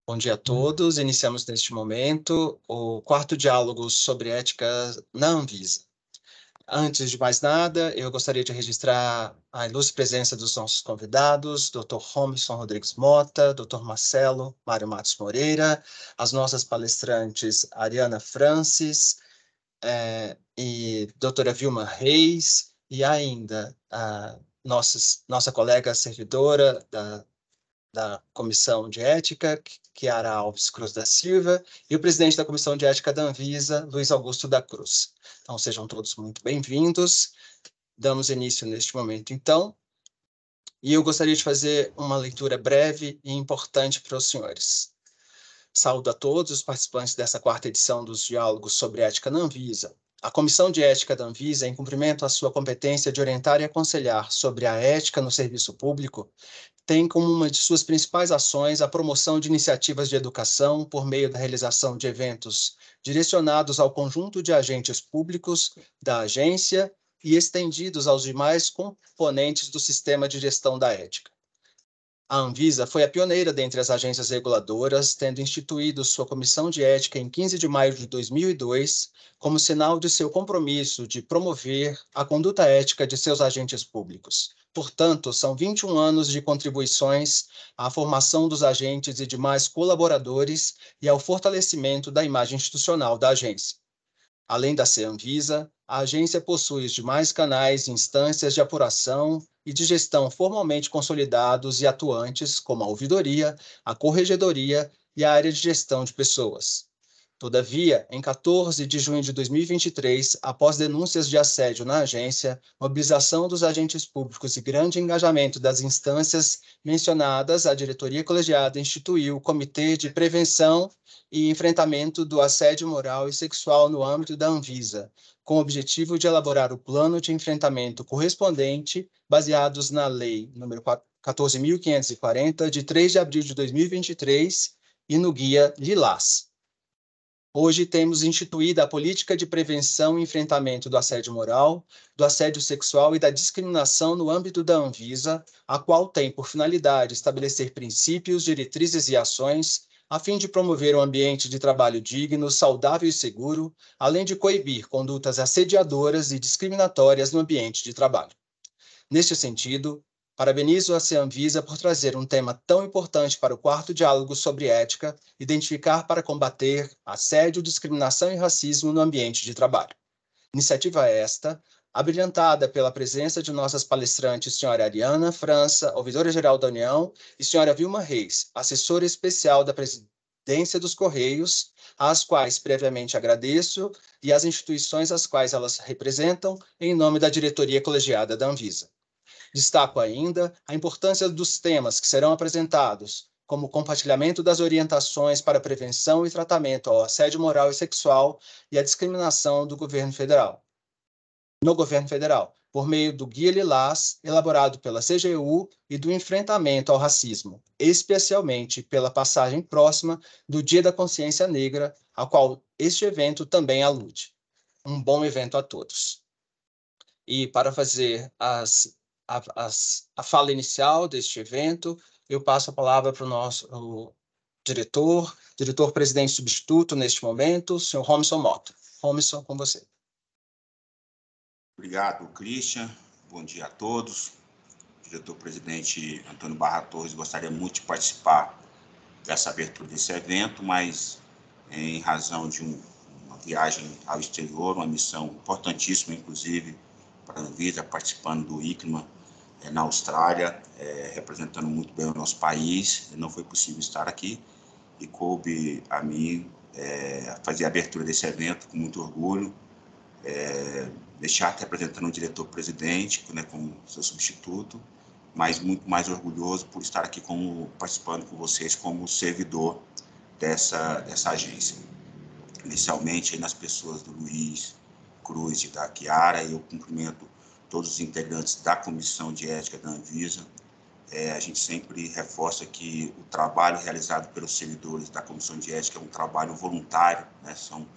Bom dia a todos. Iniciamos neste momento o quarto diálogo sobre ética na Anvisa. Antes de mais nada, eu gostaria de registrar a ilustre presença dos nossos convidados, Dr. Robson Rodrigues Mota, Dr. Marcelo Mário Matos Moreira, as nossas palestrantes Ariana Francis e doutora Vilma Reis, e ainda a nossa colega servidora da Comissão de Ética, Chiara Alves Cruz da Silva, e o presidente da Comissão de Ética da Anvisa, Luiz Augusto da Cruz. Então, sejam todos muito bem-vindos. Damos início neste momento, então, e eu gostaria de fazer uma leitura breve e importante para os senhores. Saúdo a todos os participantes dessa quarta edição dos Diálogos sobre Ética na Anvisa. A Comissão de Ética da Anvisa, em cumprimento à sua competência de orientar e aconselhar sobre a ética no serviço público, tem como uma de suas principais ações a promoção de iniciativas de educação por meio da realização de eventos direcionados ao conjunto de agentes públicos da agência e estendidos aos demais componentes do sistema de gestão da ética. A Anvisa foi a pioneira dentre as agências reguladoras, tendo instituído sua Comissão de Ética em 15 de maio de 2002, como sinal de seu compromisso de promover a conduta ética de seus agentes públicos. Portanto, são 21 anos de contribuições à formação dos agentes e demais colaboradores e ao fortalecimento da imagem institucional da agência. Além da Anvisa, a agência possui os demais canais e instâncias de apuração e de gestão formalmente consolidados e atuantes, como a ouvidoria, a corregedoria e a área de gestão de pessoas. Todavia, em 14 de junho de 2023, após denúncias de assédio na agência, mobilização dos agentes públicos e grande engajamento das instâncias mencionadas, a diretoria colegiada instituiu o Comitê de Prevenção e Enfrentamento do Assédio Moral e Sexual no âmbito da Anvisa, com o objetivo de elaborar o plano de enfrentamento correspondente, baseados na Lei nº 14.540, de 3 de abril de 2023, e no Guia Lilás. Hoje temos instituída a política de prevenção e enfrentamento do assédio moral, do assédio sexual e da discriminação no âmbito da Anvisa, a qual tem por finalidade estabelecer princípios, diretrizes e ações a fim de promover um ambiente de trabalho digno, saudável e seguro, além de coibir condutas assediadoras e discriminatórias no ambiente de trabalho. Neste sentido, parabenizo a Anvisa por trazer um tema tão importante para o quarto diálogo sobre ética, identificar para combater assédio, discriminação e racismo no ambiente de trabalho. Iniciativa esta, abrilhantada pela presença de nossas palestrantes, senhora Ariana França, ouvidora-geral da União, e senhora Vilma Reis, assessora especial da Presidência dos Correios, às quais previamente agradeço, e às instituições às quais elas representam, em nome da diretoria colegiada da Anvisa. Destaco ainda a importância dos temas que serão apresentados, como o compartilhamento das orientações para prevenção e tratamento ao assédio moral e sexual e à discriminação no governo federal, por meio do Guia Lilás, elaborado pela CGU, e do enfrentamento ao racismo, especialmente pela passagem próxima do Dia da Consciência Negra, a qual este evento também alude. Um bom evento a todos. E para fazer a fala inicial deste evento, eu passo a palavra para o nosso diretor-presidente substituto neste momento, o senhor Robson Mota. Robson, com você. Obrigado, Christian. Bom dia a todos. Diretor-presidente Antônio Barra Torres gostaria muito de participar dessa abertura desse evento, mas em razão de uma viagem ao exterior, uma missão importantíssima, inclusive, para a Anvisa, participando do ICMA na Austrália, representando muito bem o nosso país. Não foi possível estar aqui e coube a mim fazer a abertura desse evento com muito orgulho, deixar representando o diretor-presidente, né, como seu substituto, mas muito mais orgulhoso por estar aqui participando com vocês como servidor dessa agência. Inicialmente, aí nas pessoas do Luiz Cruz e da Chiara, eu cumprimento todos os integrantes da Comissão de Ética da Anvisa. A gente sempre reforça que o trabalho realizado pelos servidores da Comissão de Ética é um trabalho voluntário, né?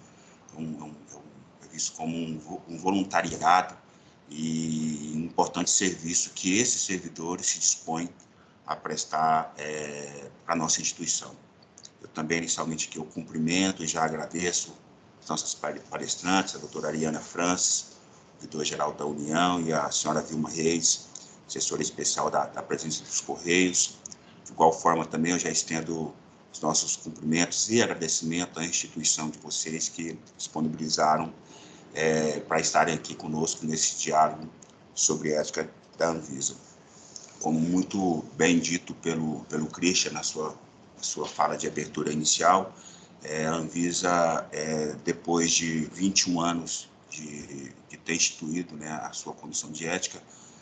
É visto como um voluntariado e um importante serviço que esses servidores se dispõem a prestar para a nossa instituição. Eu também, inicialmente, que eu cumprimento e já agradeço as nossas palestrantes, a doutora Ariana Francis, diretor-geral da União, e a senhora Vilma Reis, assessora especial da Presidência dos Correios. De igual forma, também, eu já estendo os nossos cumprimentos e agradecimento à instituição de vocês que disponibilizaram para estarem aqui conosco nesse diálogo sobre ética da Anvisa. Como muito bem dito pelo Christian na sua fala de abertura inicial, a Anvisa, depois de 21 anos de ter instituído, né, a sua comissão de ética,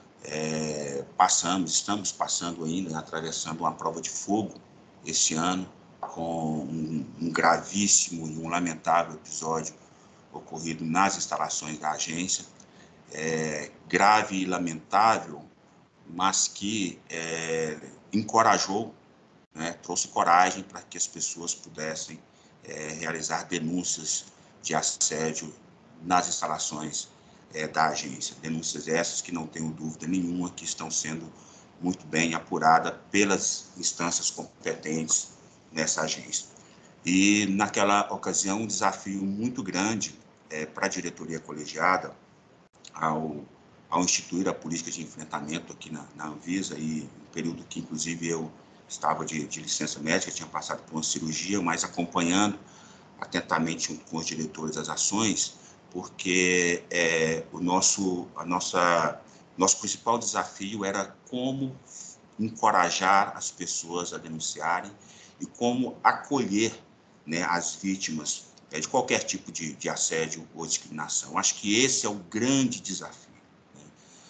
estamos passando ainda, atravessando uma prova de fogo esse ano, com um gravíssimo e um lamentável episódio ocorrido nas instalações da agência, grave e lamentável, mas que encorajou, né, trouxe coragem para que as pessoas pudessem realizar denúncias de assédio nas instalações da agência. Denúncias essas que não tenho dúvida nenhuma que estão sendo muito bem apuradas pelas instâncias competentes nessa agência. E, naquela ocasião, um desafio muito grande para a diretoria colegiada ao instituir a política de enfrentamento aqui na Anvisa, e um período que, inclusive, eu estava de licença médica, tinha passado por uma cirurgia, mas acompanhando atentamente junto com os diretores as ações, porque nosso principal desafio era como encorajar as pessoas a denunciarem e como acolher, né, as vítimas de qualquer tipo de assédio ou discriminação. Acho que esse é o grande desafio, né?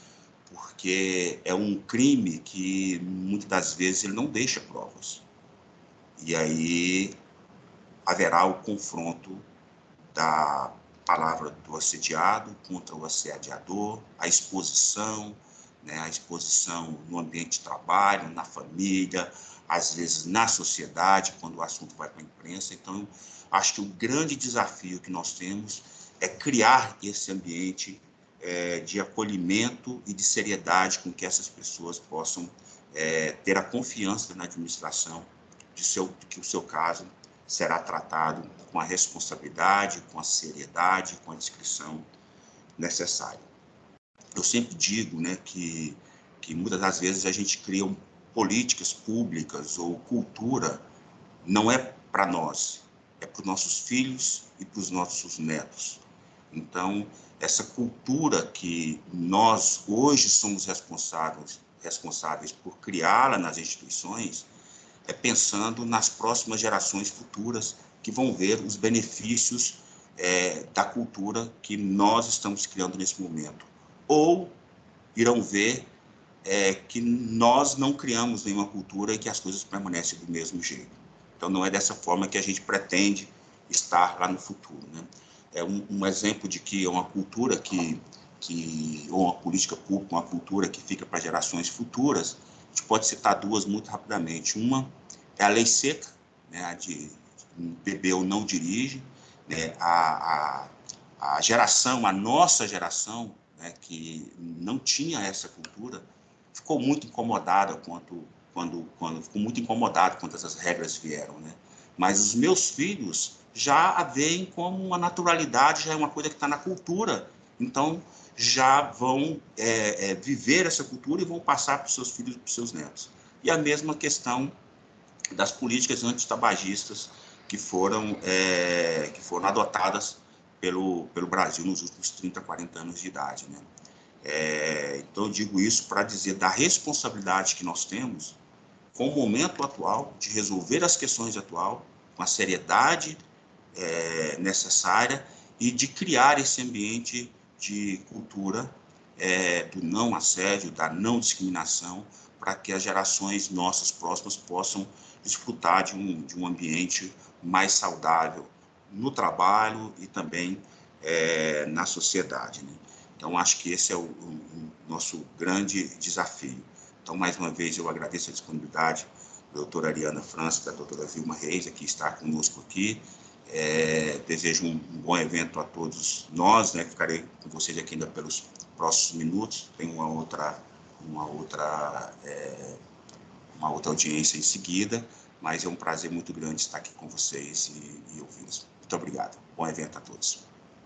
Porque é um crime que, muitas das vezes, ele não deixa provas. E aí haverá o confronto da palavra do assediado contra o assediador, a exposição, né, a exposição no ambiente de trabalho, na família, às vezes na sociedade, quando o assunto vai para a imprensa. Então, acho que o grande desafio que nós temos é criar esse ambiente de acolhimento e de seriedade com que essas pessoas possam ter a confiança na administração de que o seu caso será tratado com a responsabilidade, com a seriedade, com a discrição necessária. Eu sempre digo, né, que muitas das vezes a gente cria políticas públicas ou cultura, não é para nós, é para os nossos filhos e para os nossos netos. Então, essa cultura que nós hoje somos responsáveis por criá-la nas instituições, pensando nas próximas gerações futuras que vão ver os benefícios da cultura que nós estamos criando nesse momento. Ou irão ver que nós não criamos nenhuma cultura e que as coisas permanecem do mesmo jeito. Então, não é dessa forma que a gente pretende estar lá no futuro, né? É um exemplo de que é uma cultura ou uma política pública, uma cultura que fica para gerações futuras. A gente pode citar duas muito rapidamente. Uma é a lei seca, né, a de bebeu não dirige, né, a nossa geração, né, que não tinha essa cultura, ficou muito incomodada quando essas regras vieram, né? Mas os meus filhos já a veem como uma naturalidade, já é uma coisa que está na cultura. Então, já vão viver essa cultura e vão passar para os seus filhos e para os seus netos. E a mesma questão das políticas antitabagistas que foram adotadas pelo Brasil nos últimos 30, 40 anos de idade, né? Então, eu digo isso para dizer da responsabilidade que nós temos com o momento atual, de resolver as questões atual, com a seriedade necessária e de criar esse ambiente de cultura do não assédio, da não discriminação, para que as gerações nossas próximas possam desfrutar de um ambiente mais saudável no trabalho e também na sociedade, né? Então, acho que esse é o nosso grande desafio. Então, mais uma vez, eu agradeço a disponibilidade da doutora Ariana Francis, da doutora Vilma Reis, que está conosco aqui. Desejo um bom evento a todos nós, né? Ficarei com vocês aqui ainda pelos próximos minutos. Tem uma outra audiência em seguida, mas é um prazer muito grande estar aqui com vocês e ouvi-los. Muito obrigado. Bom evento a todos.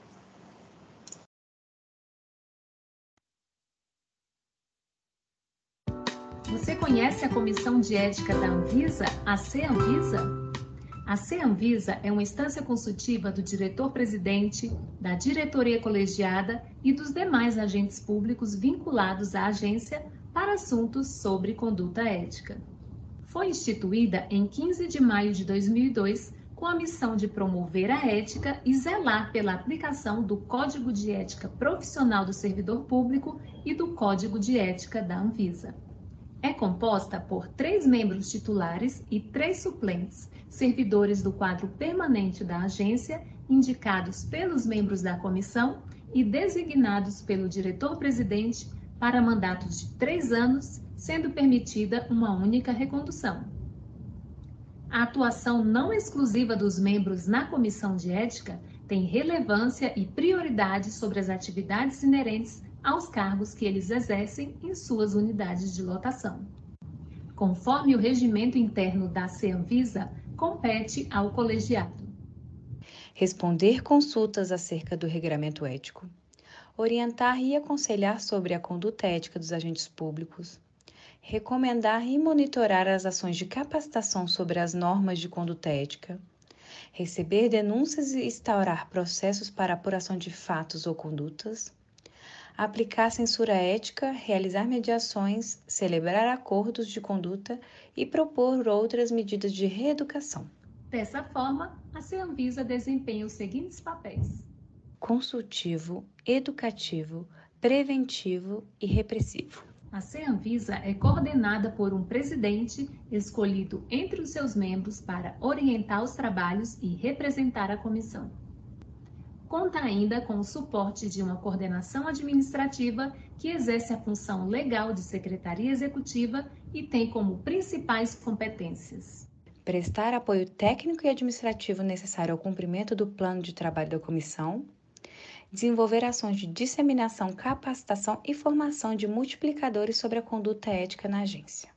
Você conhece a Comissão de Ética da Anvisa, a CEANVISA? A CEANVISA é uma instância consultiva do diretor-presidente, da diretoria colegiada e dos demais agentes públicos vinculados à agência para assuntos sobre conduta ética. Foi instituída em 15 de maio de 2002 com a missão de promover a ética e zelar pela aplicação do Código de Ética Profissional do Servidor Público e do Código de Ética da Anvisa. É composta por 3 membros titulares e 3 suplentes, servidores do quadro permanente da agência, indicados pelos membros da comissão e designados pelo diretor-presidente para mandatos de 3 anos, sendo permitida uma única recondução. A atuação não exclusiva dos membros na comissão de ética tem relevância e prioridade sobre as atividades inerentes aos cargos que eles exercem em suas unidades de lotação. Conforme o regimento interno da CEANVISA, compete ao colegiado responder consultas acerca do regramento ético, orientar e aconselhar sobre a conduta ética dos agentes públicos, recomendar e monitorar as ações de capacitação sobre as normas de conduta ética, receber denúncias e instaurar processos para apuração de fatos ou condutas, aplicar censura ética, realizar mediações, celebrar acordos de conduta e propor outras medidas de reeducação. Dessa forma, a CEANVISA desempenha os seguintes papéis: consultivo, educativo, preventivo e repressivo. A CEANVISA é coordenada por um presidente escolhido entre os seus membros para orientar os trabalhos e representar a comissão. Conta ainda com o suporte de uma coordenação administrativa que exerce a função legal de secretaria executiva e tem como principais competências: prestar apoio técnico e administrativo necessário ao cumprimento do plano de trabalho da comissão, desenvolver ações de disseminação, capacitação e formação de multiplicadores sobre a conduta ética na agência.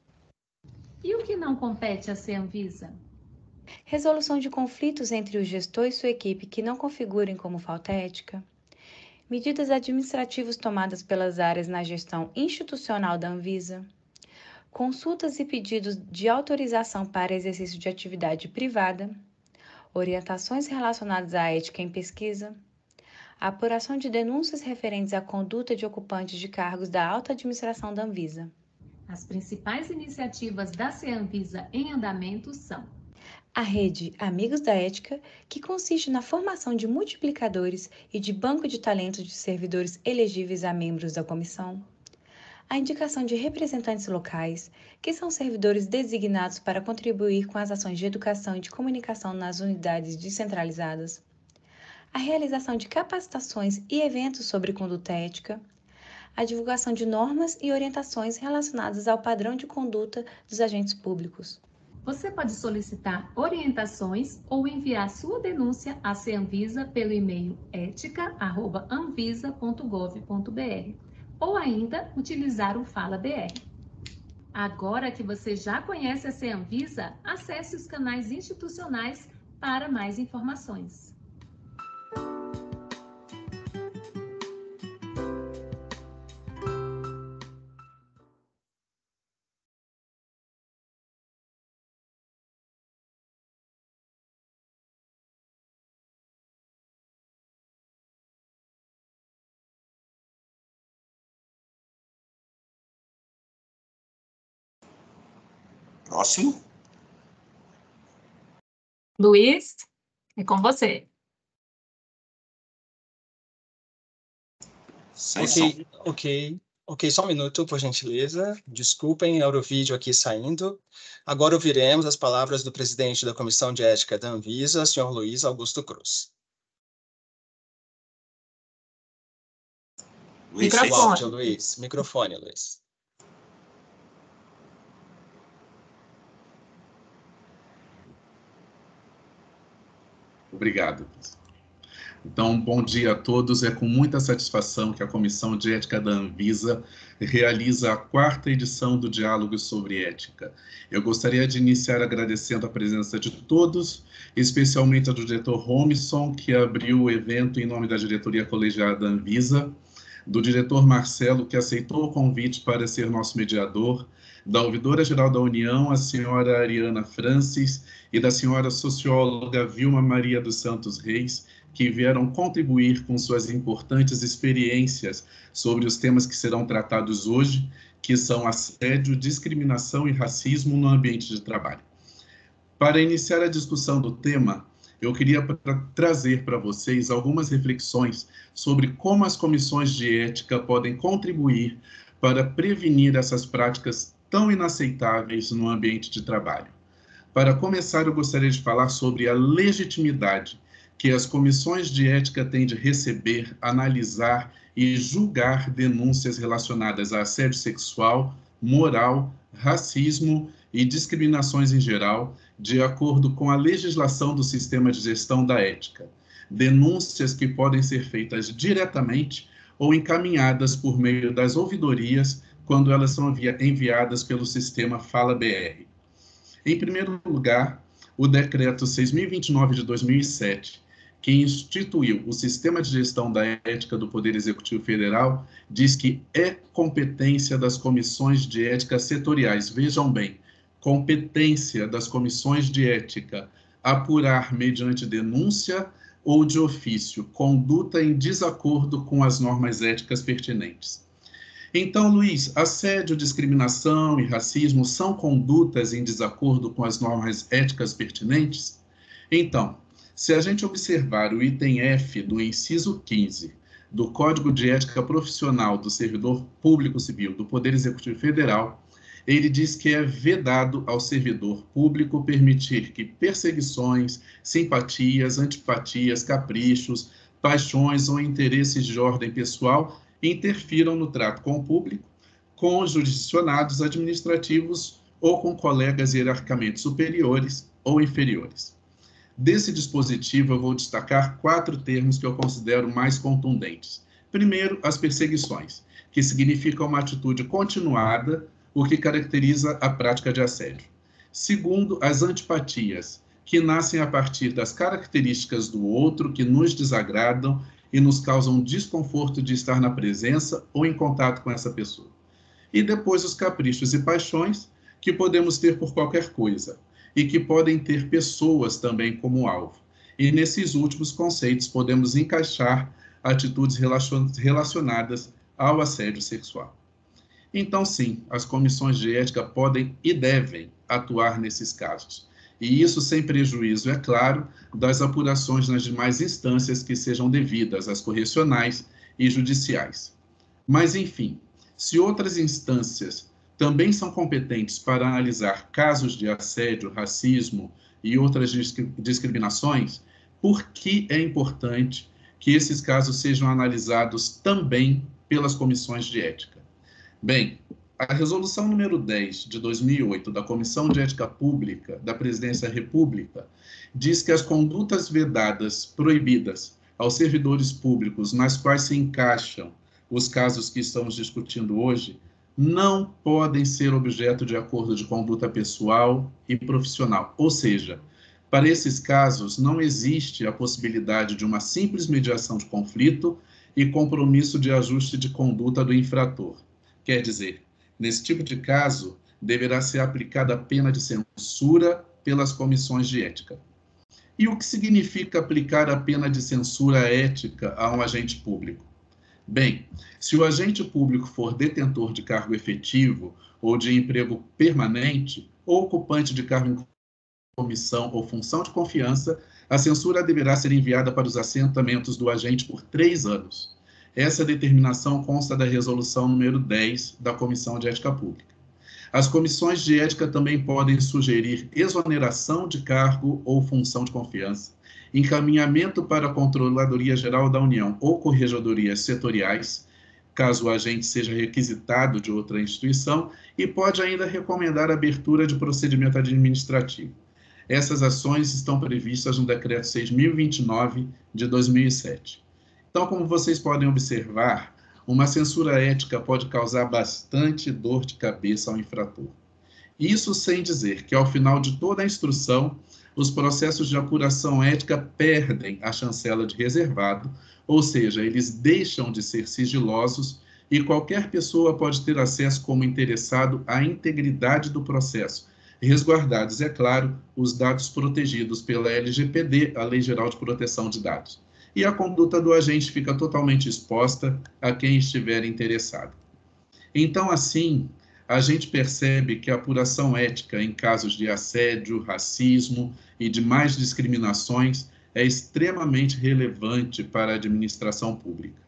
E o que não compete à CEANVISA? Resolução de conflitos entre o gestor e sua equipe que não configurem como falta ética, medidas administrativas tomadas pelas áreas na gestão institucional da Anvisa, consultas e pedidos de autorização para exercício de atividade privada, orientações relacionadas à ética em pesquisa, a apuração de denúncias referentes à conduta de ocupantes de cargos da alta administração da Anvisa. As principais iniciativas da CEANVISA em andamento são: a rede Amigos da Ética, que consiste na formação de multiplicadores e de banco de talentos de servidores elegíveis a membros da comissão, a indicação de representantes locais, que são servidores designados para contribuir com as ações de educação e de comunicação nas unidades descentralizadas, a realização de capacitações e eventos sobre conduta ética, a divulgação de normas e orientações relacionadas ao padrão de conduta dos agentes públicos. Você pode solicitar orientações ou enviar sua denúncia à CEANVISA pelo e-mail etica@anvisa.gov.br ou ainda utilizar o Fala BR. Agora que você já conhece a CEANVISA, acesse os canais institucionais para mais informações. Próximo. Luiz, é com você. Ok, só um minuto, por gentileza. Desculpem, era o vídeo aqui saindo. Agora ouviremos as palavras do presidente da Comissão de Ética da Anvisa, senhor Luiz Augusto Cruz. Microfone, Luiz. Obrigado. Então, bom dia a todos. É com muita satisfação que a Comissão de Ética da Anvisa realiza a 4ª edição do Diálogo sobre Ética. Eu gostaria de iniciar agradecendo a presença de todos, especialmente a do diretor Romison, que abriu o evento em nome da diretoria colegiada da Anvisa, do diretor Marcelo, que aceitou o convite para ser nosso mediador, da ouvidora-geral da União, a senhora Ariana Francis, e da senhora socióloga Vilma Maria dos Santos Reis, que vieram contribuir com suas importantes experiências sobre os temas que serão tratados hoje, que são assédio, discriminação e racismo no ambiente de trabalho. Para iniciar a discussão do tema, eu queria trazer para vocês algumas reflexões sobre como as comissões de ética podem contribuir para prevenir essas práticas tão inaceitáveis no ambiente de trabalho. Para começar, eu gostaria de falar sobre a legitimidade que as comissões de ética têm de receber, analisar e julgar denúncias relacionadas a assédio sexual, moral, racismo e discriminações em geral, de acordo com a legislação do sistema de gestão da ética. Denúncias que podem ser feitas diretamente ou encaminhadas por meio das ouvidorias, quando elas são enviadas pelo sistema Fala-BR. Em primeiro lugar, o Decreto 6.029 de 2007, que instituiu o Sistema de Gestão da Ética do Poder Executivo Federal, diz que é competência das comissões de ética setoriais, vejam bem, competência das comissões de ética apurar mediante denúncia ou de ofício conduta em desacordo com as normas éticas pertinentes. Então, Luiz, assédio, discriminação e racismo são condutas em desacordo com as normas éticas pertinentes? Então, se a gente observar o item F do inciso 15 do Código de Ética Profissional do Servidor Público Civil do Poder Executivo Federal, ele diz que é vedado ao servidor público permitir que perseguições, simpatias, antipatias, caprichos, paixões ou interesses de ordem pessoal interfiram no trato com o público, com os jurisdicionados administrativos ou com colegas hierarquicamente superiores ou inferiores. Desse dispositivo, eu vou destacar 4 termos que eu considero mais contundentes. Primeiro, as perseguições, que significam uma atitude continuada, o que caracteriza a prática de assédio. Segundo, as antipatias, que nascem a partir das características do outro que nos desagradam e nos causam desconforto de estar na presença ou em contato com essa pessoa. E depois os caprichos e paixões, que podemos ter por qualquer coisa, e que podem ter pessoas também como alvo. E nesses últimos conceitos podemos encaixar atitudes relacionadas ao assédio sexual. Então, sim, as comissões de ética podem e devem atuar nesses casos. E isso sem prejuízo, é claro, das apurações nas demais instâncias que sejam devidas, as correcionais e judiciais. Mas, enfim, se outras instâncias também são competentes para analisar casos de assédio, racismo e outras discriminações, por que é importante que esses casos sejam analisados também pelas comissões de ética? Bem, a resolução número 10 de 2008 da Comissão de Ética Pública da Presidência da República diz que as condutas vedadas, proibidas aos servidores públicos, nas quais se encaixam os casos que estamos discutindo hoje, não podem ser objeto de acordo de conduta pessoal e profissional. Ou seja, para esses casos não existe a possibilidade de uma simples mediação de conflito e compromisso de ajuste de conduta do infrator. Quer dizer, nesse tipo de caso, deverá ser aplicada a pena de censura pelas comissões de ética. E o que significa aplicar a pena de censura ética a um agente público? Bem, se o agente público for detentor de cargo efetivo ou de emprego permanente, ou ocupante de cargo em comissão ou função de confiança, a censura deverá ser enviada para os assentamentos do agente por 3 anos. Essa determinação consta da resolução número 10 da Comissão de Ética Pública. As comissões de ética também podem sugerir exoneração de cargo ou função de confiança, encaminhamento para a Controladoria Geral da União ou corregedorias setoriais, caso o agente seja requisitado de outra instituição, e pode ainda recomendar a abertura de procedimento administrativo. Essas ações estão previstas no Decreto 6.029 de 2007. Então, como vocês podem observar, uma censura ética pode causar bastante dor de cabeça ao infrator. Isso sem dizer que, ao final de toda a instrução, os processos de apuração ética perdem a chancela de reservado, ou seja, eles deixam de ser sigilosos e qualquer pessoa pode ter acesso como interessado à integridade do processo, resguardados, é claro, os dados protegidos pela LGPD, a Lei Geral de Proteção de Dados. E a conduta do agente fica totalmente exposta a quem estiver interessado. Então, assim, a gente percebe que a apuração ética em casos de assédio, racismo e demais discriminações é extremamente relevante para a administração pública.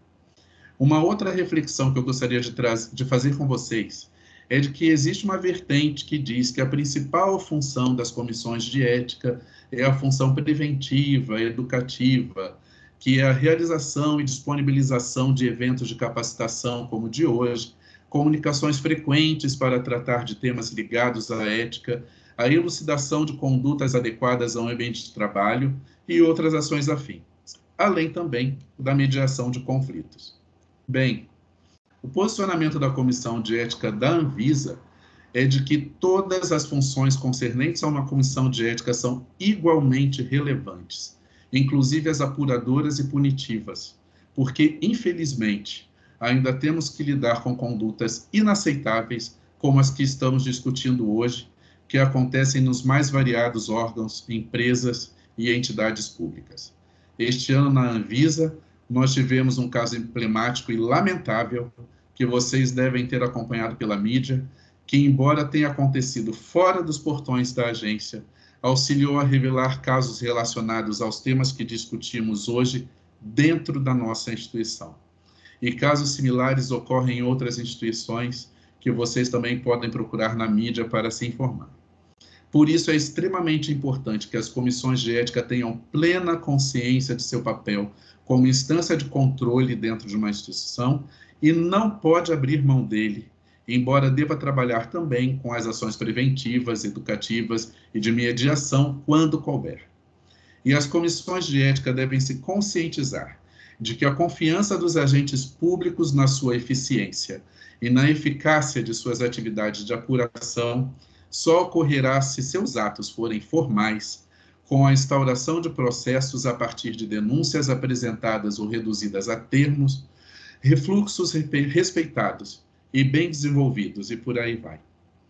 Uma outra reflexão que eu gostaria de fazer com vocês é de que existe uma vertente que diz que a principal função das comissões de ética é a função preventiva, educativa, que é a realização e disponibilização de eventos de capacitação como o de hoje, comunicações frequentes para tratar de temas ligados à ética, a elucidação de condutas adequadas ao ambiente de trabalho e outras ações afins, além também da mediação de conflitos. Bem, o posicionamento da Comissão de Ética da Anvisa é de que todas as funções concernentes a uma comissão de ética são igualmente relevantes, inclusive as apuradoras e punitivas, porque, infelizmente, ainda temos que lidar com condutas inaceitáveis, como as que estamos discutindo hoje, que acontecem nos mais variados órgãos, empresas e entidades públicas. Este ano, na Anvisa, nós tivemos um caso emblemático e lamentável, que vocês devem ter acompanhado pela mídia, que, embora tenha acontecido fora dos portões da agência, auxiliou a revelar casos relacionados aos temas que discutimos hoje dentro da nossa instituição. E casos similares ocorrem em outras instituições que vocês também podem procurar na mídia para se informar. Por isso, é extremamente importante que as comissões de ética tenham plena consciência de seu papel como instância de controle dentro de uma instituição e não pode abrir mão dele, embora deva trabalhar também com as ações preventivas, educativas e de mediação quando couber. E as comissões de ética devem se conscientizar de que a confiança dos agentes públicos na sua eficiência e na eficácia de suas atividades de apuração só ocorrerá se seus atos forem formais, com a instauração de processos a partir de denúncias apresentadas ou reduzidas a termos, refluxos respeitados e bem desenvolvidos, e por aí vai.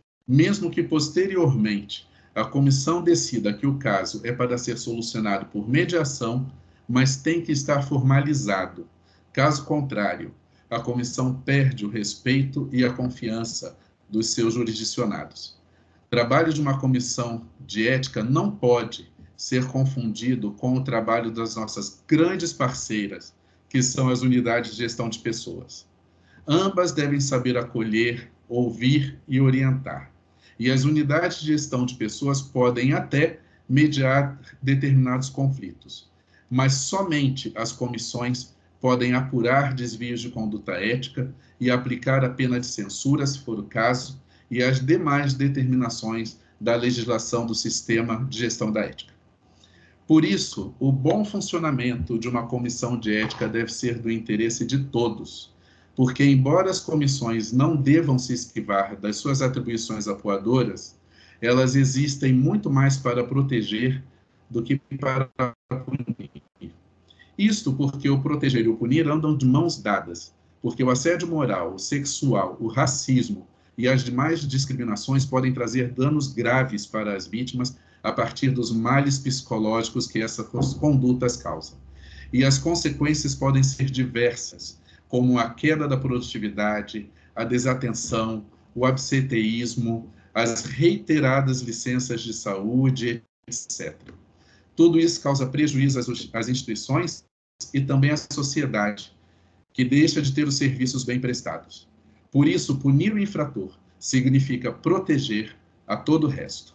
Mesmo que posteriormente a comissão decida que o caso é para ser solucionado por mediação, mas tem que estar formalizado. Caso contrário, a comissão perde o respeito e a confiança dos seus jurisdicionados. O trabalho de uma comissão de ética não pode ser confundido com o trabalho das nossas grandes parceiras, que são as unidades de gestão de pessoas. Ambas devem saber acolher, ouvir e orientar. E as unidades de gestão de pessoas podem até mediar determinados conflitos, mas somente as comissões podem apurar desvios de conduta ética e aplicar a pena de censura, se for o caso, e as demais determinações da legislação do sistema de gestão da ética. Por isso, o bom funcionamento de uma comissão de ética deve ser do interesse de todos, porque, embora as comissões não devam se esquivar das suas atribuições apuadoras, elas existem muito mais para proteger do que para punir. Isto porque o proteger e o punir andam de mãos dadas, porque o assédio moral, o sexual, o racismo e as demais discriminações podem trazer danos graves para as vítimas a partir dos males psicológicos que essas condutas causam. E as consequências podem ser diversas, como a queda da produtividade, a desatenção, o absenteísmo, as reiteradas licenças de saúde, etc. Tudo isso causa prejuízo às instituições e também à sociedade, que deixa de ter os serviços bem prestados. Por isso, punir o infrator significa proteger a todo o resto.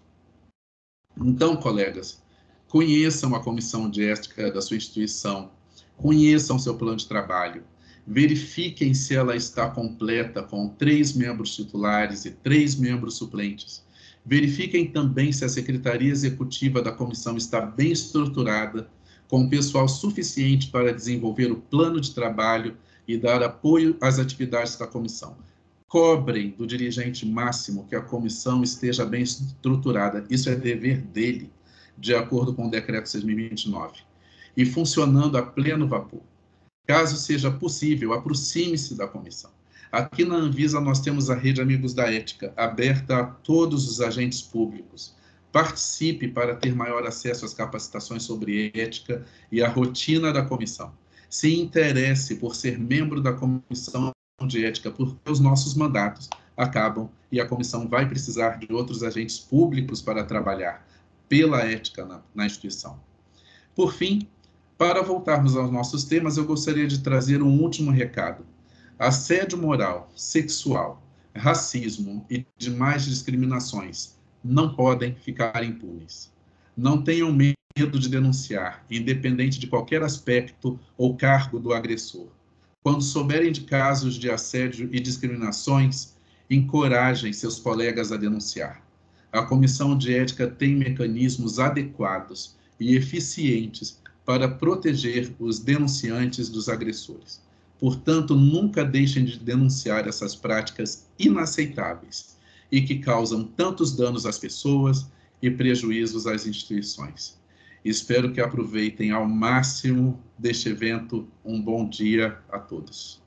Então, colegas, conheçam a comissão de ética da sua instituição, conheçam seu plano de trabalho, verifiquem se ela está completa com 3 membros titulares e 3 membros suplentes. Verifiquem também se a Secretaria Executiva da Comissão está bem estruturada, com pessoal suficiente para desenvolver o plano de trabalho e dar apoio às atividades da comissão. Cobrem do dirigente máximo que a comissão esteja bem estruturada. Isso é dever dele, de acordo com o Decreto 6.029, e funcionando a pleno vapor. Caso seja possível, aproxime-se da comissão. Aqui na Anvisa nós temos a Rede Amigos da Ética, aberta a todos os agentes públicos. Participe para ter maior acesso às capacitações sobre ética e à rotina da comissão. Se interesse por ser membro da comissão de ética, porque os nossos mandatos acabam e a comissão vai precisar de outros agentes públicos para trabalhar pela ética na instituição. Por fim, para voltarmos aos nossos temas, eu gostaria de trazer um último recado. Assédio moral, sexual, racismo e demais discriminações não podem ficar impunes. Não tenham medo de denunciar, independente de qualquer aspecto ou cargo do agressor. Quando souberem de casos de assédio e discriminações, encorajem seus colegas a denunciar. A Comissão de Ética tem mecanismos adequados e eficientes para proteger os denunciantes dos agressores. Portanto, nunca deixem de denunciar essas práticas inaceitáveis e que causam tantos danos às pessoas e prejuízos às instituições. Espero que aproveitem ao máximo deste evento. Um bom dia a todos.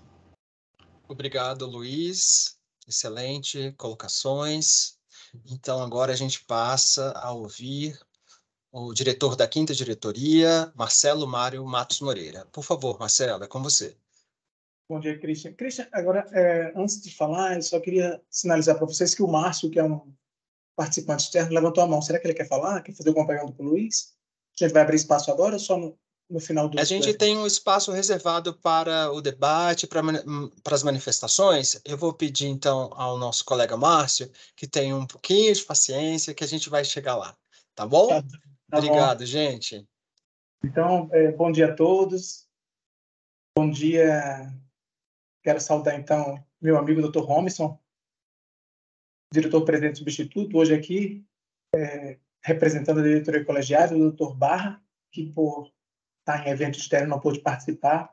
Obrigado, Luiz. Excelente colocações. Então, agora a gente passa a ouvir o diretor da 5ª Diretoria, Marcelo Mário Matos Moreira. Por favor, Marcelo, é com você. Bom dia, Christian. Christian, agora, antes de falar, eu só queria sinalizar para vocês que o Márcio, que é um participante externo, levantou a mão. Será que ele quer falar? Quer fazer alguma pergunta para o Luiz? A gente vai abrir espaço agora ou só no final do... A gente tem um espaço reservado para o debate, para as manifestações. Eu vou pedir, então, ao nosso colega Márcio que tenha um pouquinho de paciência, que a gente vai chegar lá. Tá bom? Tá Obrigado, bom. gente. Então, bom dia a todos. Bom dia. Quero saudar, então, meu amigo Dr. Robson, diretor-presidente substituto, hoje aqui, representando a diretoria colegiada, o Dr. Barra, que por estar em evento externo não pôde participar.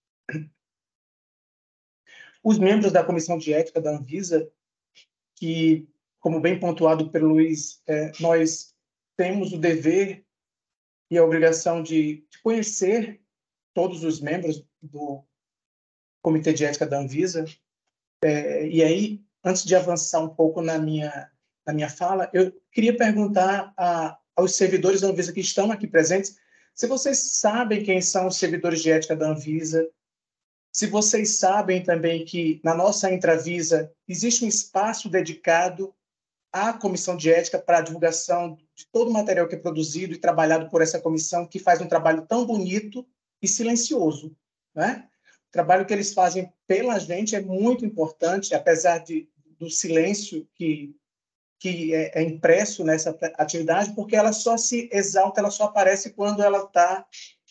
Os membros da Comissão de Ética da Anvisa, que, como bem pontuado pelo Luiz, nós temos o dever e a obrigação de conhecer todos os membros do Comitê de Ética da Anvisa. E aí, antes de avançar um pouco na minha fala, eu queria perguntar aos servidores da Anvisa que estão aqui presentes se vocês sabem quem são os servidores de ética da Anvisa, se vocês sabem também que na nossa Intravisa existe um espaço dedicado à Comissão de Ética para a divulgação de todo o material que é produzido e trabalhado por essa comissão, que faz um trabalho tão bonito e silencioso, né? O trabalho que eles fazem pela gente é muito importante, apesar do silêncio que é impresso nessa atividade, porque ela só se exalta, ela só aparece quando ela está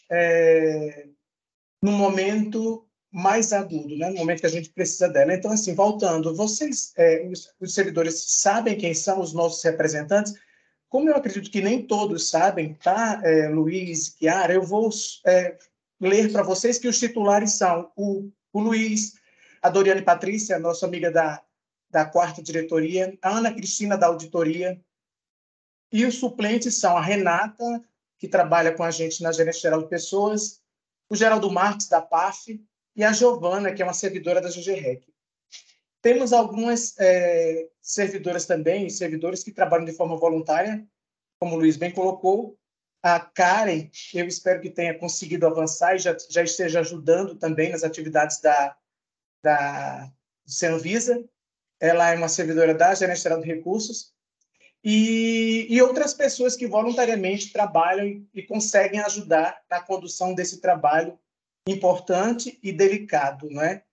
no momento mais agudo, né? No momento que a gente precisa dela. Então, assim, voltando, vocês, os servidores, sabem quem são os nossos representantes? Como eu acredito que nem todos sabem, tá, Luiz, Chiara, eu vou ler para vocês que os titulares são o Luiz, a Doriane Patrícia, nossa amiga da 4ª Diretoria, a Ana Cristina, da Auditoria, e os suplentes são a Renata, que trabalha com a gente na Gerência Geral de Pessoas, o Geraldo Marques, da PAF, e a Giovana, que é uma servidora da GGREC. Temos algumas servidoras também, servidores que trabalham de forma voluntária, como o Luiz bem colocou. A Karen, eu espero que tenha conseguido avançar e já esteja ajudando também nas atividades da Anvisa. Ela é uma servidora da Gerência Geral de Recursos, e outras pessoas que voluntariamente trabalham e conseguem ajudar na condução desse trabalho importante e delicado, né?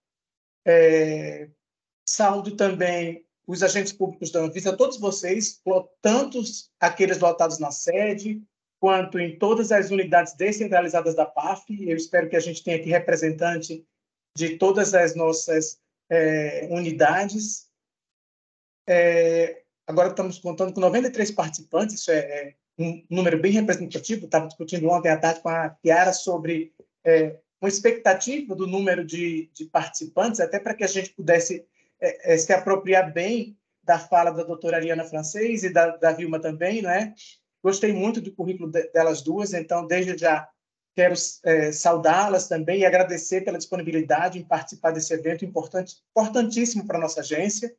Saúdo também os agentes públicos da Anvisa, todos vocês, tanto aqueles lotados na sede, quanto em todas as unidades descentralizadas da PAF. Eu espero que a gente tenha aqui representante de todas as nossas unidades. agora estamos contando com 93 participantes, isso é um número bem representativo. Estava discutindo ontem à tarde com a Chiara sobre uma expectativa do número de participantes, até para que a gente pudesse se apropriar bem da fala da doutora Ariana Francês e da Vilma também, né? Gostei muito do currículo delas duas, então, desde já, quero saudá-las também e agradecer pela disponibilidade em participar desse evento importantíssimo para a nossa agência.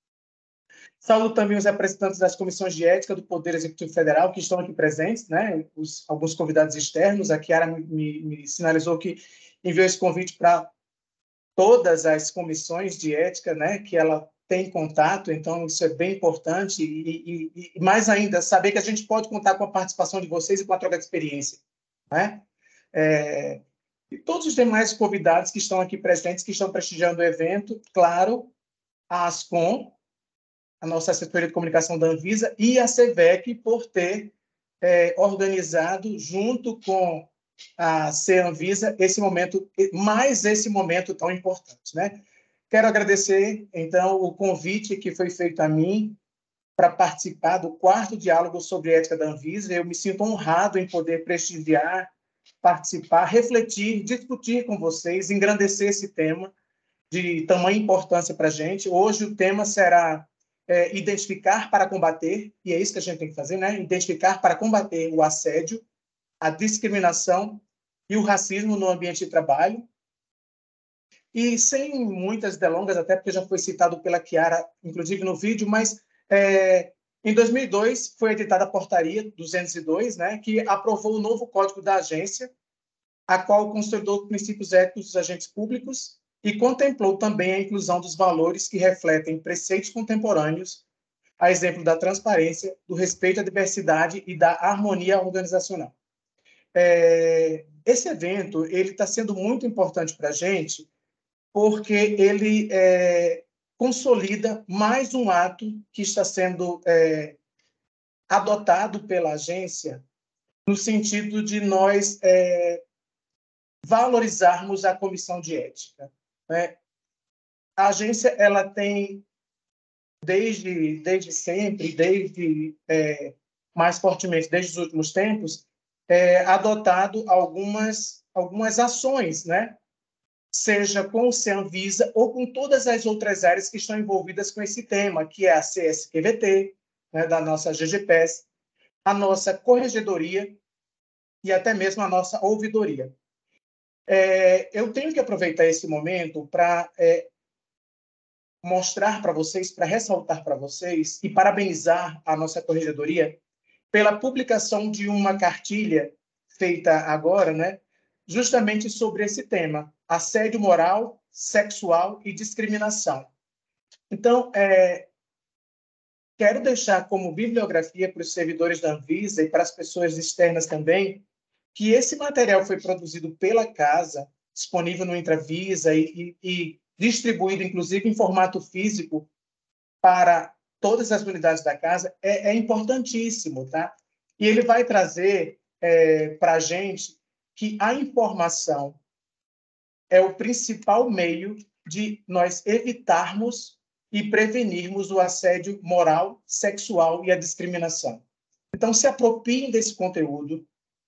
Saúdo também os representantes das comissões de ética do Poder Executivo Federal que estão aqui presentes, né? Alguns convidados externos. A Chiara me sinalizou que enviou esse convite para todas as comissões de ética, né? Que ela tem contato, então isso é bem importante e mais ainda, saber que a gente pode contar com a participação de vocês e com a troca de experiência, né? E todos os demais convidados que estão aqui presentes, que estão prestigiando o evento, claro, a Ascom, a nossa assessoria de comunicação da Anvisa, e a CEVEC, por ter organizado, junto com a CEANvisa, esse momento tão importante, né? Quero agradecer, então, o convite que foi feito a mim para participar do 4º Diálogo sobre Ética da Anvisa. Eu me sinto honrado em poder prestigiar, participar, refletir, discutir com vocês, engrandecer esse tema de tamanha importância para a gente. Hoje o tema será identificar para combater, e é isso que a gente tem que fazer, né? Identificar para combater o assédio, a discriminação e o racismo no ambiente de trabalho. E sem muitas delongas, até porque já foi citado pela Chiara, inclusive no vídeo, mas em 2002 foi editada a Portaria 202, né, que aprovou o novo Código da Agência, a qual consolidou princípios éticos dos agentes públicos e contemplou também a inclusão dos valores que refletem preceitos contemporâneos, a exemplo da transparência, do respeito à diversidade e da harmonia organizacional. Esse evento está sendo muito importante para a gente, porque ele consolida mais um ato que está sendo adotado pela agência, no sentido de nós valorizarmos a comissão de ética, né? A agência ela tem, desde sempre, mais fortemente, desde os últimos tempos, adotado algumas ações, né? Seja com o CEANvisa ou com todas as outras áreas que estão envolvidas com esse tema, que é a CSQVT, né, da nossa GGPES, a nossa corregedoria e até mesmo a nossa ouvidoria. Eu tenho que aproveitar esse momento para mostrar para vocês, para ressaltar para vocês e parabenizar a nossa corregedoria pela publicação de uma cartilha feita agora, né, justamente sobre esse tema, assédio moral, sexual e discriminação. Então, quero deixar como bibliografia para os servidores da Anvisa e para as pessoas externas também, que esse material foi produzido pela casa, disponível no Intravisa e distribuído, inclusive, em formato físico para todas as unidades da casa, é importantíssimo, tá? E ele vai trazer para a gente que a informação é o principal meio de nós evitarmos e prevenirmos o assédio moral, sexual e a discriminação. Então, se apropriem desse conteúdo,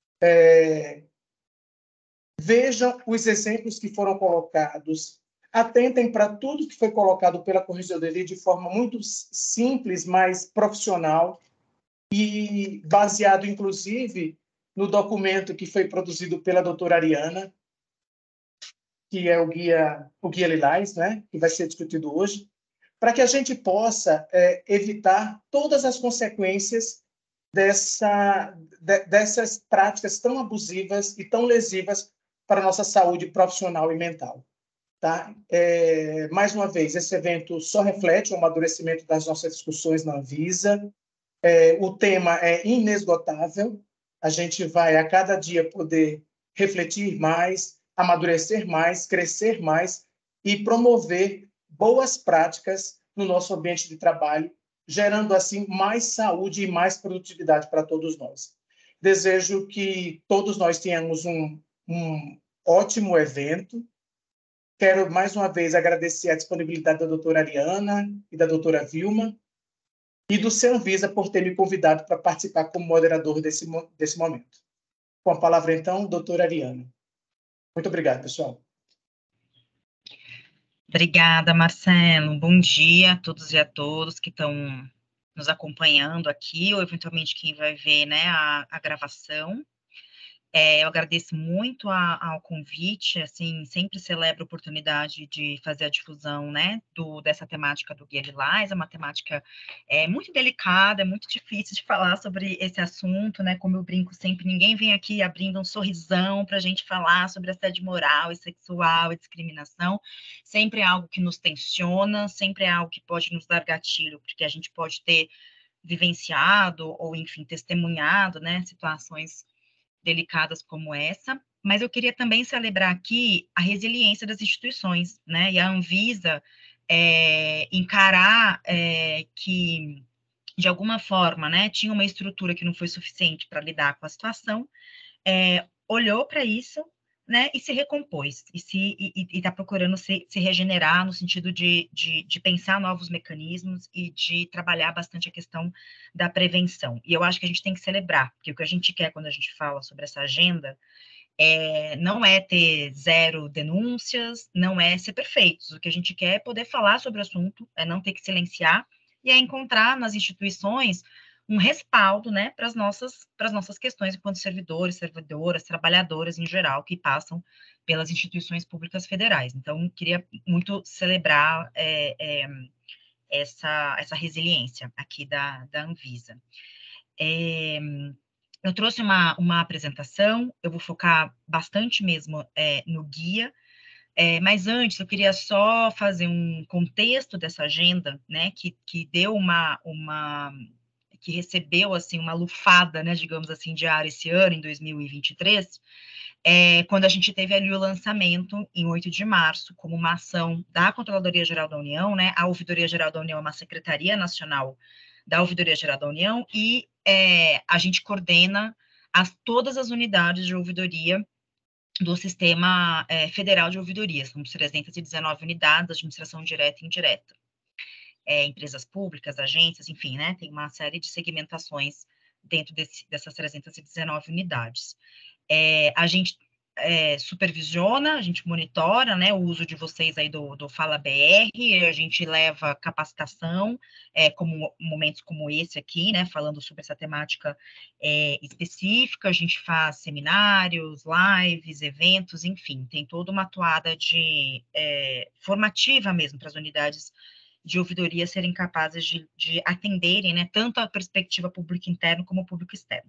vejam os exemplos que foram colocados, atentem para tudo que foi colocado pela corregedoria de forma muito simples, mas profissional e baseado, inclusive, no documento que foi produzido pela doutora Ariana, que é o Guia Lilás, né, que vai ser discutido hoje, para que a gente possa evitar todas as consequências dessas práticas tão abusivas e tão lesivas para a nossa saúde profissional e mental. Tá? Mais uma vez, esse evento só reflete o amadurecimento das nossas discussões na Anvisa. O tema é inesgotável, a gente vai a cada dia poder refletir mais, amadurecer mais, crescer mais e promover boas práticas no nosso ambiente de trabalho, gerando, assim, mais saúde e mais produtividade para todos nós. Desejo que todos nós tenhamos um ótimo evento. Quero, mais uma vez, agradecer a disponibilidade da doutora Ariana e da doutora Vilma e do Anvisa por ter me convidado para participar como moderador desse momento. Com a palavra, então, doutora Ariana. Muito obrigado, pessoal. Obrigada, Marcelo. Bom dia a todos e a todas que estão nos acompanhando aqui, ou eventualmente quem vai ver, né, a gravação. Eu agradeço muito ao convite, assim, sempre celebro a oportunidade de fazer a difusão, né, dessa temática do Guia Lilás, é uma temática muito delicada, é muito difícil de falar sobre esse assunto, né, como eu brinco sempre, ninguém vem aqui abrindo um sorrisão para a gente falar sobre assédio moral e sexual e discriminação, sempre é algo que nos tensiona, sempre é algo que pode nos dar gatilho, porque a gente pode ter vivenciado ou, enfim, testemunhado, né, situações delicadas como essa, mas eu queria também celebrar aqui a resiliência das instituições, né, e a Anvisa encarar que, de alguma forma, né, tinha uma estrutura que não foi suficiente para lidar com a situação, olhou para isso, né, e se recompôs, e está procurando se regenerar no sentido de pensar novos mecanismos e de trabalhar bastante a questão da prevenção. E eu acho que a gente tem que celebrar, porque o que a gente quer quando a gente fala sobre essa agenda não é ter 0 denúncias, não é ser perfeitos. O que a gente quer é poder falar sobre o assunto, é não ter que silenciar, e é encontrar nas instituições um respaldo, né, para as nossas questões enquanto servidores, servidoras, trabalhadoras em geral, que passam pelas instituições públicas federais. Então, queria muito celebrar essa resiliência aqui da Anvisa. Eu trouxe uma apresentação, eu vou focar bastante mesmo no guia, mas antes eu queria só fazer um contexto dessa agenda, né, que deu que recebeu, assim, uma lufada, né, digamos assim, de ar esse ano, em 2023, quando a gente teve ali o lançamento, em 8 de março, como uma ação da Controladoria Geral da União, né, a Ouvidoria Geral da União é uma Secretaria Nacional da Ouvidoria Geral da União, e a gente coordena todas as unidades de ouvidoria do Sistema Federal de Ouvidorias, são 319 unidades, administração direta e indireta. Empresas públicas, agências, enfim, né, tem uma série de segmentações dentro dessas 319 unidades. A gente supervisiona, a gente monitora, né, o uso de vocês aí do Fala BR, a gente leva capacitação, como momentos como esse aqui, né, falando sobre essa temática específica, a gente faz seminários, lives, eventos, enfim, tem toda uma atuada formativa mesmo para as unidades de ouvidoria serem capazes de atenderem, né, tanto a perspectiva público interno como público externo.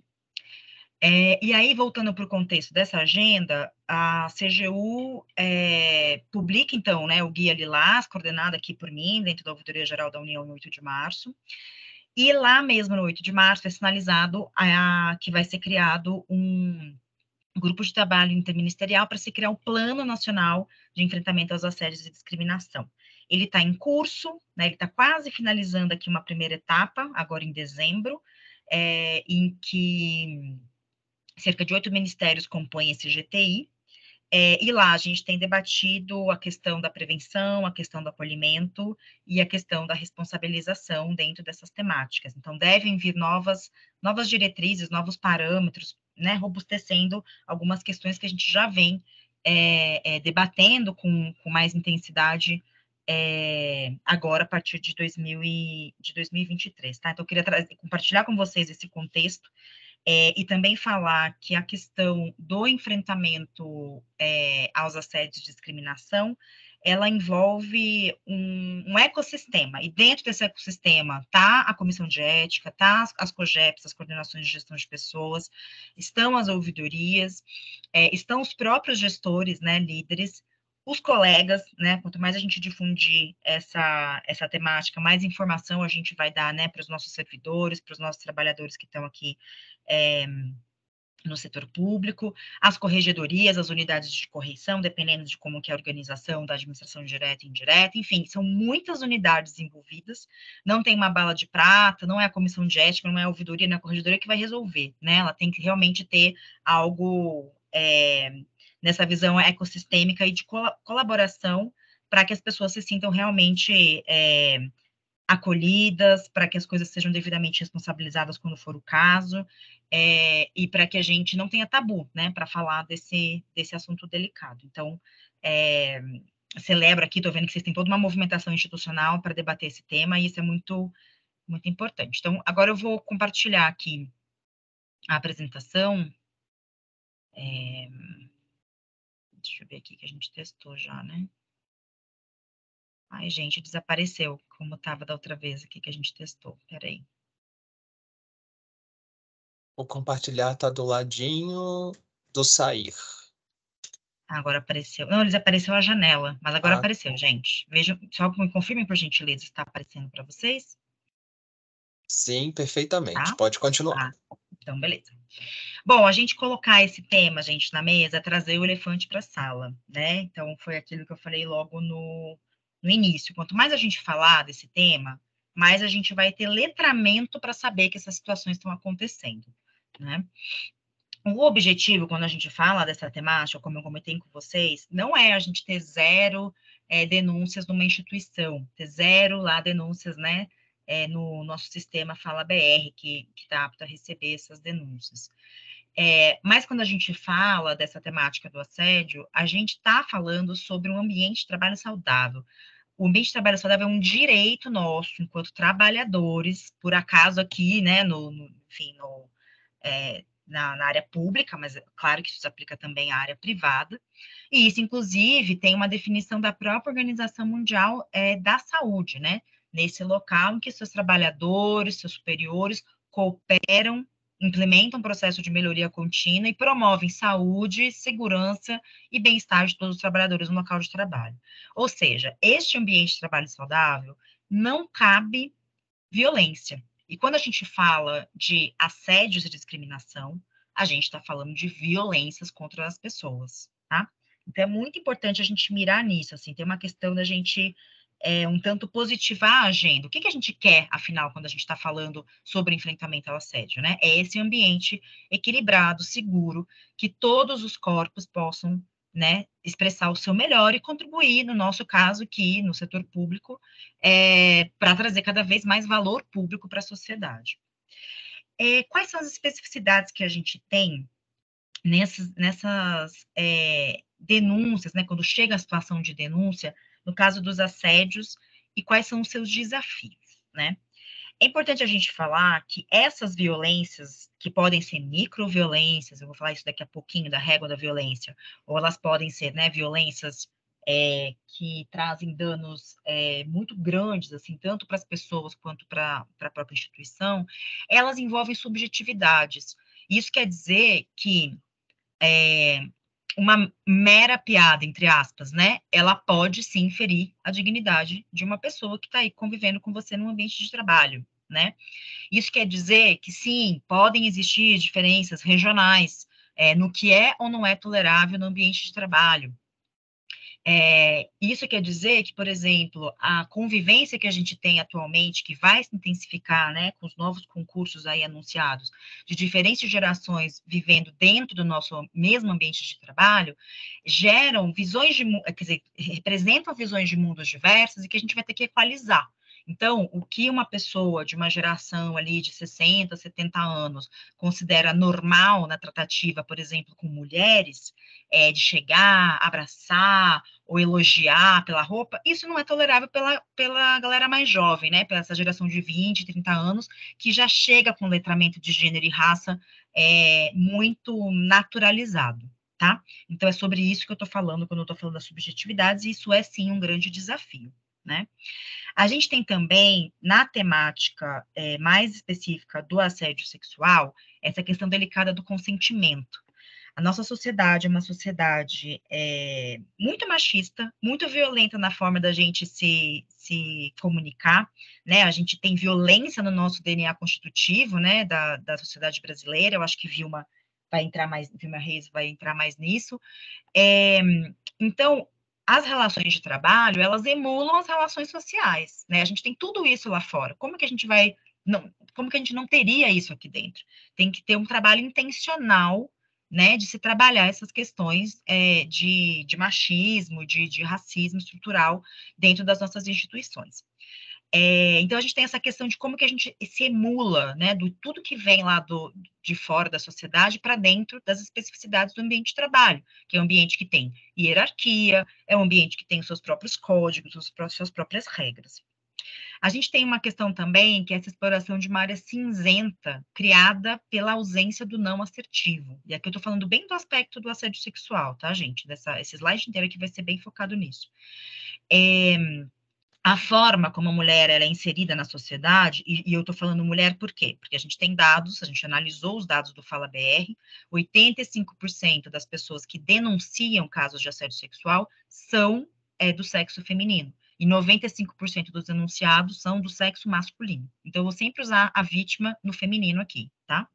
E aí, voltando para o contexto dessa agenda, a CGU publica, então, né, o Guia Lilás, coordenado aqui por mim, dentro da Ouvidoria Geral da União, em 8 de março, e lá mesmo, no 8 de março, é sinalizado que vai ser criado um grupo de trabalho interministerial para se criar um Plano Nacional de Enfrentamento aos Assédios e Discriminação. Ele está em curso, né, ele está quase finalizando aqui uma primeira etapa, agora em dezembro, em que cerca de 8 ministérios compõem esse GTI, e lá a gente tem debatido a questão da prevenção, a questão do acolhimento e a questão da responsabilização dentro dessas temáticas. Então, devem vir novas diretrizes, novos parâmetros, né, robustecendo algumas questões que a gente já vem debatendo com mais intensidade agora, a partir de 2023, tá? Então, eu queria compartilhar com vocês esse contexto, e também falar que a questão do enfrentamento aos assédios e discriminação, ela envolve um ecossistema, e dentro desse ecossistema está a Comissão de Ética, está as COGEPs, as Coordenações de Gestão de Pessoas, estão as ouvidorias, estão os próprios gestores, né, líderes, os colegas, né, quanto mais a gente difundir essa temática, mais informação a gente vai dar, né, para os nossos servidores, para os nossos trabalhadores que estão aqui no setor público, as corregedorias, as unidades de correição, dependendo de como que é a organização da administração direta e indireta, enfim, são muitas unidades envolvidas, não tem uma bala de prata, não é a comissão de ética, não é a ouvidoria, não é a corregedoria que vai resolver, né, ela tem que realmente ter algo nessa visão ecossistêmica e de colaboração para que as pessoas se sintam realmente acolhidas, para que as coisas sejam devidamente responsabilizadas quando for o caso, e para que a gente não tenha tabu, né, para falar desse assunto delicado. Então, celebro aqui, estou vendo que vocês têm toda uma movimentação institucional para debater esse tema, e isso é muito, muito importante. Então, agora eu vou compartilhar aqui a apresentação. Deixa eu ver aqui que a gente testou já, né? Ai, gente, desapareceu, como estava da outra vez aqui que a gente testou. Peraí. O compartilhar está do ladinho do sair. Agora apareceu. Não, desapareceu a janela, mas agora apareceu, tá. gente. Vejam, só me confirmem, por gentileza, se está aparecendo para vocês. Sim, perfeitamente. Tá? Pode continuar. Então, beleza. Bom, a gente colocar esse tema, gente, na mesa, é trazer o elefante para a sala, né? Então, foi aquilo que eu falei logo no início. Quanto mais a gente falar desse tema, mais a gente vai ter letramento para saber que essas situações estão acontecendo, né? O objetivo, quando a gente fala dessa temática, como eu comentei com vocês, não é a gente ter zero denúncias numa instituição, ter zero lá denúncias, né, no nosso sistema Fala BR, que está apto a receber essas denúncias. Mas quando a gente fala dessa temática do assédio, a gente está falando sobre um ambiente de trabalho saudável. O ambiente de trabalho saudável é um direito nosso, enquanto trabalhadores, por acaso aqui, né, na área pública, mas é claro que isso se aplica também à área privada, e isso, inclusive, tem uma definição da própria Organização Mundial da Saúde, né, nesse local em que seus trabalhadores, seus superiores, cooperam, implementam um processo de melhoria contínua e promovem saúde, segurança e bem-estar de todos os trabalhadores no local de trabalho. Ou seja, este ambiente de trabalho saudável não cabe violência. E quando a gente fala de assédios e discriminação, a gente está falando de violências contra as pessoas, tá? Então, é muito importante a gente mirar nisso, assim, tem uma questão da gente um tanto positivar a agenda. O que a gente quer, afinal, quando a gente está falando sobre enfrentamento ao assédio, né? É esse ambiente equilibrado, seguro, que todos os corpos possam, né, expressar o seu melhor e contribuir, no nosso caso aqui, no setor público, para trazer cada vez mais valor público para a sociedade. Quais são as especificidades que a gente tem nessas denúncias, né, quando chega a situação de denúncia, no caso dos assédios, e quais são os seus desafios, né? É importante a gente falar que essas violências, que podem ser microviolências, eu vou falar isso daqui a pouquinho, da régua da violência, ou elas podem ser, né, violências que trazem danos muito grandes, assim, tanto para as pessoas quanto para a própria instituição, elas envolvem subjetividades. Isso quer dizer que uma mera piada, entre aspas, né, ela pode sim ferir a dignidade de uma pessoa que está aí convivendo com você num ambiente de trabalho, né? Isso quer dizer que sim, podem existir diferenças regionais no que é ou não é tolerável no ambiente de trabalho. Isso quer dizer que, por exemplo, a convivência que a gente tem atualmente, que vai se intensificar, né, com os novos concursos aí anunciados, de diferentes gerações vivendo dentro do nosso mesmo ambiente de trabalho, geram visões quer dizer, representam visões de mundos diversas e que a gente vai ter que equalizar. Então, o que uma pessoa de uma geração ali de 60, 70 anos considera normal na tratativa, por exemplo, com mulheres, de chegar, abraçar ou elogiar pela roupa, isso não é tolerável pela galera mais jovem, né? Pela essa geração de 20, 30 anos, que já chega com letramento de gênero e raça muito naturalizado, tá? Então, é sobre isso que eu estou falando quando eu estou falando das subjetividades, e isso é, sim, um grande desafio, né? A gente tem também, na temática mais específica do assédio sexual, essa questão delicada do consentimento. A nossa sociedade é uma sociedade muito machista, muito violenta na forma da gente se comunicar, né? A gente tem violência no nosso DNA constitutivo, né, da sociedade brasileira. Eu acho que Vilma Reis vai entrar mais nisso. Então, as relações de trabalho, elas emulam as relações sociais, né? A gente tem tudo isso lá fora. Como que a gente como que a gente não teria isso aqui dentro? Tem que ter um trabalho intencional, né, de se trabalhar essas questões de machismo, de racismo estrutural dentro das nossas instituições. Então, a gente tem essa questão de como que a gente se emula, né, do tudo que vem lá de fora da sociedade para dentro das especificidades do ambiente de trabalho, que é um ambiente que tem hierarquia, é um ambiente que tem os seus próprios códigos, suas próprias regras. A gente tem uma questão também, que é essa exploração de uma área cinzenta, criada pela ausência do não assertivo. E aqui eu estou falando bem do aspecto do assédio sexual, tá, gente? Esse slide inteiro aqui vai ser bem focado nisso. A forma como a mulher ela é inserida na sociedade, e eu estou falando mulher por quê? Porque a gente tem dados, a gente analisou os dados do Fala BR, 85% das pessoas que denunciam casos de assédio sexual são do sexo feminino, e 95% dos denunciados são do sexo masculino. Então, eu vou sempre usar a vítima no feminino aqui, tá?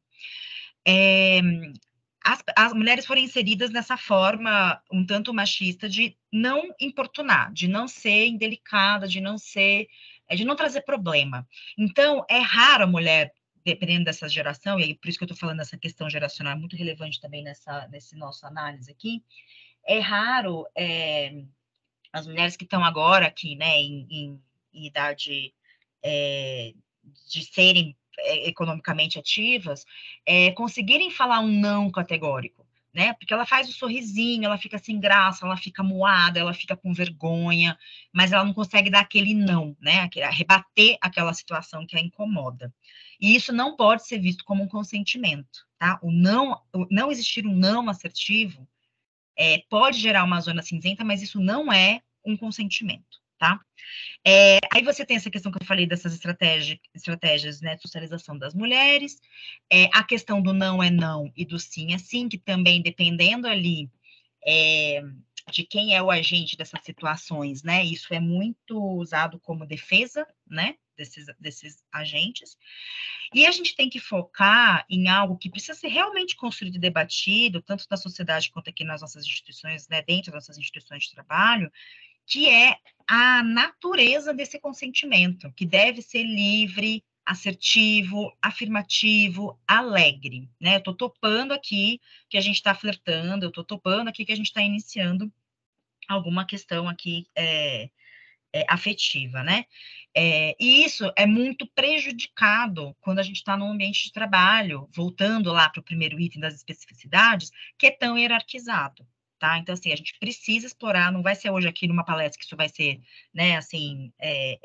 As mulheres foram inseridas nessa forma um tanto machista de não importunar, de não ser indelicada, de não trazer problema. Então, é raro a mulher, dependendo dessa geração, e aí por isso que eu estou falando dessa questão geracional, é muito relevante também nesse nosso análise aqui, é raro as mulheres que estão agora aqui, né, em idade de serem economicamente ativas, conseguirem falar um não categórico, né? Porque ela faz o sorrisinho, ela fica sem graça, ela fica moada, ela fica com vergonha, mas ela não consegue dar aquele não, né? Rebater aquela situação que a incomoda. E isso não pode ser visto como um consentimento, tá? O não existir um não assertivo pode gerar uma zona cinzenta, mas isso não é um consentimento, tá? Aí você tem essa questão que eu falei dessas estratégias, né, de socialização das mulheres, a questão do não é não e do sim é sim, que também, dependendo ali de quem é o agente dessas situações, né, isso é muito usado como defesa, né, desses agentes. E a gente tem que focar em algo que precisa ser realmente construído e debatido, tanto na sociedade quanto aqui nas nossas instituições, né, dentro das nossas instituições de trabalho, que é a natureza desse consentimento, que deve ser livre, assertivo, afirmativo, alegre, né? Eu estou topando aqui que a gente está flertando, eu estou topando aqui que a gente está iniciando alguma questão aqui afetiva, né? E isso é muito prejudicado quando a gente está num ambiente de trabalho, voltando lá para o primeiro item das especificidades, que é tão hierarquizado. Tá? Então, assim, a gente precisa explorar, não vai ser hoje aqui numa palestra que isso vai ser, né, assim,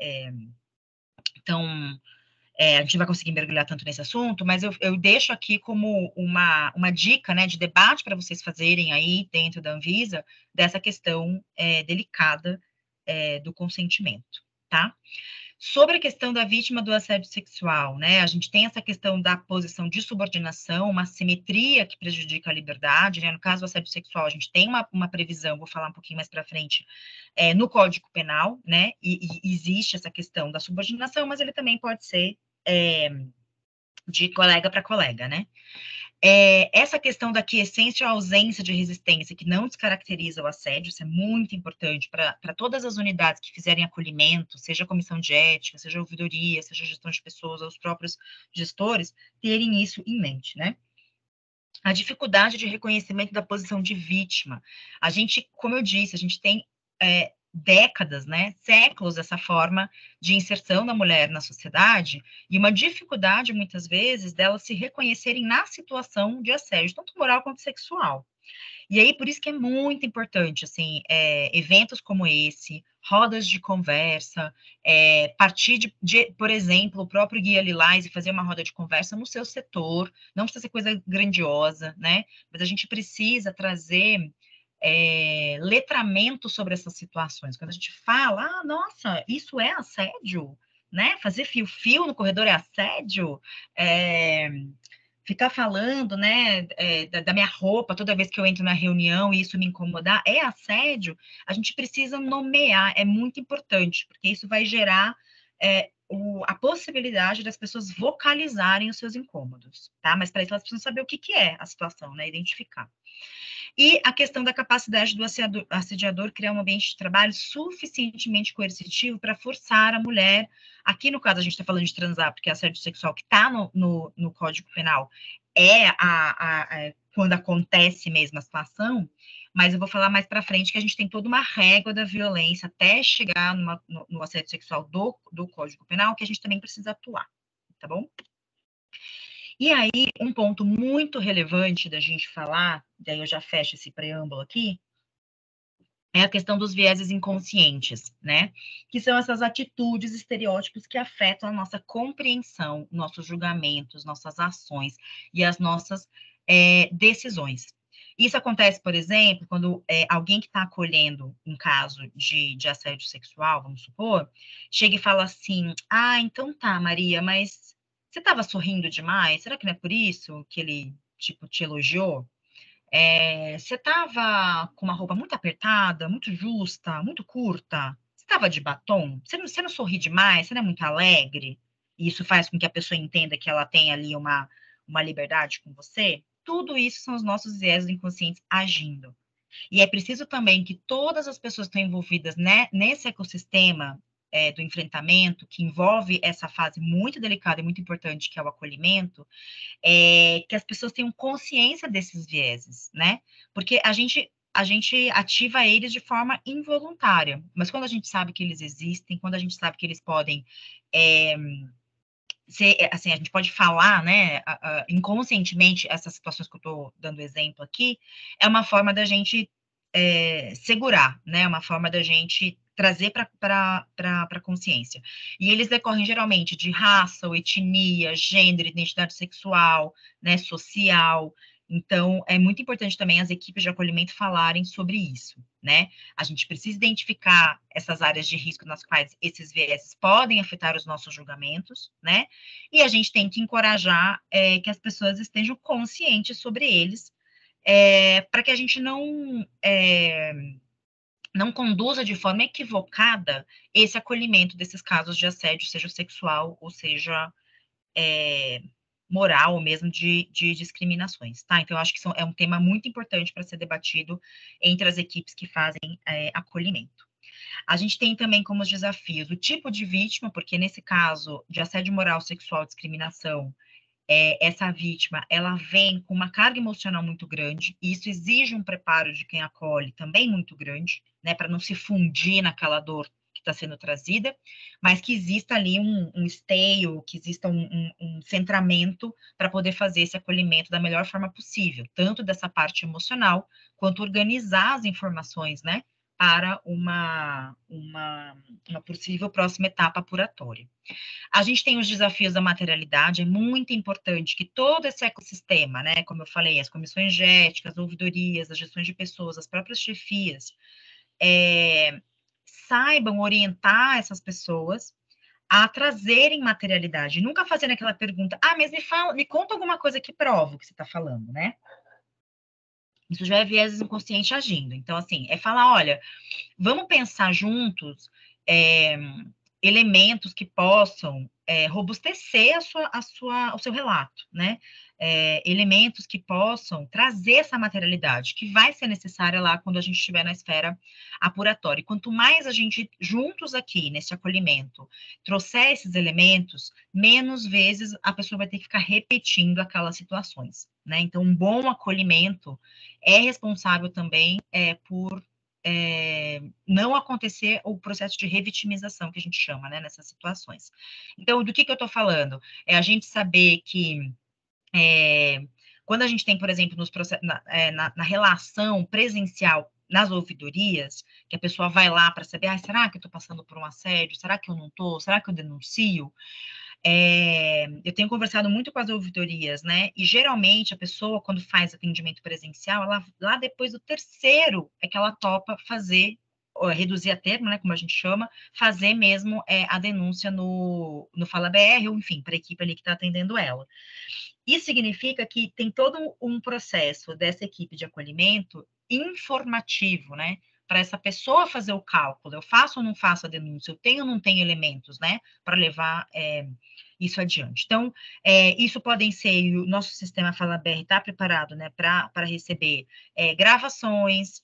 então, a gente vai conseguir mergulhar tanto nesse assunto, mas eu deixo aqui como uma dica, né, de debate para vocês fazerem aí dentro da Anvisa, dessa questão delicada do consentimento, tá? Sobre a questão da vítima do assédio sexual, né, a gente tem essa questão da posição de subordinação, uma simetria que prejudica a liberdade, né, no caso do assédio sexual, a gente tem uma previsão, vou falar um pouquinho mais para frente, no Código Penal, né, e existe essa questão da subordinação, mas ele também pode ser de colega para colega, né. Essa questão da quiescência ou ausência de resistência, que não descaracteriza o assédio, isso é muito importante para todas as unidades que fizerem acolhimento, seja a comissão de ética, seja a ouvidoria, seja a gestão de pessoas, ou os próprios gestores, terem isso em mente, né? A dificuldade de reconhecimento da posição de vítima. A gente, como eu disse, a gente tem décadas, né, séculos, essa forma de inserção da mulher na sociedade e uma dificuldade, muitas vezes, delas se reconhecerem na situação de assédio, tanto moral quanto sexual. E aí, por isso que é muito importante, assim, eventos como esse, rodas de conversa, partir de, por exemplo, o próprio Guia Lilás e fazer uma roda de conversa no seu setor, não precisa ser coisa grandiosa, né, mas a gente precisa trazer letramento sobre essas situações. Quando a gente fala, nossa, isso é assédio, né? Fazer fio-fio no corredor é assédio, ficar falando, né, da minha roupa toda vez que eu entro na reunião e isso me incomodar, é assédio. A gente precisa nomear, é muito importante, porque isso vai gerar a possibilidade das pessoas vocalizarem os seus incômodos, tá? Mas para isso elas precisam saber o que é a situação, né? Identificar. E a questão da capacidade do assediador criar um ambiente de trabalho suficientemente coercitivo para forçar a mulher, aqui no caso a gente está falando de transar, porque é assédio sexual que está no Código Penal, quando acontece mesmo a situação, mas eu vou falar mais para frente que a gente tem toda uma régua da violência até chegar no assédio sexual do Código Penal, que a gente também precisa atuar, tá bom? E aí, um ponto muito relevante da gente falar, daí eu já fecho esse preâmbulo aqui, é a questão dos vieses inconscientes, né? Que são essas atitudes, estereótipos que afetam a nossa compreensão, nossos julgamentos, nossas ações e as nossas decisões. Isso acontece, por exemplo, quando alguém que está acolhendo um caso de assédio sexual, vamos supor, chega e fala assim: ah, então tá, Maria, mas você estava sorrindo demais? Será que não é por isso que ele, tipo, te elogiou? Você estava com uma roupa muito apertada, muito justa, muito curta? Você estava de batom? Você não sorri demais? Você não é muito alegre? E isso faz com que a pessoa entenda que ela tem ali uma liberdade com você? Tudo isso são os nossos vieses inconscientes agindo. E é preciso também que todas as pessoas que estão envolvidas nesse ecossistema do enfrentamento, que envolve essa fase muito delicada e muito importante, que é o acolhimento, que as pessoas tenham consciência desses vieses, né? Porque a gente ativa eles de forma involuntária, mas quando a gente sabe que eles existem, quando a gente sabe que eles podem assim, a gente pode falar, né, inconscientemente, essas situações que eu estou dando exemplo aqui, é uma forma da gente segurar, né, uma forma da gente trazer para a consciência. E eles decorrem geralmente de raça, ou etnia, gênero, identidade sexual, né, social. Então, é muito importante também as equipes de acolhimento falarem sobre isso, né? A gente precisa identificar essas áreas de risco nas quais esses vieses podem afetar os nossos julgamentos, né? E a gente tem que encorajar que as pessoas estejam conscientes sobre eles, para que a gente não conduza de forma equivocada esse acolhimento desses casos de assédio, seja sexual ou seja moral ou mesmo de discriminações, tá? Então, eu acho que é um tema muito importante para ser debatido entre as equipes que fazem acolhimento. A gente tem também como desafios o tipo de vítima, porque nesse caso de assédio moral, sexual, discriminação, essa vítima, ela vem com uma carga emocional muito grande, e isso exige um preparo de quem acolhe também muito grande, né, para não se fundir naquela dor que está sendo trazida, mas que exista ali um esteio, que exista um centramento para poder fazer esse acolhimento da melhor forma possível, tanto dessa parte emocional, quanto organizar as informações, né, para uma possível próxima etapa apuratória. A gente tem os desafios da materialidade, é muito importante que todo esse ecossistema, né, como eu falei, as comissões de ética, as ouvidorias, as gestões de pessoas, as próprias chefias, saibam orientar essas pessoas a trazerem materialidade, nunca fazendo aquela pergunta, mas me conta alguma coisa que prova o que você está falando, né? Isso já é viés inconsciente agindo. Então, assim, falar, olha, vamos pensar juntos elementos que possam robustecer o seu relato, né? Elementos que possam trazer essa materialidade, que vai ser necessária lá quando a gente estiver na esfera apuratória. E quanto mais a gente, juntos aqui, nesse acolhimento, trouxer esses elementos, menos vezes a pessoa vai ter que ficar repetindo aquelas situações, né? Então, um bom acolhimento é responsável também por não acontecer o processo de revitimização, que a gente chama, né, nessas situações. Então, do que eu estou falando? É a gente saber que quando a gente tem, por exemplo, na relação presencial, nas ouvidorias, que a pessoa vai lá para saber, será que eu estou passando por um assédio? Será que eu não estou? Será que eu denuncio? Eu tenho conversado muito com as ouvidorias, né? E geralmente a pessoa, quando faz atendimento presencial, ela lá depois do terceiro é que ela topa reduzir a termo, né? Como a gente chama, fazer mesmo a denúncia no Fala BR, ou enfim, para a equipe ali que está atendendo ela. Isso significa que tem todo um processo dessa equipe de acolhimento informativo, né? Para essa pessoa fazer o cálculo, eu faço ou não faço a denúncia, eu tenho ou não tenho elementos, né, para levar isso adiante. Então, isso podem ser, o nosso sistema Fala BR está preparado, né, para receber gravações,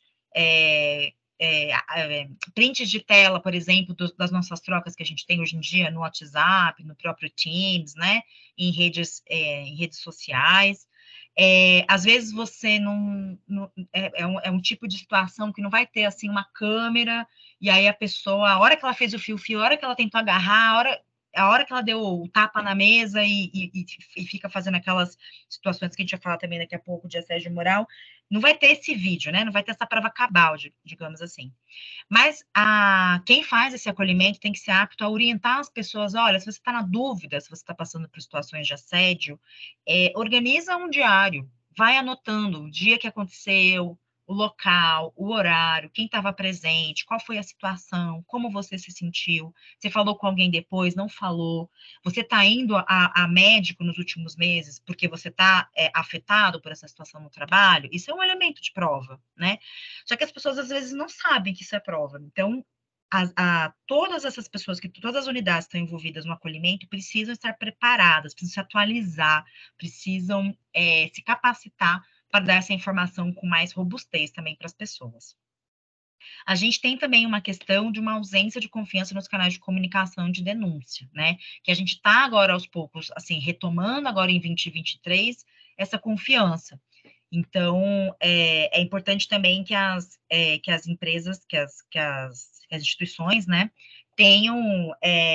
prints de tela, por exemplo, das nossas trocas que a gente tem hoje em dia no WhatsApp, no próprio Teams, né, em redes sociais. Às vezes você é um tipo de situação que não vai ter, assim, uma câmera, e aí a pessoa, a hora que ela fez o fio-fio, a hora que ela tentou agarrar, a hora que ela deu o tapa na mesa e fica fazendo aquelas situações que a gente vai falar também daqui a pouco de assédio moral, não vai ter esse vídeo, né? Não vai ter essa prova cabal, digamos assim. Mas quem faz esse acolhimento tem que ser apto a orientar as pessoas. Olha, se você está na dúvida, se você está passando por situações de assédio, organiza um diário, vai anotando o dia que aconteceu, o local, o horário, quem estava presente, qual foi a situação, como você se sentiu, você falou com alguém depois, não falou, você está indo a médico nos últimos meses porque você está afetado por essa situação no trabalho, isso é um elemento de prova, né? Só que as pessoas às vezes não sabem que isso é prova, então todas essas pessoas, todas as unidades que estão envolvidas no acolhimento precisam estar preparadas, precisam se atualizar, precisam se capacitar para dar essa informação com mais robustez também para as pessoas. A gente tem também uma questão de uma ausência de confiança nos canais de comunicação de denúncia, né? Que a gente está agora, aos poucos, assim, retomando agora em 2023 essa confiança. Então, é importante também que as empresas, que as instituições, né, tenham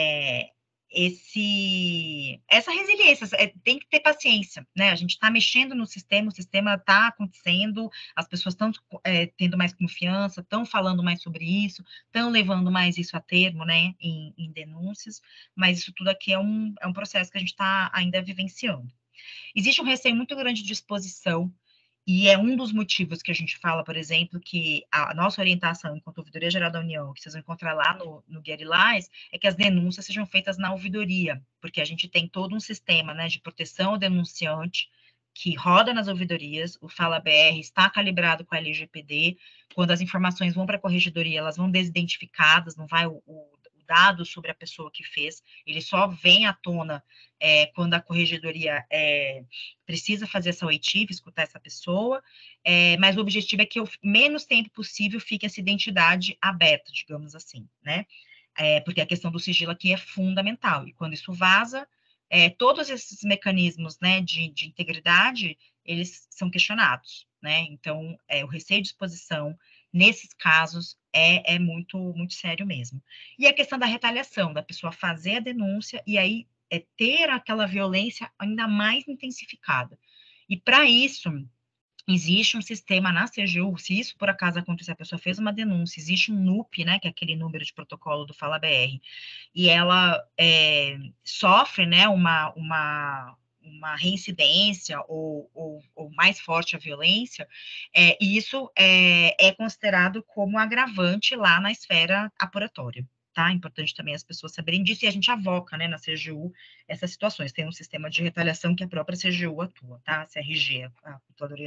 essa resiliência, tem que ter paciência, né? A gente está mexendo no sistema, o sistema está acontecendo, as pessoas estão tendo mais confiança, estão falando mais sobre isso, estão levando mais isso a termo, né, em denúncias, mas isso tudo aqui é um processo que a gente está ainda vivenciando. Existe um receio muito grande de exposição, e é um dos motivos que a gente fala, por exemplo, que a nossa orientação enquanto Ouvidoria Geral da União, que vocês vão encontrar lá no Guia Lilás, é que as denúncias sejam feitas na ouvidoria, porque a gente tem todo um sistema, né, de proteção ao denunciante que roda nas ouvidorias, o Fala BR está calibrado com a LGPD, quando as informações vão para a corregedoria, elas vão desidentificadas, não vai o dado sobre a pessoa que fez, ele só vem à tona quando a corregedoria precisa fazer essa oitiva, escutar essa pessoa, mas o objetivo é que o menos tempo possível fique essa identidade aberta, digamos assim, né? Porque a questão do sigilo aqui é fundamental, e quando isso vaza, todos esses mecanismos, né, de integridade, eles são questionados, né? Então, o receio de exposição, nesses casos, é muito, muito sério mesmo. E a questão da retaliação, da pessoa fazer a denúncia e aí ter aquela violência ainda mais intensificada. E para isso, existe um sistema na CGU, se isso por acaso acontecer, a pessoa fez uma denúncia, existe um NUP, né, que é aquele número de protocolo do Fala BR, e ela sofre, né, uma reincidência ou mais forte a violência, e isso é considerado como agravante lá na esfera apuratória, tá? É importante também as pessoas saberem disso, e a gente avoca, né, na CGU essas situações. Tem um sistema de retaliação que a própria CGU atua, tá? A CRG, a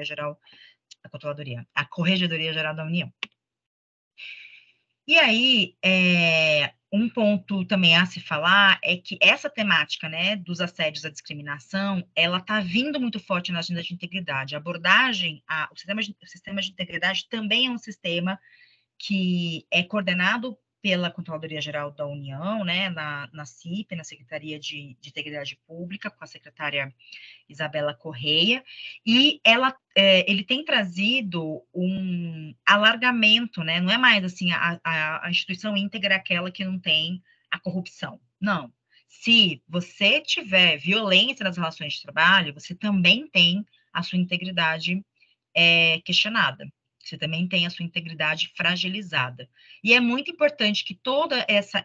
Corregedoria Geral da União. E aí, um ponto também a se falar é que essa temática, né, dos assédios à discriminação, ela está vindo muito forte na agenda de integridade. A abordagem, o sistema de integridade também é um sistema que é coordenado pela Controladoria Geral da União, né, na CIP, na Secretaria de Integridade Pública, com a secretária Isabela Correia, e ele tem trazido um alargamento, né, não é mais assim, a instituição íntegra é aquela que não tem a corrupção, não. Se você tiver violência nas relações de trabalho, você também tem a sua integridade questionada. Você também tem a sua integridade fragilizada. E é muito importante que toda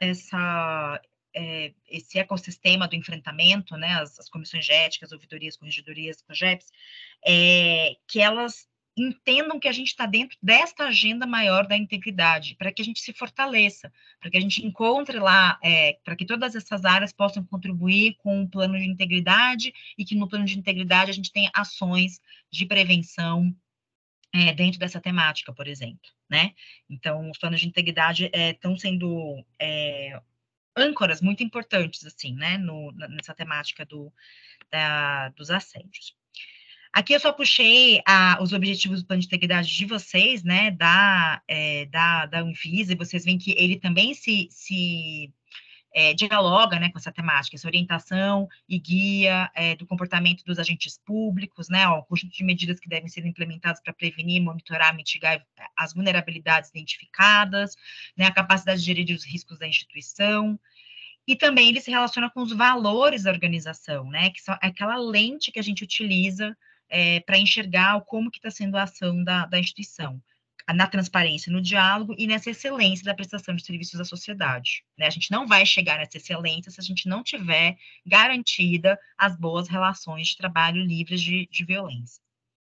esse ecossistema do enfrentamento, né, as comissões de ética, as ouvidorias, corregedorias, COGEPs, que elas entendam que a gente está dentro desta agenda maior da integridade, para que a gente se fortaleça, para que a gente encontre lá, para que todas essas áreas possam contribuir com o plano de integridade e que no plano de integridade a gente tenha ações de prevenção, dentro dessa temática, por exemplo, né? Então, os planos de integridade estão sendo âncoras muito importantes, assim, né, nessa temática dos assédios. Aqui eu só puxei os objetivos do plano de integridade de vocês, né, da Anvisa, e vocês veem que ele também se dialoga, né, com essa temática, essa orientação e guia do comportamento dos agentes públicos, né, o conjunto de medidas que devem ser implementadas para prevenir, monitorar, mitigar as vulnerabilidades identificadas, né, a capacidade de gerir os riscos da instituição, e também ele se relaciona com os valores da organização, né, que são aquela lente que a gente utiliza para enxergar como que está sendo a ação da instituição, na transparência, no diálogo e nessa excelência da prestação de serviços à sociedade, né? A gente não vai chegar nessa excelência se a gente não tiver garantida as boas relações de trabalho livres de violência.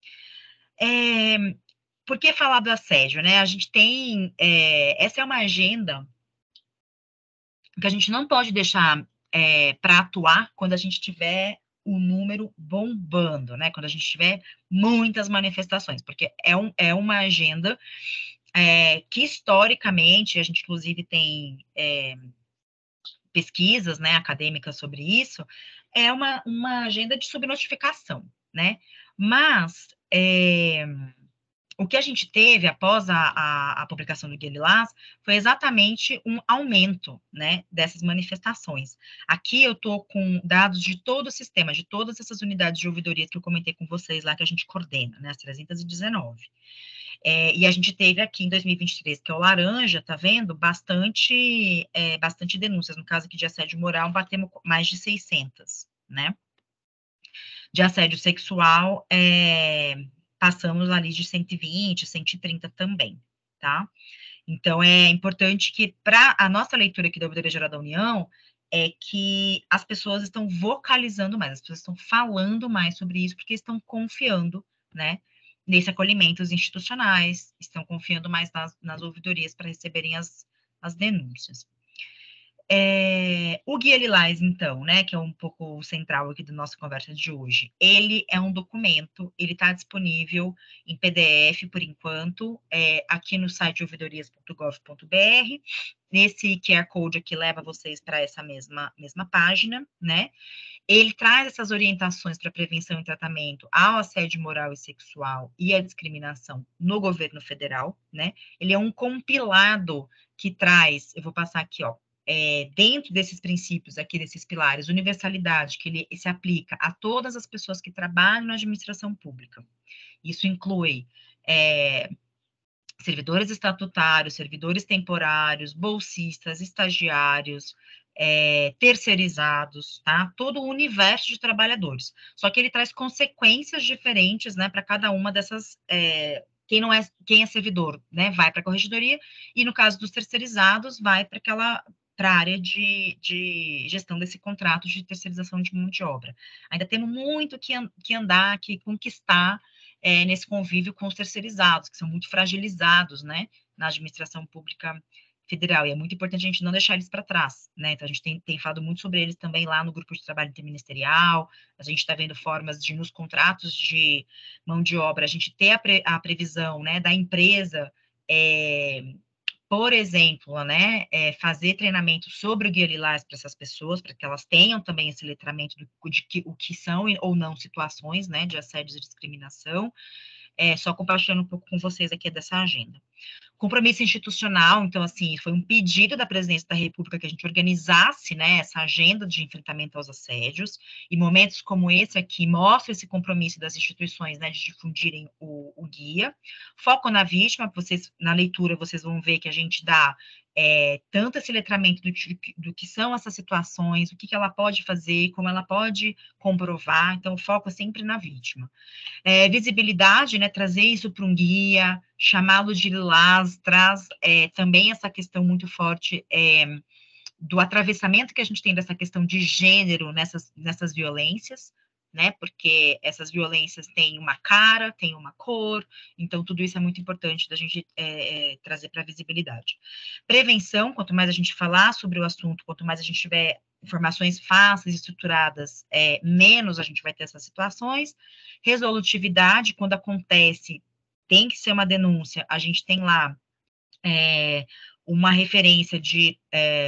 Por que falar do assédio, né? A gente tem, essa é uma agenda que a gente não pode deixar para atuar quando a gente tiver o número bombando, né? Quando a gente tiver muitas manifestações, porque é uma agenda que, historicamente, a gente, inclusive, tem pesquisas, né, acadêmicas sobre isso, é uma agenda de subnotificação, né? Mas o que a gente teve após a publicação do Guia Lilás foi exatamente um aumento, né, dessas manifestações. Aqui eu estou com dados de todo o sistema, de todas essas unidades de ouvidoria que eu comentei com vocês lá, que a gente coordena, né, as 319. E a gente teve aqui em 2023, que é o laranja, tá vendo? Bastante denúncias. No caso aqui de assédio moral, batemos mais de 600, né? De assédio sexual, passamos ali de 120, 130 também, tá? Então, é importante que, para a nossa leitura aqui da Ouvidoria Geral da União, é que as pessoas estão vocalizando mais, as pessoas estão falando mais sobre isso, porque estão confiando, né, nesse acolhimento institucionais, estão confiando mais nas ouvidorias para receberem as denúncias. O Guia Lilás, então, né, que é um pouco central aqui da nossa conversa de hoje, ele é um documento, ele está disponível em PDF, por enquanto, aqui no site ouvidorias.gov.br, nesse QR Code aqui leva vocês para essa mesma página, né, ele traz essas orientações para prevenção e tratamento ao assédio moral e sexual e à discriminação no governo federal, né, ele é um compilado que traz, eu vou passar aqui, ó, dentro desses princípios aqui, desses pilares, universalidade, que ele se aplica a todas as pessoas que trabalham na administração pública. Isso inclui servidores estatutários, servidores temporários, bolsistas, estagiários, terceirizados, tá? Todo o universo de trabalhadores. Só que ele traz consequências diferentes, né, para cada uma dessas. Quem é servidor, né, vai para a corregedoria, e no caso dos terceirizados, vai para a área de gestão desse contrato de terceirização de mão de obra. Ainda temos muito que andar, que conquistar nesse convívio com os terceirizados, que são muito fragilizados, né, na administração pública federal, e é muito importante a gente não deixar eles para trás, né, então a gente tem falado muito sobre eles também lá no grupo de trabalho interministerial, a gente está vendo formas de, nos contratos de mão de obra, a gente ter a previsão, né, da empresa, por exemplo, né, fazer treinamento sobre o Guia Lilás para essas pessoas, para que elas tenham também esse letramento de o que são ou não situações, né, de assédio e discriminação, só compartilhando um pouco com vocês aqui dessa agenda. Compromisso institucional, então, assim, foi um pedido da Presidência da República que a gente organizasse, né, essa agenda de enfrentamento aos assédios, e momentos como esse aqui mostram esse compromisso das instituições, né, de difundirem o guia. Foco na vítima, na leitura, vocês vão ver que a gente dá tanto esse letramento do que são essas situações, o que ela pode fazer, como ela pode comprovar, então o foco é sempre na vítima. Visibilidade, né, trazer isso para um guia, chamá-lo de Lilás, traz também essa questão muito forte do atravessamento que a gente tem dessa questão de gênero nessas violências, né, porque essas violências têm uma cara, têm uma cor, então tudo isso é muito importante da gente trazer para a visibilidade. Prevenção, quanto mais a gente falar sobre o assunto, quanto mais a gente tiver informações fáceis, estruturadas, menos a gente vai ter essas situações. Resolutividade, quando acontece, tem que ser uma denúncia, a gente tem lá uma referência de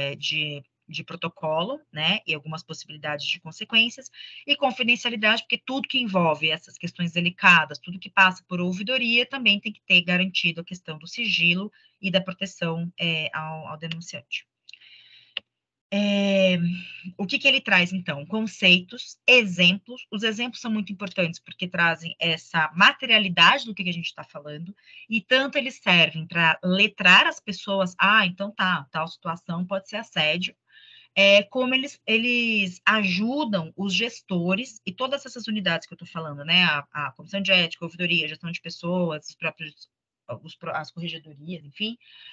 protocolo, né, e algumas possibilidades de consequências, e confidencialidade, porque tudo que envolve essas questões delicadas, tudo que passa por ouvidoria, também tem que ter garantido a questão do sigilo e da proteção ao denunciante. O que ele traz, então? Conceitos, exemplos. Os exemplos são muito importantes porque trazem essa materialidade do que a gente está falando, e tanto eles servem para letrar as pessoas, então tá, tal situação pode ser assédio, como eles ajudam os gestores e todas essas unidades que eu estou falando, né? A comissão de ética, a ouvidoria, gestão de pessoas, as corregedorias, enfim,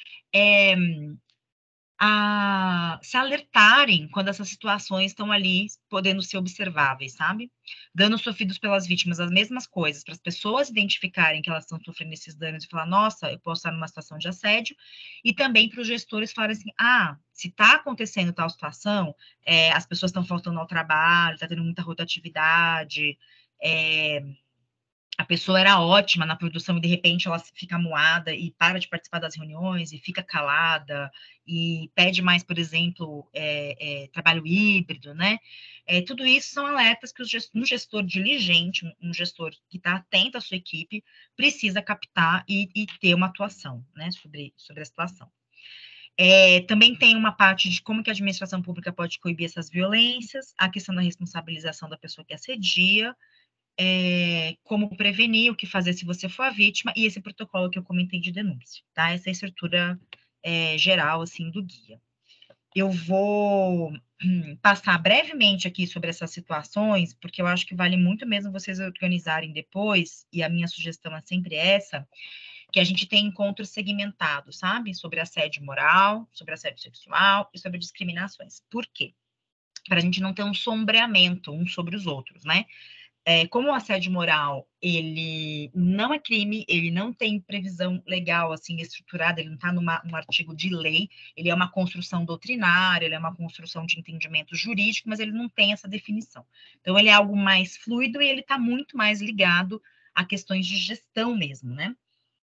a se alertarem quando essas situações estão ali podendo ser observáveis, sabe? Dando sofridos pelas vítimas as mesmas coisas, para as pessoas identificarem que elas estão sofrendo esses danos e falar, nossa, eu posso estar numa situação de assédio, e também para os gestores falarem assim, se está acontecendo tal situação, as pessoas estão faltando ao trabalho, está tendo muita rotatividade, a pessoa era ótima na produção e de repente ela fica amuada e para de participar das reuniões e fica calada e pede mais, por exemplo, trabalho híbrido, né? Tudo isso são alertas que um gestor diligente, um gestor que está atento à sua equipe, precisa captar e ter uma atuação, né, sobre a situação. Também tem uma parte de como que a administração pública pode coibir essas violências, a questão da responsabilização da pessoa que assedia, como prevenir, o que fazer se você for a vítima, e esse protocolo que eu comentei de denúncia, tá? Essa é a estrutura geral, assim, do guia. Eu vou passar brevemente aqui sobre essas situações, porque eu acho que vale muito mesmo vocês organizarem depois, e a minha sugestão é sempre essa, que a gente tem encontros segmentados, sabe? Sobre assédio moral, sobre assédio sexual e sobre discriminações. Por quê? Para a gente não ter um sombreamento uns sobre os outros, né? Como o assédio moral, ele não é crime, ele não tem previsão legal, assim, estruturada, ele não está num artigo de lei, ele é uma construção doutrinária, ele é uma construção de entendimento jurídico, mas ele não tem essa definição. Então, ele é algo mais fluido e ele está muito mais ligado a questões de gestão mesmo, né?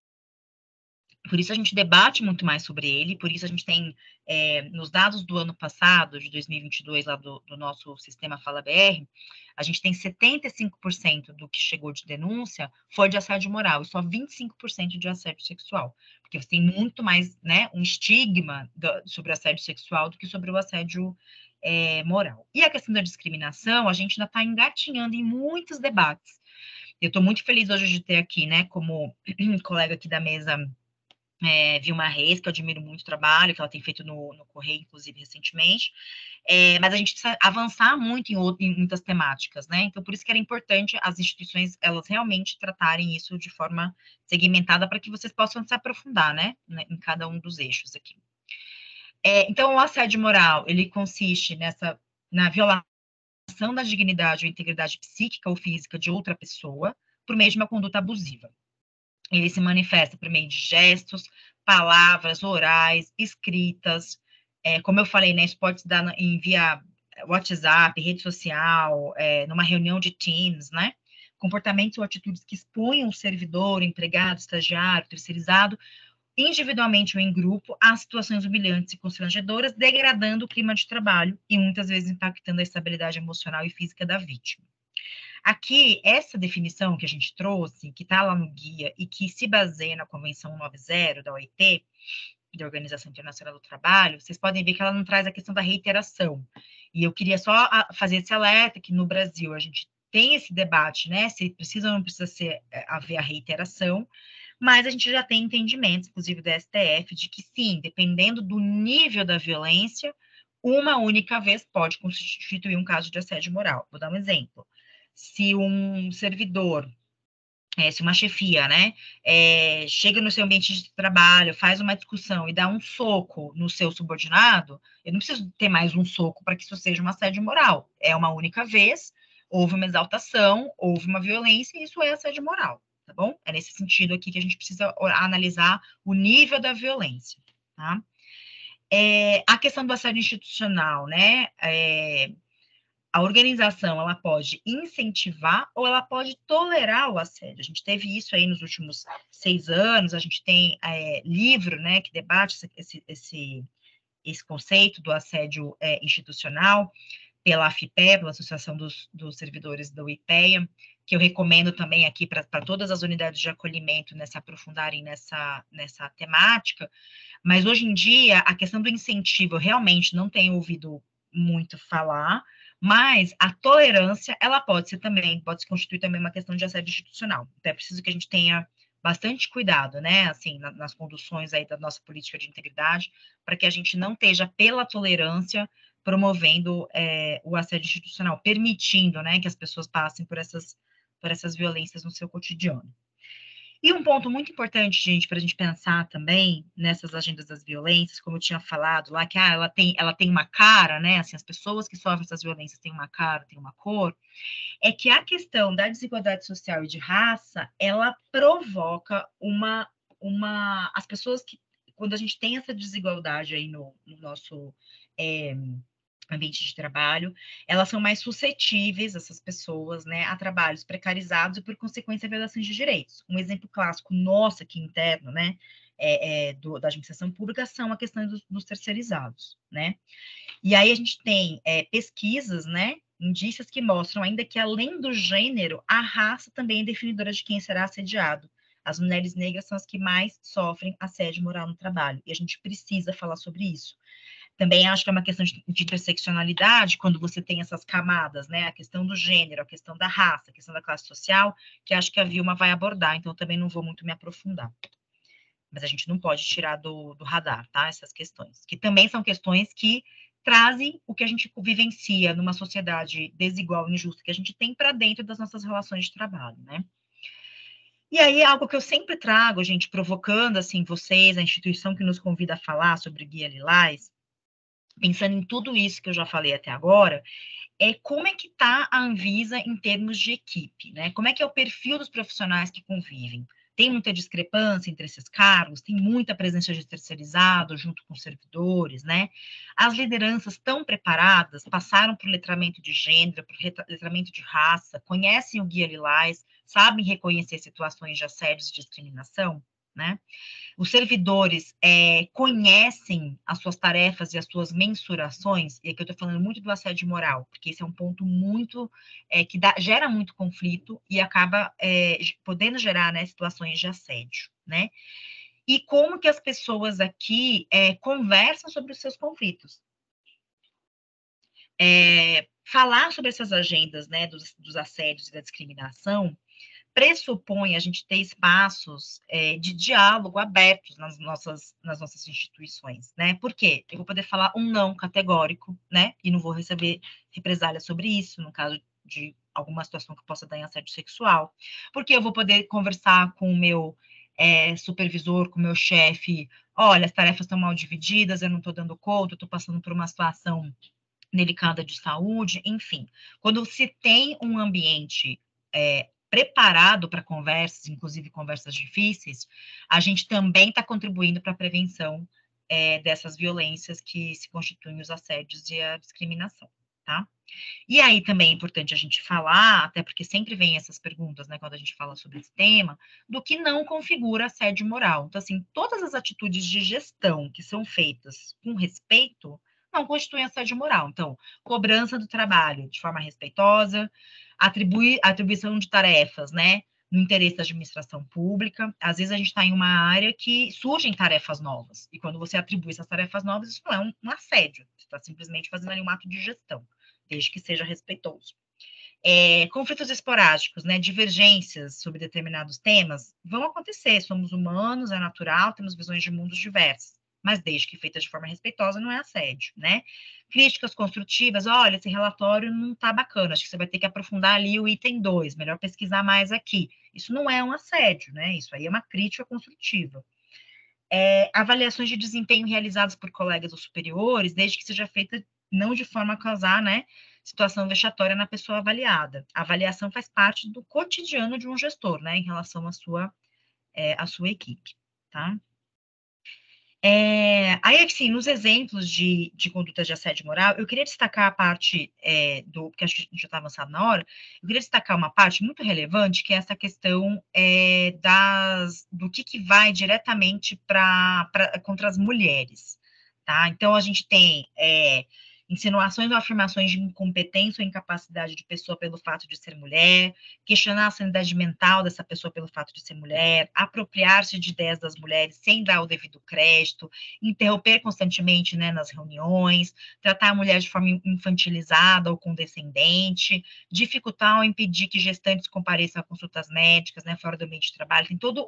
Por isso a gente debate muito mais sobre ele, por isso a gente tem, nos dados do ano passado, de 2022, lá do nosso sistema Fala BR, a gente tem 75% do que chegou de denúncia foi de assédio moral, e só 25% de assédio sexual, porque você tem muito mais, né, um estigma sobre o assédio sexual do que sobre o assédio moral. E a questão da discriminação, a gente ainda está engatinhando em muitos debates. Eu estou muito feliz hoje de ter aqui, né, como colega aqui da mesa, Vilma Reis, que eu admiro muito o trabalho que ela tem feito no Correio, inclusive, recentemente, mas a gente precisa avançar muito em muitas temáticas, né? Então, por isso que era importante as instituições, elas realmente tratarem isso de forma segmentada para que vocês possam se aprofundar, né, em cada um dos eixos aqui. Então, o assédio moral, ele consiste na violação da dignidade ou integridade psíquica ou física de outra pessoa por meio de uma conduta abusiva. Ele se manifesta por meio de gestos, palavras orais, escritas, como eu falei, né, isso pode se dar via WhatsApp, rede social, numa reunião de Teams, né, comportamentos ou atitudes que expunham o servidor, empregado, estagiário, terceirizado, individualmente ou em grupo, a situações humilhantes e constrangedoras, degradando o clima de trabalho e muitas vezes impactando a estabilidade emocional e física da vítima. Aqui, essa definição que a gente trouxe, que está lá no guia e que se baseia na Convenção 90 da OIT, da Organização Internacional do Trabalho, vocês podem ver que ela não traz a questão da reiteração. E eu queria só fazer esse alerta que no Brasil a gente tem esse debate, né, se precisa ou não precisa haver a reiteração, mas a gente já tem entendimentos, inclusive do STF, de que sim, dependendo do nível da violência, uma única vez pode constituir um caso de assédio moral. Vou dar um exemplo. Se um servidor, se uma chefia, né, chega no seu ambiente de trabalho, faz uma discussão e dá um soco no seu subordinado, eu não preciso ter mais um soco para que isso seja um assédio moral. É uma única vez, houve uma exaltação, houve uma violência, e isso é assédio moral, tá bom? É nesse sentido aqui que a gente precisa analisar o nível da violência, tá? A questão do assédio institucional, né, a organização, ela pode incentivar ou ela pode tolerar o assédio. A gente teve isso aí nos últimos 6 anos, a gente tem livro, né, que debate esse conceito do assédio institucional, pela AFIPE, pela Associação dos Servidores da UIPEA, que eu recomendo também aqui para todas as unidades de acolhimento, né, se aprofundarem nessa temática, mas hoje em dia, a questão do incentivo, eu realmente não tenho ouvido muito falar, mas a tolerância, ela pode se constituir também uma questão de assédio institucional. Então, é preciso que a gente tenha bastante cuidado, né, assim, nas conduções aí da nossa política de integridade, para que a gente não esteja, pela tolerância, promovendo o assédio institucional, permitindo, né, que as pessoas passem por essas violências no seu cotidiano. E um ponto muito importante, gente, para a gente pensar também nessas agendas das violências, como eu tinha falado lá, que ela tem uma cara, né? Assim, as pessoas que sofrem essas violências têm uma cara, têm uma cor, é que a questão da desigualdade social e de raça, ela provoca as pessoas que, quando a gente tem essa desigualdade aí no nosso ambiente de trabalho, elas são mais suscetíveis, essas pessoas, né, a trabalhos precarizados e, por consequência, a violações de direitos. Um exemplo clássico nosso aqui interno, né, da administração pública são a questão dos terceirizados, né? E aí a gente tem pesquisas, né, indícios que mostram ainda que, além do gênero, a raça também é definidora de quem será assediado. As mulheres negras são as que mais sofrem assédio moral no trabalho, e a gente precisa falar sobre isso. Também acho que é uma questão de interseccionalidade, quando você tem essas camadas, né? A questão do gênero, a questão da raça, a questão da classe social, que acho que a Vilma vai abordar, então também não vou muito me aprofundar. Mas a gente não pode tirar do radar, tá? Essas questões, que também são questões que trazem o que a gente vivencia numa sociedade desigual e injusta que a gente tem para dentro das nossas relações de trabalho, né? E aí, algo que eu sempre trago, gente, provocando, assim, vocês, a instituição que nos convida a falar sobre o Guia Lilás, pensando em tudo isso que eu já falei até agora, como é que está a Anvisa em termos de equipe, né? Como é que é o perfil dos profissionais que convivem? Tem muita discrepância entre esses cargos, tem muita presença de terceirizado junto com servidores, né? As lideranças estão preparadas, passaram por letramento de gênero, por letramento de raça, conhecem o Guia Lilás, sabem reconhecer situações de assédios e discriminação, né? Os servidores conhecem as suas tarefas e as suas mensurações, e aqui eu estou falando muito do assédio moral, porque esse é um ponto muito, que gera muito conflito e acaba podendo gerar, né, situações de assédio, né? E como que as pessoas aqui conversam sobre os seus conflitos. Falar sobre essas agendas, né, dos assédios e da discriminação, pressupõe a gente ter espaços de diálogo abertos nas nossas instituições, né? Por quê? Eu vou poder falar um não categórico, né? E não vou receber represália sobre isso, no caso de alguma situação que possa dar em assédio sexual. Porque eu vou poder conversar com o meu supervisor, com o meu chefe, olha, as tarefas estão mal divididas, eu não estou dando conta, eu estou passando por uma situação delicada de saúde, enfim. Quando se tem um ambiente preparado para conversas, inclusive conversas difíceis, a gente também está contribuindo para a prevenção dessas violências que se constituem os assédios e a discriminação, tá? E aí também é importante a gente falar, até porque sempre vem essas perguntas, né, quando a gente fala sobre esse tema, do que não configura assédio moral. Então, assim, todas as atitudes de gestão que são feitas com respeito não constituem assédio moral. Então, cobrança do trabalho de forma respeitosa, atribuição de tarefas, né, no interesse da administração pública. Às vezes a gente está em uma área que surgem tarefas novas, e quando você atribui essas tarefas novas, isso não é um assédio, você está simplesmente fazendo ali um ato de gestão, desde que seja respeitoso. Conflitos esporádicos, né, divergências sobre determinados temas, vão acontecer, somos humanos, é natural, temos visões de mundos diversas, mas desde que feitas de forma respeitosa, não é assédio, né? Críticas construtivas, olha, esse relatório não está bacana, acho que você vai ter que aprofundar ali o item 2, melhor pesquisar mais aqui. Isso não é um assédio, né? Isso aí é uma crítica construtiva. Avaliações de desempenho realizadas por colegas ou superiores, desde que seja feita não de forma a causar, né, situação vexatória na pessoa avaliada. A avaliação faz parte do cotidiano de um gestor, né, em relação à sua equipe, tá? Aí, assim, nos exemplos de condutas de assédio moral, eu queria destacar a parte porque acho que a gente já está avançado na hora, eu queria destacar uma parte muito relevante, que é essa questão do que vai diretamente contra as mulheres, tá? Então, a gente tem, insinuações ou afirmações de incompetência ou incapacidade de pessoa pelo fato de ser mulher, questionar a sanidade mental dessa pessoa pelo fato de ser mulher, apropriar-se de ideias das mulheres sem dar o devido crédito, interromper constantemente, né, nas reuniões, tratar a mulher de forma infantilizada ou condescendente, dificultar ou impedir que gestantes compareçam a consultas médicas, né, fora do ambiente de trabalho. Tem todo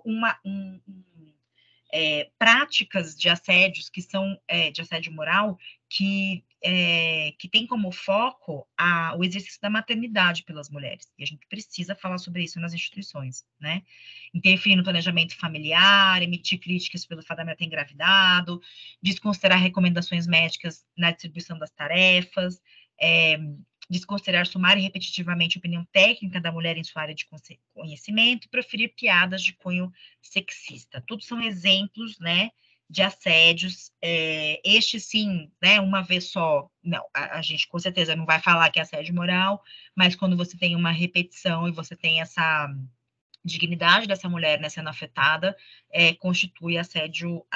práticas de assédios que são de assédio moral que tem como foco o exercício da maternidade pelas mulheres, e a gente precisa falar sobre isso nas instituições, né? Interferir no planejamento familiar, emitir críticas pelo fato da mulher ter engravidado, desconsiderar recomendações médicas na distribuição das tarefas, desconsiderar sumária e repetitivamente a opinião técnica da mulher em sua área de conhecimento e proferir piadas de cunho sexista. Tudo são exemplos, né, de assédios, este sim, né, uma vez só, não, a gente com certeza não vai falar que é assédio moral, mas quando você tem uma repetição e você tem essa dignidade dessa mulher, né, sendo afetada, constitui assédio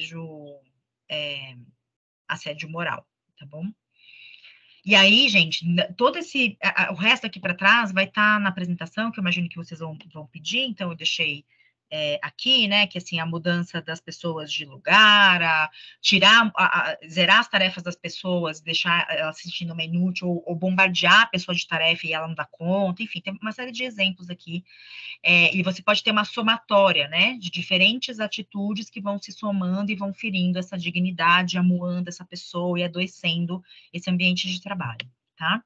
moral, tá bom? E aí, gente, todo o resto aqui para trás vai estar na apresentação, que eu imagino que vocês vão pedir, então eu deixei aqui, né, que assim, a mudança das pessoas de lugar, zerar as tarefas das pessoas, deixar ela se sentindo uma inútil, ou bombardear a pessoa de tarefa e ela não dá conta, enfim, tem uma série de exemplos aqui. E você pode ter uma somatória, né, de diferentes atitudes que vão se somando e vão ferindo essa dignidade, amuando essa pessoa e adoecendo esse ambiente de trabalho, tá?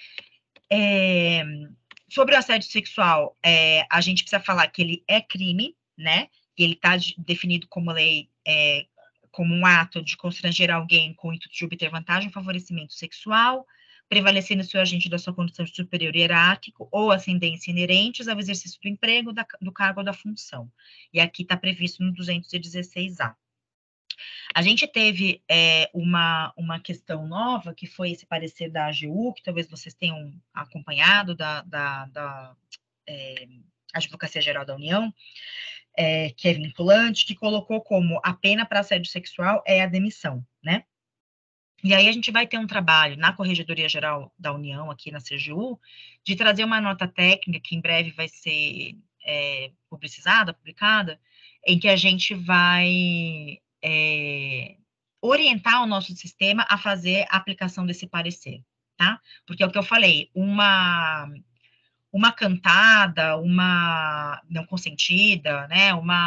Sobre o assédio sexual, a gente precisa falar que ele é crime, né, e ele está definido como lei, como um ato de constranger alguém com o intuito de obter vantagem ou favorecimento sexual, prevalecendo seu agente da sua condição de superior hierárquico ou ascendência inerentes ao exercício do emprego, do cargo ou da função. E aqui está previsto no 216A. A gente teve uma questão nova, que foi esse parecer da AGU, que talvez vocês tenham acompanhado, da Advocacia Geral da União, que é vinculante, que colocou como a pena para assédio sexual é a demissão, né? E aí a gente vai ter um trabalho na Corregedoria Geral da União, aqui na CGU, de trazer uma nota técnica, que em breve vai ser publicada, em que a gente vai orientar o nosso sistema a fazer a aplicação desse parecer, tá? Porque é o que eu falei, uma cantada, uma não consentida, né,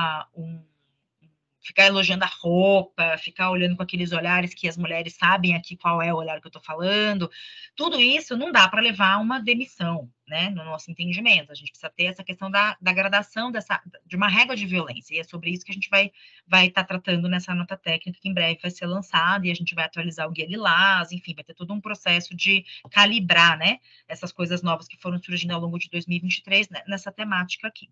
ficar elogiando a roupa, ficar olhando com aqueles olhares que as mulheres sabem aqui qual é o olhar que eu estou falando, tudo isso não dá para levar a uma demissão, né, no nosso entendimento. A gente precisa ter essa questão da gradação de uma régua de violência, e é sobre isso que a gente vai estar tratando nessa nota técnica, que em breve vai ser lançada, e a gente vai atualizar o Guia Lilás, enfim, vai ter todo um processo de calibrar, né, essas coisas novas que foram surgindo ao longo de 2023, né, nessa temática aqui.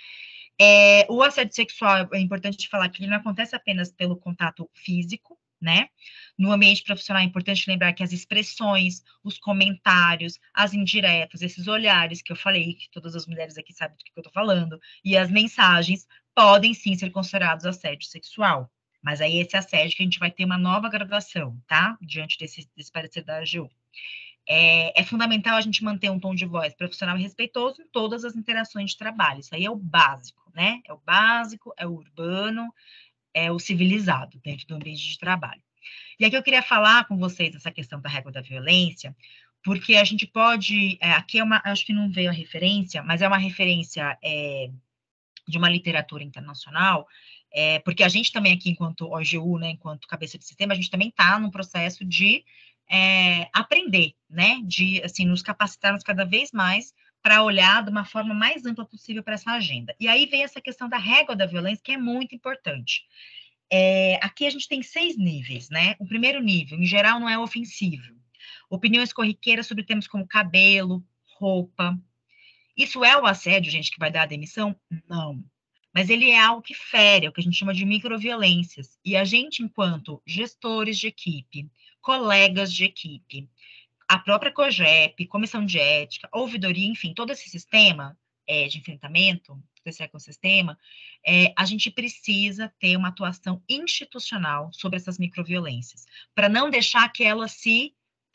O assédio sexual, é importante falar que ele não acontece apenas pelo contato físico, né? No ambiente profissional é importante lembrar que as expressões, os comentários, as indiretas, esses olhares que eu falei, que todas as mulheres aqui sabem do que eu estou falando, e as mensagens podem sim ser considerados assédio sexual. Mas aí esse assédio que a gente vai ter uma nova graduação, tá? Diante desse parecer da AGU. É fundamental a gente manter um tom de voz profissional e respeitoso em todas as interações de trabalho. Isso aí é o básico, né? É o básico, é o urbano, é o civilizado dentro do ambiente de trabalho. E aqui eu queria falar com vocês essa questão da régua da violência, porque a gente pode... aqui acho que não veio a referência, mas é uma referência de uma literatura internacional, porque a gente também aqui, enquanto OGU, né, enquanto cabeça de sistema, a gente também está num processo de aprender, né, de assim, nos capacitarmos cada vez mais para olhar de uma forma mais ampla possível para essa agenda. E aí vem essa questão da régua da violência, que é muito importante. Aqui a gente tem 6 níveis, né? O primeiro nível, em geral, não é ofensivo. Opiniões corriqueiras sobre temas como cabelo, roupa. Isso é o assédio, gente, que vai dar a demissão? Não. Mas ele é algo que fere, é o que a gente chama de microviolências. E a gente, enquanto gestores de equipe, colegas de equipe, a própria COGEP, comissão de ética, ouvidoria, enfim, todo esse sistema de enfrentamento desse ecossistema, a gente precisa ter uma atuação institucional sobre essas microviolências, para não deixar que elas se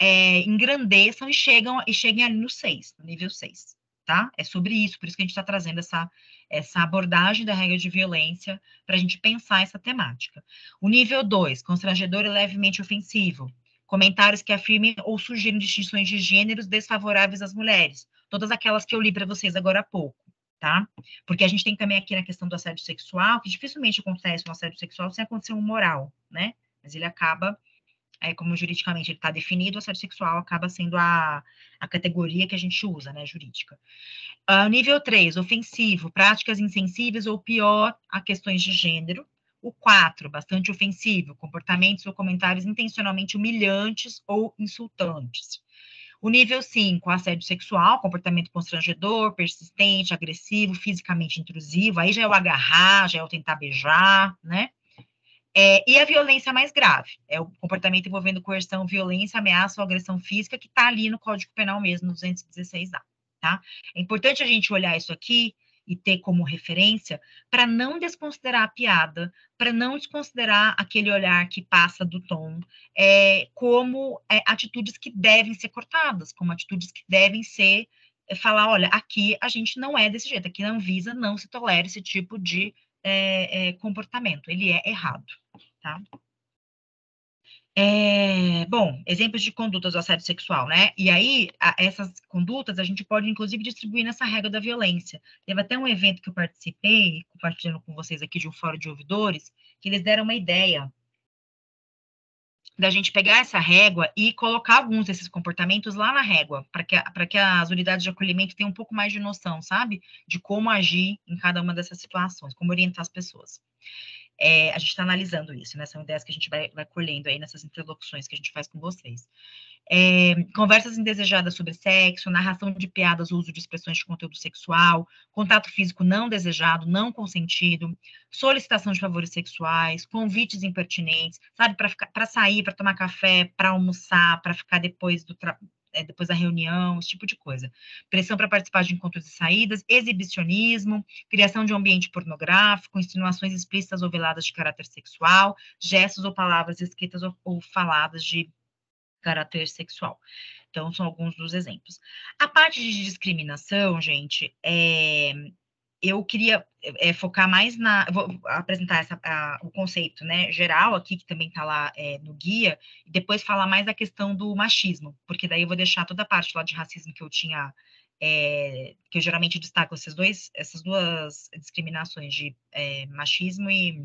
engrandeçam e cheguem ali no 6, no nível 6, tá? É sobre isso, por isso que a gente está trazendo essa abordagem da regra de violência para a gente pensar essa temática. O nível 2, constrangedor e levemente ofensivo. Comentários que afirmem ou sugiram distinções de gêneros desfavoráveis às mulheres. Todas aquelas que eu li para vocês agora há pouco, tá? Porque a gente tem também aqui na questão do assédio sexual, que dificilmente acontece um assédio sexual sem acontecer um moral, né? Mas ele acaba, como juridicamente ele está definido, o assédio sexual acaba sendo a categoria que a gente usa, né, jurídica. Nível 3, ofensivo, práticas insensíveis ou pior, a questões de gênero. O 4, bastante ofensivo, comportamentos ou comentários intencionalmente humilhantes ou insultantes. O nível 5, assédio sexual, comportamento constrangedor, persistente, agressivo, fisicamente intrusivo, aí já é o agarrar, já é o tentar beijar, né? E a violência mais grave, é o comportamento envolvendo coerção, violência, ameaça ou agressão física, que está ali no Código Penal mesmo, no 216A, tá? É importante a gente olhar isso aqui e ter como referência para não desconsiderar a piada, para não desconsiderar aquele olhar que passa do tom, como atitudes que devem ser cortadas, como atitudes que devem ser, falar, olha, aqui a gente não é desse jeito, aqui na Anvisa não se tolera esse tipo de comportamento, ele é errado, tá? Bom, exemplos de condutas do assédio sexual, né? E aí, essas condutas a gente pode, inclusive, distribuir nessa regra da violência. Teve até um evento que eu participei, compartilhando com vocês aqui de um fórum de ouvidores, que eles deram uma ideia da gente pegar essa régua e colocar alguns desses comportamentos lá na régua, para que as unidades de acolhimento tenham um pouco mais de noção, sabe? De como agir em cada uma dessas situações, como orientar as pessoas. A gente está analisando isso, né? São ideias que a gente vai colhendo aí nessas interlocuções que a gente faz com vocês. Conversas indesejadas sobre sexo, narração de piadas, uso de expressões de conteúdo sexual, contato físico não desejado, não consentido, solicitação de favores sexuais, convites impertinentes, sabe, para sair, para tomar café, para almoçar, para ficar depois depois da reunião, esse tipo de coisa. Pressão para participar de encontros e saídas, exibicionismo, criação de um ambiente pornográfico, insinuações explícitas ou veladas de caráter sexual, gestos ou palavras escritas ou faladas de caráter sexual. Então, são alguns dos exemplos. A parte de discriminação, gente, eu queria focar mais vou apresentar o conceito, né, geral aqui, que também está lá no guia, e depois falar mais da questão do machismo, porque daí eu vou deixar toda a parte lá de racismo que eu tinha, que eu geralmente destaco essas duas discriminações de machismo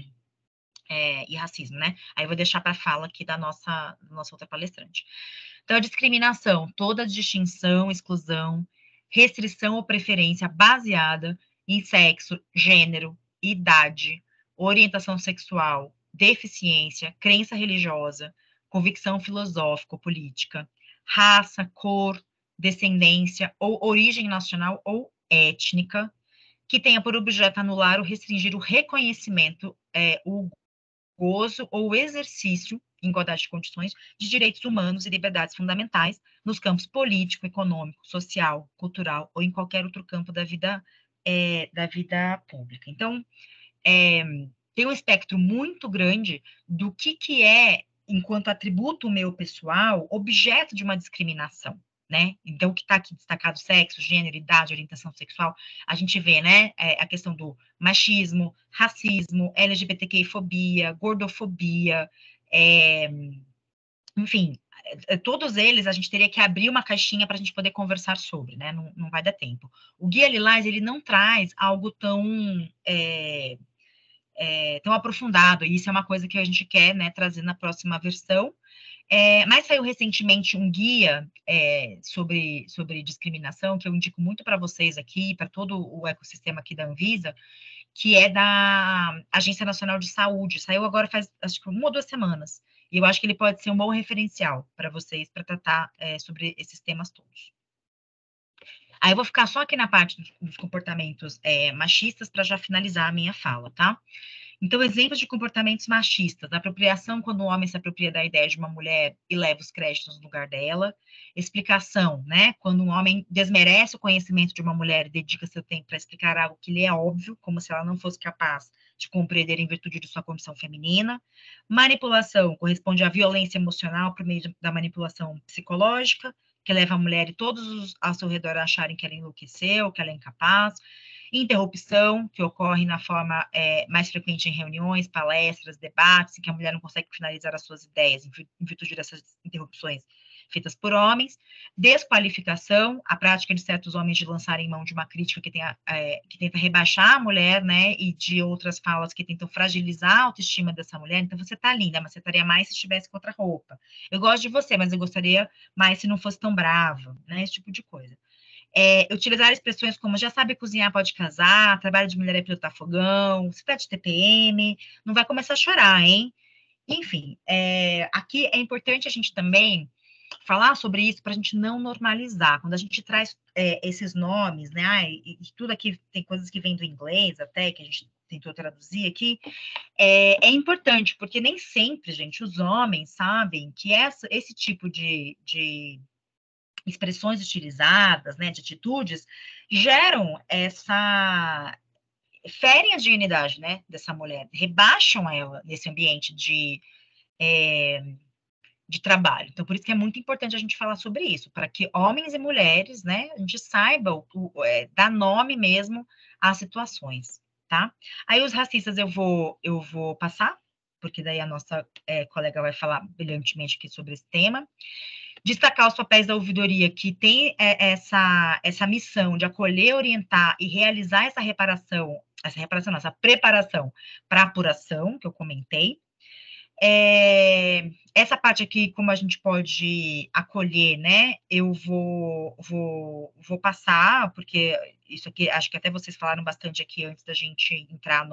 e racismo, né? Aí eu vou deixar para fala aqui da nossa outra palestrante. Então, a discriminação, toda distinção, exclusão, restrição ou preferência baseada em sexo, gênero, idade, orientação sexual, deficiência, crença religiosa, convicção filosófico-política, raça, cor, descendência ou origem nacional ou étnica, que tenha por objeto anular ou restringir o reconhecimento, o gozo ou exercício, em igualdade de condições, de direitos humanos e liberdades fundamentais nos campos político, econômico, social, cultural ou em qualquer outro campo da vida pública. Então, tem um espectro muito grande do que é, enquanto atributo meu pessoal, objeto de uma discriminação, né? Então, o que está aqui destacado, sexo, gênero, idade, orientação sexual, a gente vê, né, a questão do machismo, racismo, LGBTQI-fobia, gordofobia, enfim, todos eles a gente teria que abrir uma caixinha para a gente poder conversar sobre, né? Não vai dar tempo. O Guia Lilás, ele não traz algo tão aprofundado, e isso é uma coisa que a gente quer, né, trazer na próxima versão. Mas saiu recentemente um guia sobre discriminação, que eu indico muito para vocês aqui, para todo o ecossistema aqui da Anvisa, que é da Agência Nacional de Saúde. Saiu agora faz, acho que 1 ou 2 semanas. E eu acho que ele pode ser um bom referencial para vocês, para tratar sobre esses temas todos. Aí eu vou ficar só aqui na parte dos comportamentos machistas para já finalizar a minha fala, tá? Então, exemplos de comportamentos machistas: apropriação, quando o homem se apropria da ideia de uma mulher e leva os créditos no lugar dela; explicação, né, quando um homem desmerece o conhecimento de uma mulher e dedica seu tempo para explicar algo que lhe é óbvio, como se ela não fosse capaz de compreender em virtude de sua condição feminina. Manipulação corresponde à violência emocional por meio da manipulação psicológica, que leva a mulher e todos ao seu redor a acharem que ela enlouqueceu, que ela é incapaz. Interrupção, que ocorre na forma mais frequente em reuniões, palestras, debates, em que a mulher não consegue finalizar as suas ideias em virtude dessas interrupções feitas por homens. Desqualificação, a prática de certos homens de lançarem mão de uma crítica que tenta rebaixar a mulher, né, e de outras falas que tentam fragilizar a autoestima dessa mulher. Então, você tá linda, mas você estaria mais se estivesse com outra roupa. Eu gosto de você, mas eu gostaria mais se não fosse tão brava, né, esse tipo de coisa. Utilizar expressões como já sabe cozinhar, pode casar, trabalho de mulher é pilotar fogão, você tá de TPM, não vai começar a chorar, hein? Enfim, aqui é importante a gente também falar sobre isso para a gente não normalizar. Quando a gente traz esses nomes, né, e tudo aqui tem coisas que vêm do inglês até, que a gente tentou traduzir aqui, é importante, porque nem sempre, gente, os homens sabem que esse tipo de expressões utilizadas, né, de atitudes, geram ferem a dignidade, né, dessa mulher, rebaixam ela nesse ambiente de trabalho. Então, por isso que é muito importante a gente falar sobre isso, para que homens e mulheres, né, a gente saiba dar nome mesmo às situações, tá? Aí os racistas eu vou passar, porque daí a nossa colega vai falar brilhantemente aqui sobre esse tema. Destacar os papéis da ouvidoria, que tem essa missão de acolher, orientar e realizar essa preparação para apuração, que eu comentei. Essa parte aqui, como a gente pode acolher, né, eu vou passar, porque isso aqui, acho que até vocês falaram bastante aqui antes da gente entrar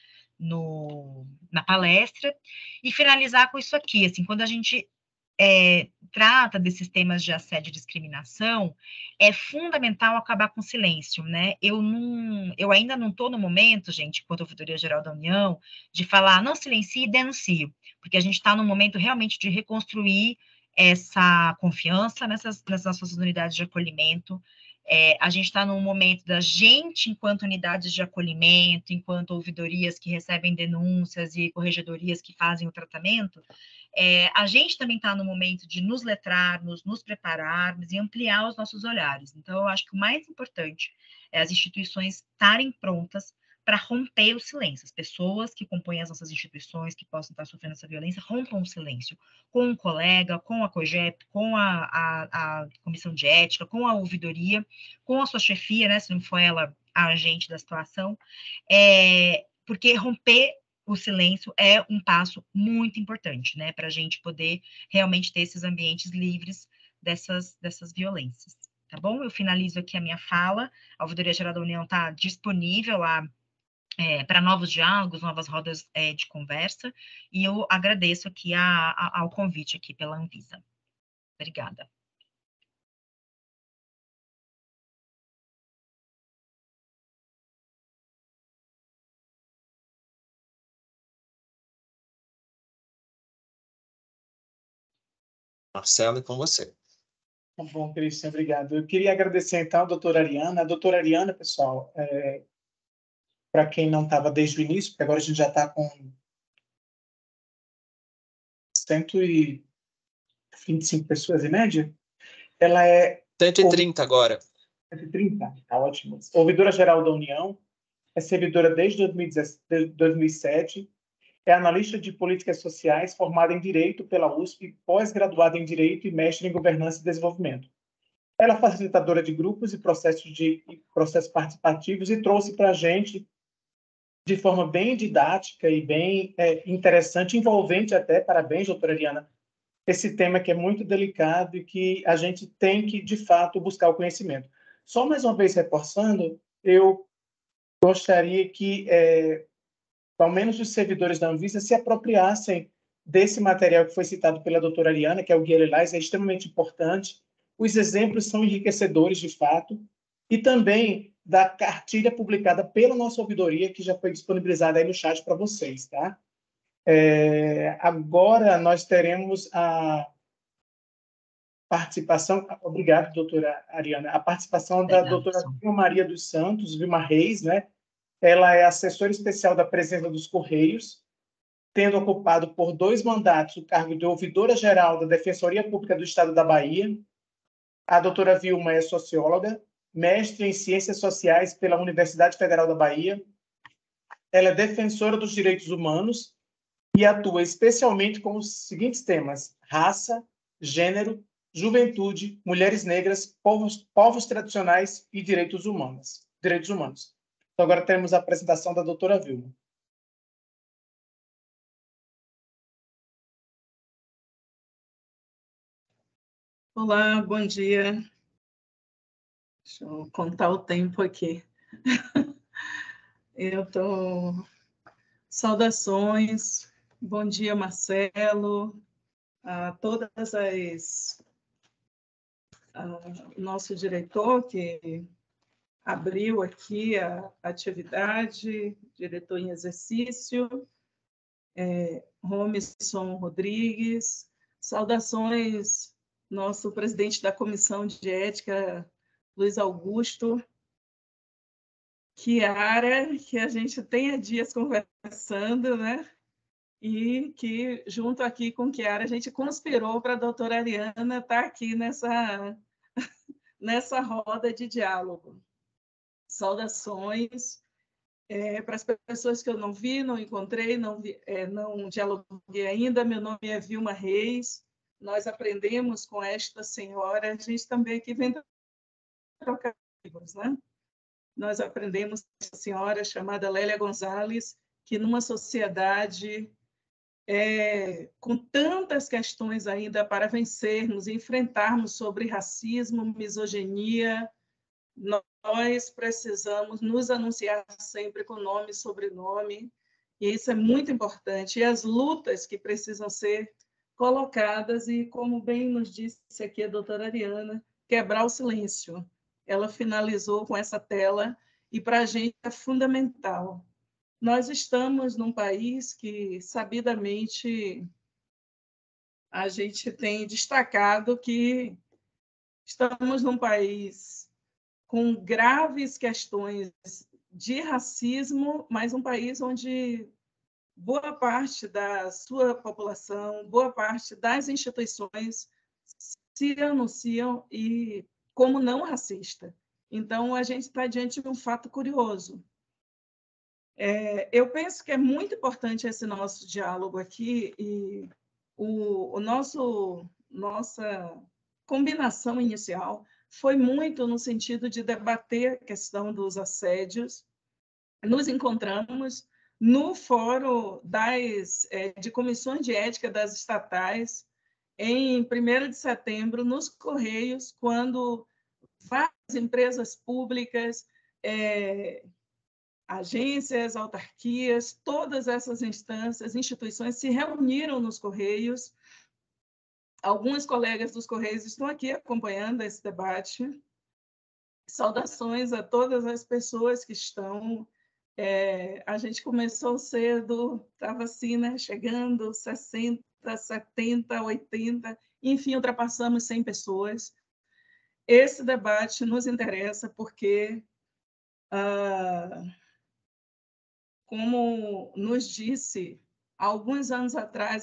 na palestra, e finalizar com isso aqui, assim, quando a gente trata desses temas de assédio e discriminação, é fundamental acabar com o silêncio, né? Eu ainda não estou no momento, gente, enquanto Ouvidoria Geral da União, de falar, não silencie e denuncie, porque a gente está no momento realmente de reconstruir essa confiança nessas nossas unidades de acolhimento. A gente está num momento da gente, enquanto unidades de acolhimento, enquanto ouvidorias que recebem denúncias e corregedorias que fazem o tratamento, a gente também está no momento de nos letrarmos, nos prepararmos e ampliar os nossos olhares. Então, eu acho que o mais importante é as instituições estarem prontas para romper o silêncio. As pessoas que compõem as nossas instituições, que possam estar sofrendo essa violência, rompam o silêncio com um colega, com a COGEP, com a comissão de ética, com a ouvidoria, com a sua chefia, né, se não for ela a agente da situação, porque romper o silêncio é um passo muito importante, né, para a gente poder realmente ter esses ambientes livres dessas violências, tá bom? Eu finalizo aqui a minha fala. A Ouvidoria Geral da União está disponível lá para novos diálogos, novas rodas de conversa, e eu agradeço aqui ao convite aqui pela Anvisa. Obrigada. Marcelo, é com você. Tá bom, Cristian, obrigado. Eu queria agradecer, então, a doutora Ariana. A doutora Ariana, pessoal, para quem não estava desde o início, porque agora a gente já está com 125 pessoas em média, ela é... 130 agora. 130, tá ótimo. Ouvidora Geral da União, é servidora desde 2007, é analista de políticas sociais, formada em Direito pela USP, pós-graduada em Direito e mestre em Governança e Desenvolvimento. Ela é facilitadora de grupos e processos participativos e trouxe para a gente, de forma bem didática e bem interessante, envolvente até, parabéns, doutora Ariana, esse tema que é muito delicado e que a gente tem que, de fato, buscar o conhecimento. Só mais uma vez reforçando, eu gostaria que, ao menos os servidores da Anvisa, se apropriassem desse material que foi citado pela doutora Ariana, que é o Guia Lilás, é extremamente importante. Os exemplos são enriquecedores, de fato, e também da cartilha publicada pela nossa ouvidoria, que já foi disponibilizada aí no chat para vocês, tá? Agora nós teremos a participação, obrigado, doutora Ariana, a participação da doutora Vilma Maria dos Santos, Vilma Reis, né, Ela é assessora especial da Presidência dos Correios, tendo ocupado por 2 mandatos o cargo de ouvidora-geral da Defensoria Pública do Estado da Bahia. A doutora Vilma é socióloga, mestre em Ciências Sociais pela Universidade Federal da Bahia. Ela é defensora dos direitos humanos e atua especialmente com os seguintes temas: raça, gênero, juventude, mulheres negras, povos tradicionais e direitos humanos. Então, agora temos a apresentação da doutora Vilma. Olá, bom dia. Deixa eu contar o tempo aqui. Saudações, bom dia, Marcelo, a todas nosso diretor que abriu aqui a atividade, diretor em exercício, Romisson Rodrigues, saudações, nosso presidente da Comissão de Ética, Luiz Augusto, Kiara, que a gente tem há dias conversando, né? E que, junto aqui com Kiara, a gente conspirou para a doutora Ariana estar aqui nessa roda de diálogo. Saudações para as pessoas que eu não vi, não encontrei, não dialoguei ainda. Meu nome é Vilma Reis. Nós aprendemos com esta senhora. A gente também aqui vem trocar livros, né? Nós aprendemos com uma senhora chamada Lélia Gonzalez, que numa sociedade com tantas questões ainda para vencermos e enfrentarmos sobre racismo, misoginia, nós precisamos nos anunciar sempre com nome e sobrenome, e isso é muito importante. E as lutas que precisam ser colocadas, e como bem nos disse aqui a doutora Ariana, quebrar o silêncio. Ela finalizou com essa tela, e para a gente é fundamental. Nós estamos num país que, sabidamente, a gente tem destacado que estamos num país com graves questões de racismo, mas um país onde boa parte da sua população, boa parte das instituições se anunciam como não racista. Então, a gente está diante de um fato curioso. Eu penso que é muito importante esse nosso diálogo aqui, e nossa combinação inicial foi muito no sentido de debater a questão dos assédios. Nos encontramos no fórum de comissões de ética das estatais, em 1º de setembro, nos Correios, quando várias empresas públicas, agências, autarquias, todas essas instâncias, instituições se reuniram nos Correios. Alguns colegas dos Correios estão aqui acompanhando esse debate. Saudações a todas as pessoas que estão. A gente começou cedo, estava assim, né, chegando 60, 70, 80, enfim, ultrapassamos 100 pessoas. Esse debate nos interessa porque, como nos disse há alguns anos atrás,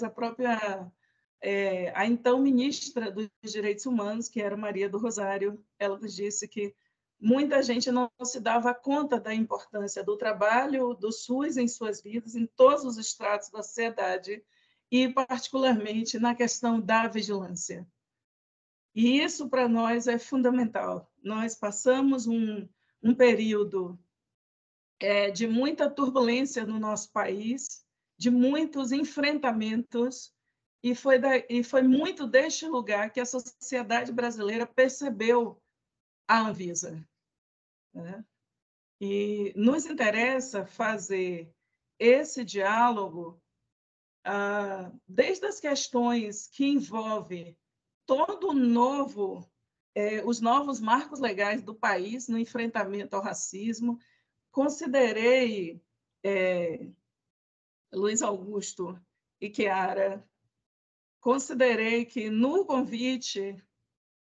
a então ministra dos Direitos Humanos, que era Maria do Rosário, ela nos disse que muita gente não se dava conta da importância do trabalho do SUS em suas vidas, em todos os estratos da sociedade, e particularmente na questão da vigilância. E isso, para nós, é fundamental. Nós passamos um período de muita turbulência no nosso país, de muitos enfrentamentos, e foi muito deste lugar que a sociedade brasileira percebeu a Anvisa, né? E nos interessa fazer esse diálogo desde as questões que envolvem todo os novos marcos legais do país no enfrentamento ao racismo. Considerei, Luiz Augusto e Kiara, considerei que no convite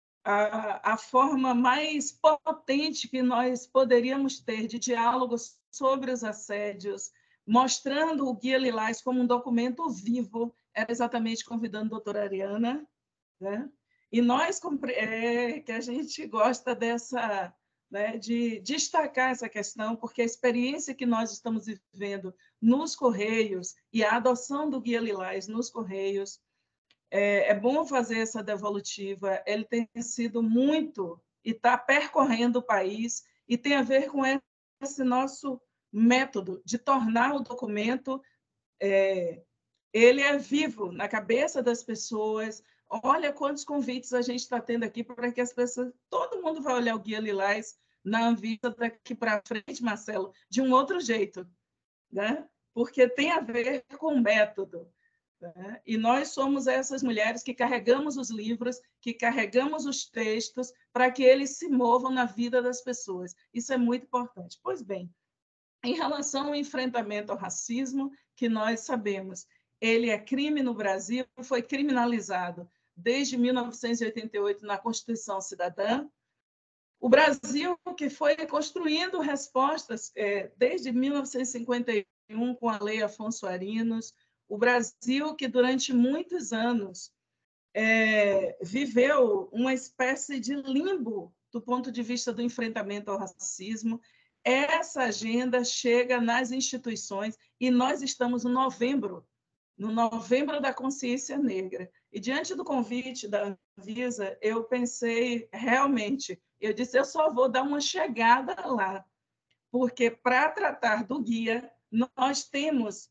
a forma mais potente que nós poderíamos ter de diálogo sobre os assédios, mostrando o Guia Lilás como um documento vivo, era exatamente convidando a doutora Ariana, né? E nós, que a gente gosta dessa, né, de destacar essa questão, porque a experiência que nós estamos vivendo nos Correios e a adoção do Guia Lilás nos Correios, é bom fazer essa devolutiva, ele tem sido muito, e está percorrendo o país, e tem a ver com esse nosso método de tornar o documento, ele é vivo na cabeça das pessoas. Olha quantos convites a gente está tendo aqui para que as pessoas, todo mundo vai olhar o Guia Lilás na Anvisa daqui para frente, Marcelo, de um outro jeito, né? Porque tem a ver com o método. Né? E nós somos essas mulheres que carregamos os livros, que carregamos os textos, para que eles se movam na vida das pessoas. Isso é muito importante. Pois bem, em relação ao enfrentamento ao racismo, que nós sabemos, ele é crime no Brasil, foi criminalizado desde 1988 na Constituição Cidadã. O Brasil, que foi construindo respostas desde 1951 com a Lei Afonso Arinos, o Brasil que durante muitos anos viveu uma espécie de limbo do ponto de vista do enfrentamento ao racismo. Essa agenda chega nas instituições e nós estamos no novembro da consciência negra. E diante do convite da Anvisa, eu pensei realmente, eu disse, eu só vou dar uma chegada lá, porque para tratar do guia, nós temos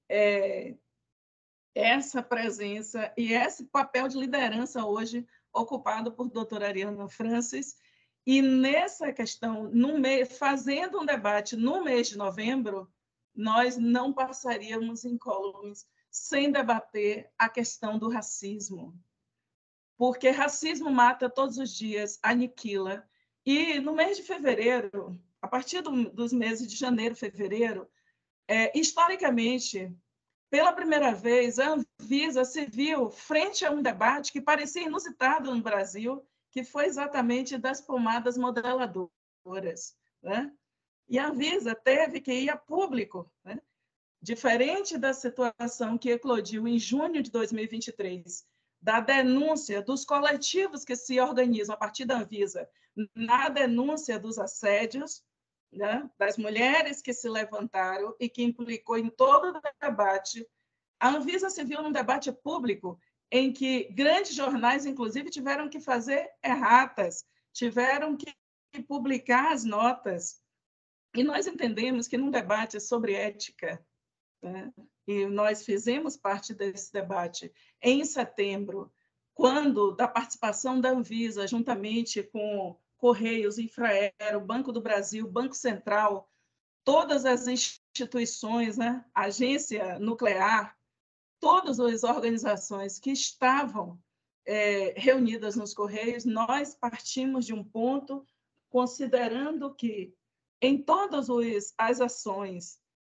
essa presença e esse papel de liderança hoje ocupado por doutora Ariana Francis. E nessa questão, fazendo um debate no mês de novembro, nós não passaríamos incólumes sem debater a questão do racismo. Porque racismo mata todos os dias, aniquila. E no mês de fevereiro, a partir dos meses de janeiro, fevereiro, historicamente, pela primeira vez, a Anvisa se viu frente a um debate que parecia inusitado no Brasil, que foi exatamente das pomadas modeladoras, né? E a Anvisa teve que ir a público, né? Diferente da situação que eclodiu em junho de 2023, da denúncia dos coletivos que se organizam a partir da Anvisa, na denúncia dos assédios, né, das mulheres que se levantaram e que implicou em todo o debate, a Anvisa se viu num debate público em que grandes jornais, inclusive, tiveram que fazer erratas, tiveram que publicar as notas. E nós entendemos que num debate sobre ética, né, e nós fizemos parte desse debate em setembro, quando da participação da Anvisa, juntamente com Correios, Infraero, Banco do Brasil, Banco Central, todas as instituições, né, agência nuclear, todas as organizações que estavam reunidas nos Correios, nós partimos de um ponto, considerando que em todas as ações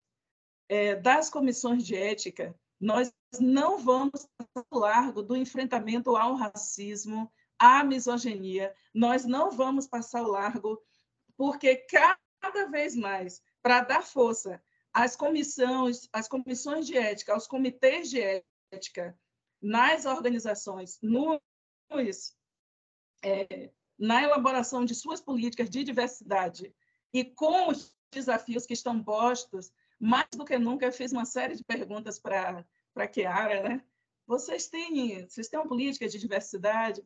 das comissões de ética, nós não vamos passar ao largo do enfrentamento ao racismo, à misoginia, nós não vamos passar ao largo, porque cada vez mais, para dar força às comissões de ética, aos comitês de ética, nas organizações, na elaboração de suas políticas de diversidade e com os desafios que estão postos, mais do que nunca, eu fiz uma série de perguntas para a Chiara, né? Vocês têm uma política de diversidade?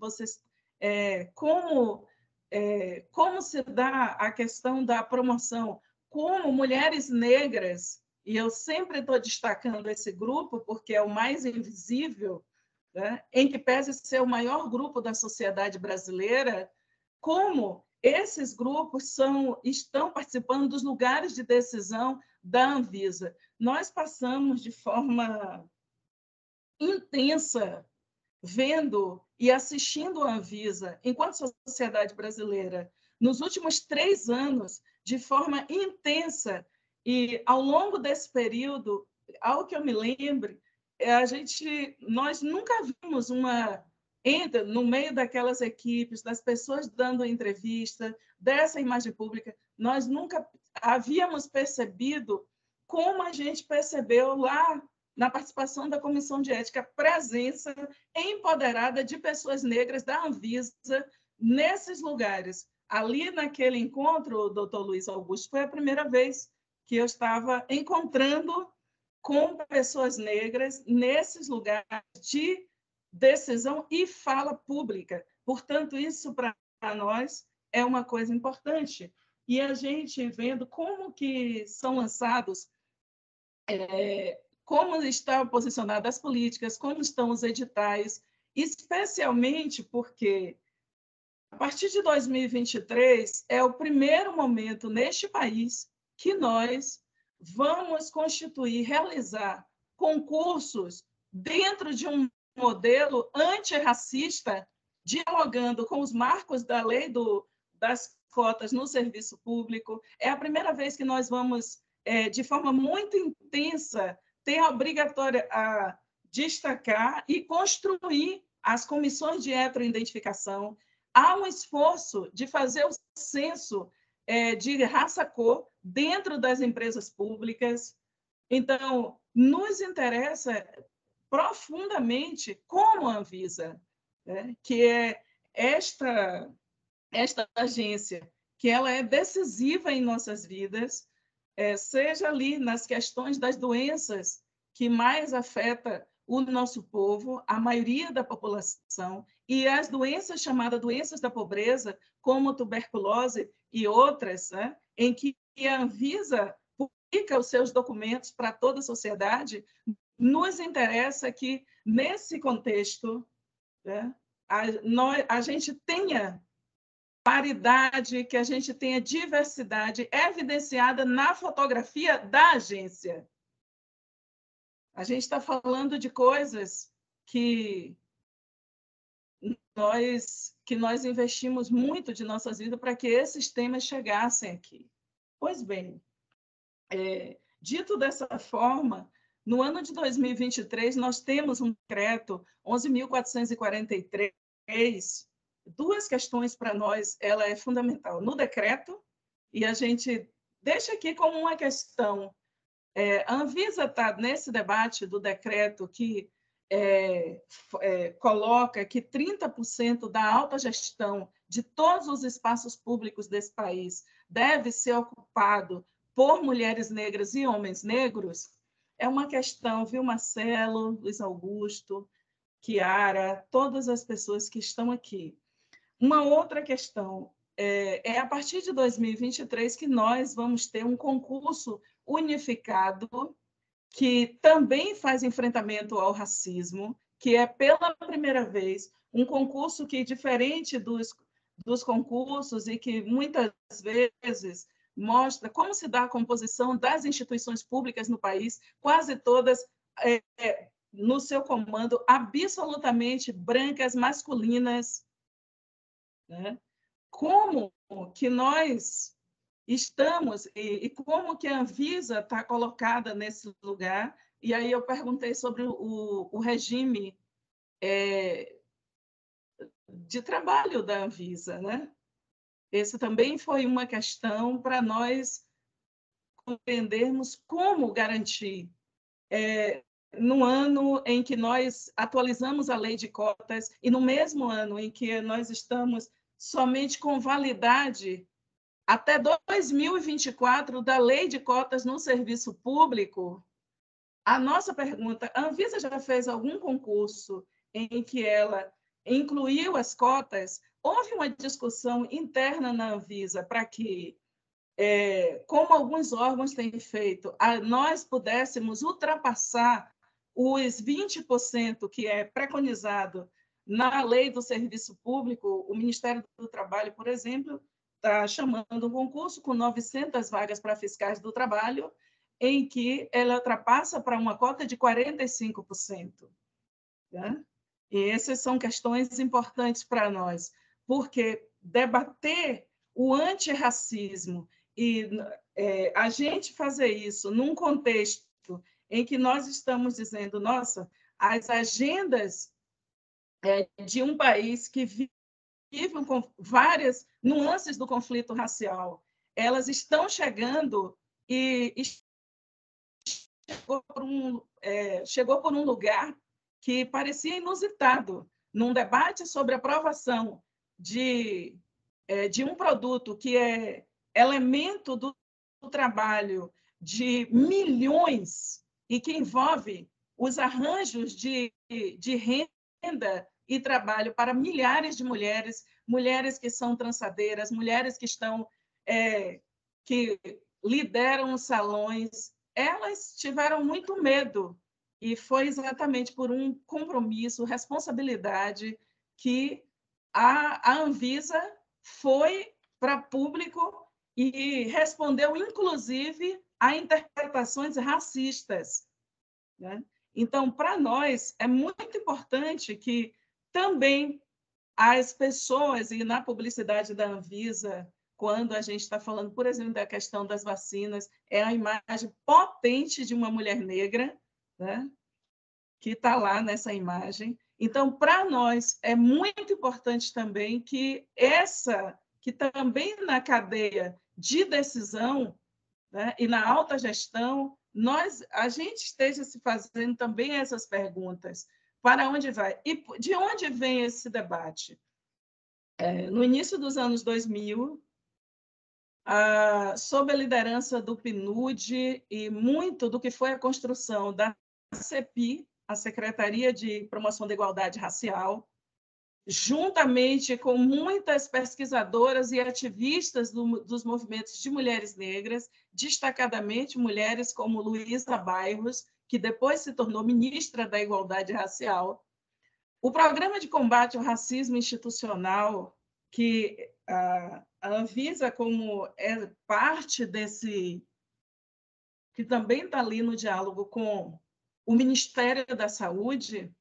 Como se dá a questão da promoção? Como mulheres negras, e eu sempre estou destacando esse grupo porque é o mais invisível, né? Em que pese ser o maior grupo da sociedade brasileira, como esses grupos estão participando dos lugares de decisão da Anvisa. Nós passamos de forma intensa vendo e assistindo a Anvisa, enquanto sociedade brasileira, nos últimos 3 anos, de forma intensa, e ao longo desse período, ao que eu me lembre, nós nunca vimos no meio daquelas equipes, das pessoas dando entrevista, dessa imagem pública, nós nunca havíamos percebido como a gente percebeu lá na participação da Comissão de Ética, presença empoderada de pessoas negras da Anvisa nesses lugares. Ali, naquele encontro, doutor Luiz Augusto, foi a primeira vez que eu estava encontrando com pessoas negras nesses lugares de decisão e fala pública. Portanto, isso para nós é uma coisa importante. E a gente vendo como que são lançados, como estão posicionadas as políticas, como estão os editais, especialmente porque, a partir de 2023, é o primeiro momento neste país que nós vamos constituir, realizar concursos dentro de um modelo antirracista, dialogando com os marcos da lei das cotas no serviço público. É a primeira vez que nós vamos, de forma muito intensa, ter a obrigatória a destacar e construir as comissões de heteroidentificação. Há um esforço de fazer o censo de raça-cor dentro das empresas públicas. Então, nos interessa profundamente como a Anvisa, que é esta agência, que ela é decisiva em nossas vidas, seja ali nas questões das doenças que mais afetam o nosso povo, a maioria da população, e as doenças chamadas doenças da pobreza, como tuberculose e outras, em que a Anvisa publica os seus documentos para toda a sociedade. Nos interessa que, nesse contexto, a gente tenha paridade, que a gente tenha diversidade evidenciada na fotografia da agência. A gente está falando de coisas que nós investimos muito de nossas vidas para que esses temas chegassem aqui. Pois bem, dito dessa forma, no ano de 2023, nós temos um decreto 11.443. Duas questões para nós, ela é fundamental. No decreto, e a gente deixa aqui como uma questão, a Anvisa está nesse debate do decreto que coloca que 30% da alta gestão de todos os espaços públicos desse país deve ser ocupado por mulheres negras e homens negros. É uma questão, viu, Marcelo, Luiz Augusto, Kiara, todas as pessoas que estão aqui. Uma outra questão é a partir de 2023 que nós vamos ter um concurso unificado que também faz enfrentamento ao racismo, que é pela primeira vez um concurso que, diferente dos concursos e que muitas vezes mostra como se dá a composição das instituições públicas no país, quase todas no seu comando, absolutamente brancas, masculinas. Como que nós estamos e como que a Anvisa está colocada nesse lugar? E aí eu perguntei sobre o regime de trabalho da Anvisa, Esse também foi uma questão para nós compreendermos como garantir, no ano em que nós atualizamos a lei de cotas e no mesmo ano em que nós estamos somente com validade até 2024 da lei de cotas no serviço público. A nossa pergunta, a Anvisa já fez algum concurso em que ela incluiu as cotas? Houve uma discussão interna na Anvisa para que, como alguns órgãos têm feito, nós pudéssemos ultrapassar os 20% que é preconizado na lei do serviço público. O Ministério do Trabalho, por exemplo, está chamando um concurso com 900 vagas para fiscais do trabalho, em que ela ultrapassa para uma cota de 45%. E essas são questões importantes para nós, porque debater o antirracismo e a gente fazer isso num contexto em que nós estamos dizendo, nossa, as agendas de um país que vive com várias nuances do conflito racial, elas estão chegando e chegou por um lugar que parecia inusitado, num debate sobre a aprovação de um produto que é elemento do trabalho de milhões e que envolve os arranjos de renda e trabalho para milhares de mulheres, mulheres que são trançadeiras, mulheres que estão que lideram os salões. Elas tiveram muito medo e foi exatamente por um compromisso, responsabilidade que a Anvisa foi para público e respondeu, inclusive, a interpretações racistas, né? Então, para nós, é muito importante que também as pessoas, e na publicidade da Anvisa, quando a gente está falando, por exemplo, da questão das vacinas, é a imagem potente de uma mulher negra, né, que está lá nessa imagem. Então, para nós, é muito importante também que também na cadeia de decisão, né, e na alta gestão, a gente esteja se fazendo também essas perguntas. Para onde vai? E de onde vem esse debate? No início dos anos 2000, sob a liderança do PNUD e muito do que foi a construção da CEPI, a Secretaria de Promoção da Igualdade Racial, juntamente com muitas pesquisadoras e ativistas dos movimentos de mulheres negras, destacadamente mulheres como Luísa Bairros, que depois se tornou ministra da Igualdade Racial. O Programa de Combate ao Racismo Institucional, que a Anvisa, como é parte desse, que também está ali no diálogo com o Ministério da Saúde,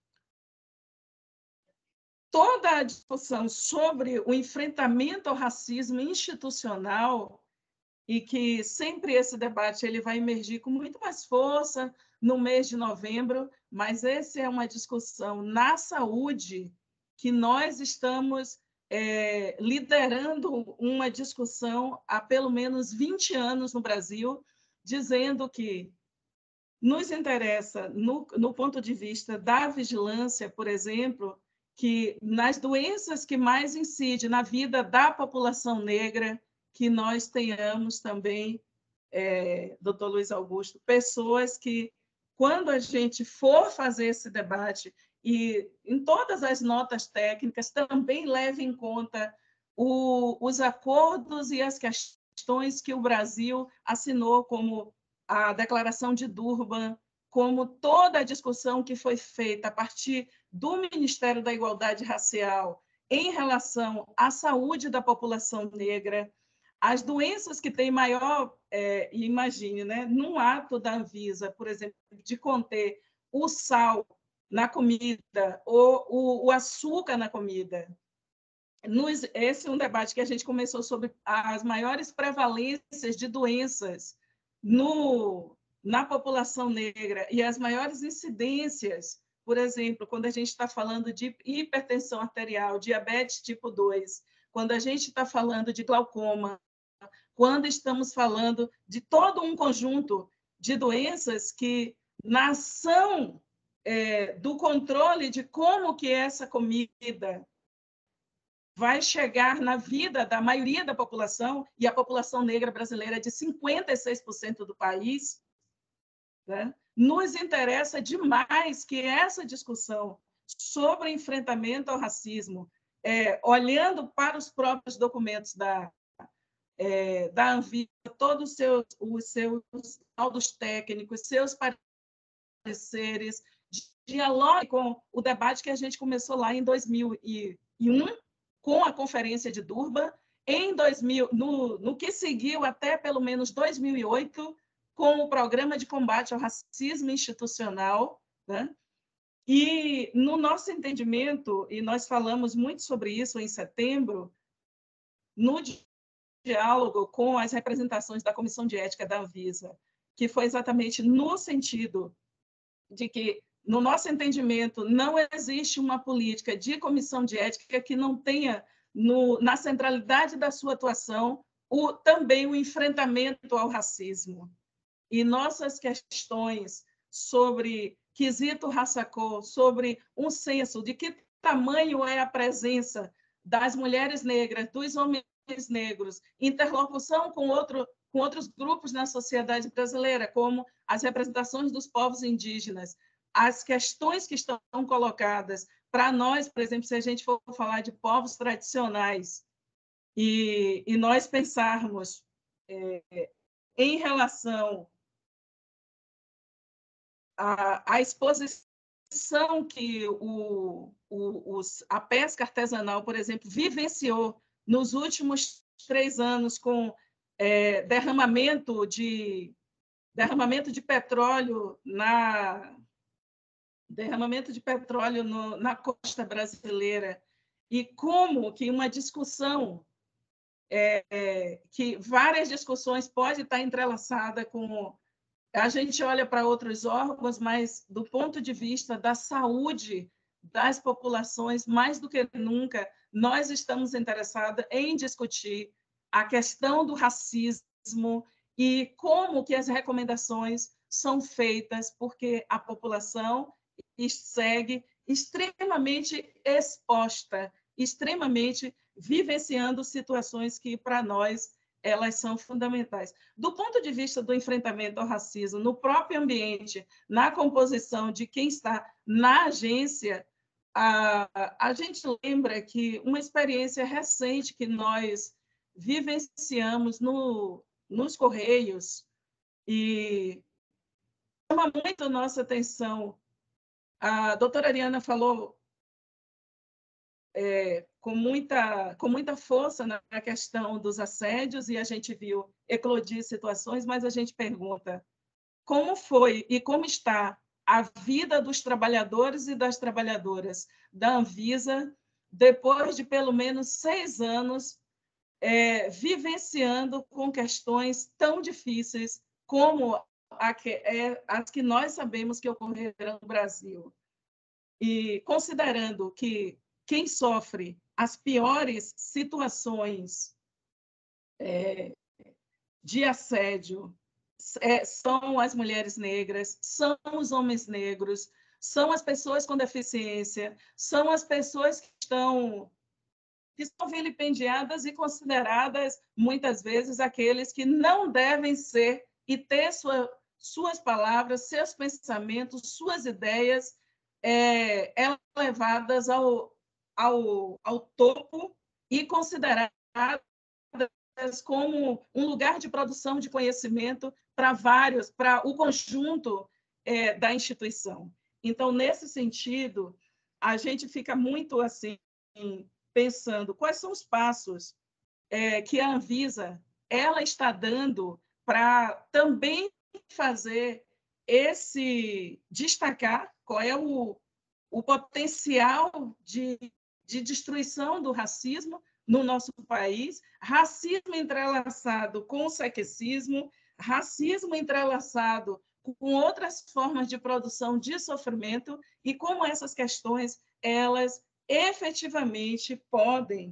toda a discussão sobre o enfrentamento ao racismo institucional, e que sempre esse debate ele vai emergir com muito mais força no mês de novembro, mas essa é uma discussão na saúde que nós estamos liderando uma discussão há pelo menos 20 anos no Brasil, dizendo que nos interessa, no ponto de vista da vigilância, por exemplo, que nas doenças que mais incidem na vida da população negra, que nós tenhamos também, doutor Luiz Augusto, pessoas que, quando a gente for fazer esse debate, e em todas as notas técnicas, também leve em conta os acordos e as questões que o Brasil assinou, como a Declaração de Durban, como toda a discussão que foi feita a partir do Ministério da Igualdade Racial em relação à saúde da população negra, as doenças que têm maior, imagine, né, num ato da Anvisa, por exemplo, de conter o sal na comida ou o açúcar na comida. Esse é um debate que a gente começou sobre as maiores prevalências de doenças na população negra e as maiores incidências, por exemplo, quando a gente está falando de hipertensão arterial, diabetes tipo 2, quando a gente está falando de glaucoma, quando estamos falando de todo um conjunto de doenças que, na ação do controle de como que essa comida vai chegar na vida da maioria da população, e a população negra brasileira é de 56% do país, né? Nos interessa demais que essa discussão sobre enfrentamento ao racismo, olhando para os próprios documentos da Anvisa, todos os seus laudos técnicos, seus pareceres, dialogue com o debate que a gente começou lá em 2001, com a Conferência de Durban, em 2000, no que seguiu até pelo menos 2008, com o Programa de Combate ao Racismo Institucional, né? E, no nosso entendimento, e nós falamos muito sobre isso em setembro, no diálogo com as representações da Comissão de Ética da Anvisa, que foi exatamente no sentido de que, no nosso entendimento, não existe uma política de comissão de ética que não tenha na centralidade da sua atuação também o enfrentamento ao racismo. E nossas questões sobre quesito raça-cor, sobre um censo de que tamanho é a presença das mulheres negras, dos homens negros, interlocução com outros grupos na sociedade brasileira, como as representações dos povos indígenas, as questões que estão colocadas para nós, por exemplo, se a gente for falar de povos tradicionais, e nós pensarmos em relação à exposição que a pesca artesanal, por exemplo, vivenciou nos últimos 3 anos com derramamento de petróleo na costa brasileira, e como que uma discussão, que várias discussões pode estar entrelaçada com... A gente olha para outros órgãos, mas do ponto de vista da saúde das populações, mais do que nunca, nós estamos interessados em discutir a questão do racismo e como que as recomendações são feitas, porque a população segue extremamente exposta, extremamente vivenciando situações que, para nós, elas são fundamentais. Do ponto de vista do enfrentamento ao racismo, no próprio ambiente, na composição de quem está na agência, a gente lembra que uma experiência recente que nós vivenciamos nos Correios, e chama muito a nossa atenção. A doutora Ariana falou com muita força na questão dos assédios, e a gente viu eclodir situações, mas a gente pergunta como foi e como está a vida dos trabalhadores e das trabalhadoras da Anvisa depois de pelo menos 6 anos vivenciando com questões tão difíceis como as que nós sabemos que ocorreram no Brasil. E considerando que quem sofre as piores situações de assédio são as mulheres negras, são os homens negros, são as pessoas com deficiência, são as pessoas que são vilipendiadas e consideradas, muitas vezes, aqueles que não devem ser e ter suas palavras, seus pensamentos, suas ideias elevadas ao topo e consideradas como um lugar de produção de conhecimento para o conjunto da instituição. Então, nesse sentido, a gente fica muito assim pensando quais são os passos que a Anvisa está dando para também fazer destacar qual é o potencial de destruição do racismo no nosso país, racismo entrelaçado com o sexismo, racismo entrelaçado com outras formas de produção de sofrimento, e como essas questões elas efetivamente podem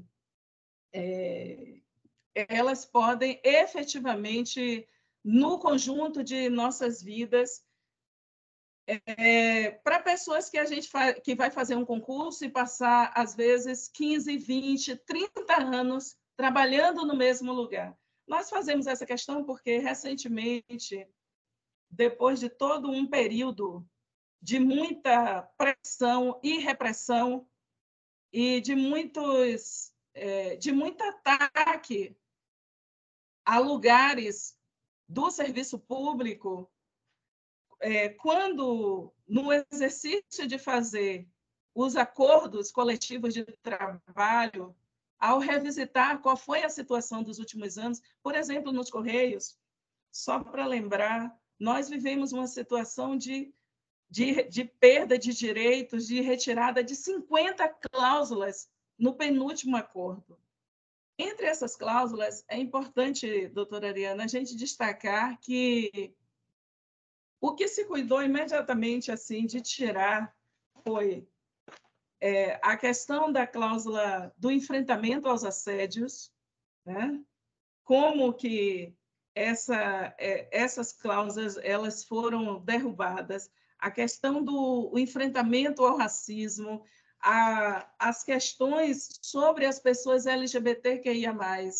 no conjunto de nossas vidas, para pessoas que vai fazer um concurso e passar, às vezes, 15, 20, 30 anos trabalhando no mesmo lugar. Nós fazemos essa questão porque, recentemente, depois de todo um período de muita pressão e repressão e de muito ataque a lugares do serviço público, quando, no exercício de fazer os acordos coletivos de trabalho, ao revisitar qual foi a situação dos últimos anos, por exemplo, nos Correios, só para lembrar, nós vivemos uma situação de perda de direitos, de retirada de 50 cláusulas no penúltimo acordo. Entre essas cláusulas, é importante, doutora Ariana, a gente destacar que o que se cuidou imediatamente assim de tirar foi a questão da cláusula do enfrentamento aos assédios, né? como que essas cláusulas elas foram derrubadas, a questão do enfrentamento ao racismo, as questões sobre as pessoas LGBTQIA+,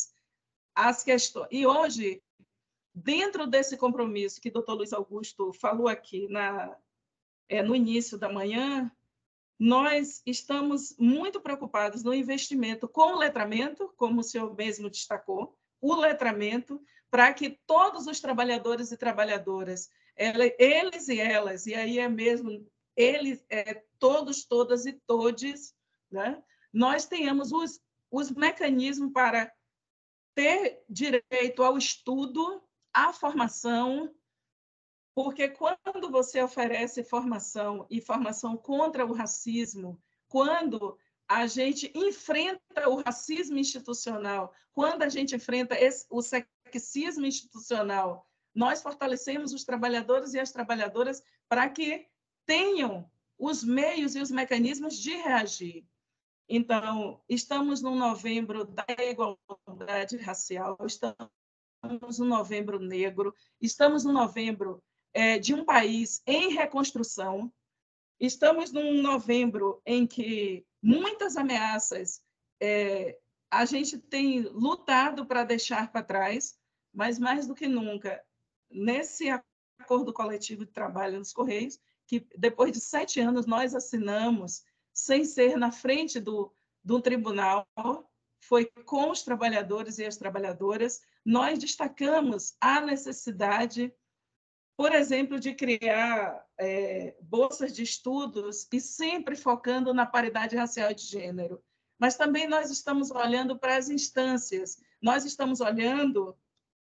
as questões. E hoje, dentro desse compromisso que o Dr. Luiz Augusto falou aqui no início da manhã, nós estamos muito preocupados no investimento com o letramento, como o senhor mesmo destacou, o letramento, para que todos os trabalhadores e trabalhadoras, eles e elas, e aí é mesmo eles, todos, todas e todes, né? Nós tenhamos os mecanismos para ter direito ao estudo, à formação, porque quando você oferece formação e formação contra o racismo, quando a gente enfrenta o racismo institucional, quando a gente enfrenta o sexismo institucional, nós fortalecemos os trabalhadores e as trabalhadoras para que tenham os meios e os mecanismos de reagir. Então, estamos no novembro da igualdade racial, estamos no novembro negro, estamos no novembro de um país em reconstrução, estamos num novembro em que muitas ameaças a gente tem lutado para deixar para trás, mas mais do que nunca, nesse acordo coletivo de trabalho nos Correios, que depois de 7 anos nós assinamos, sem ser na frente do tribunal, foi com os trabalhadores e as trabalhadoras, nós destacamos a necessidade, por exemplo, de criar bolsas de estudos e sempre focando na paridade racial e de gênero. Mas também nós estamos olhando para as instâncias, nós estamos olhando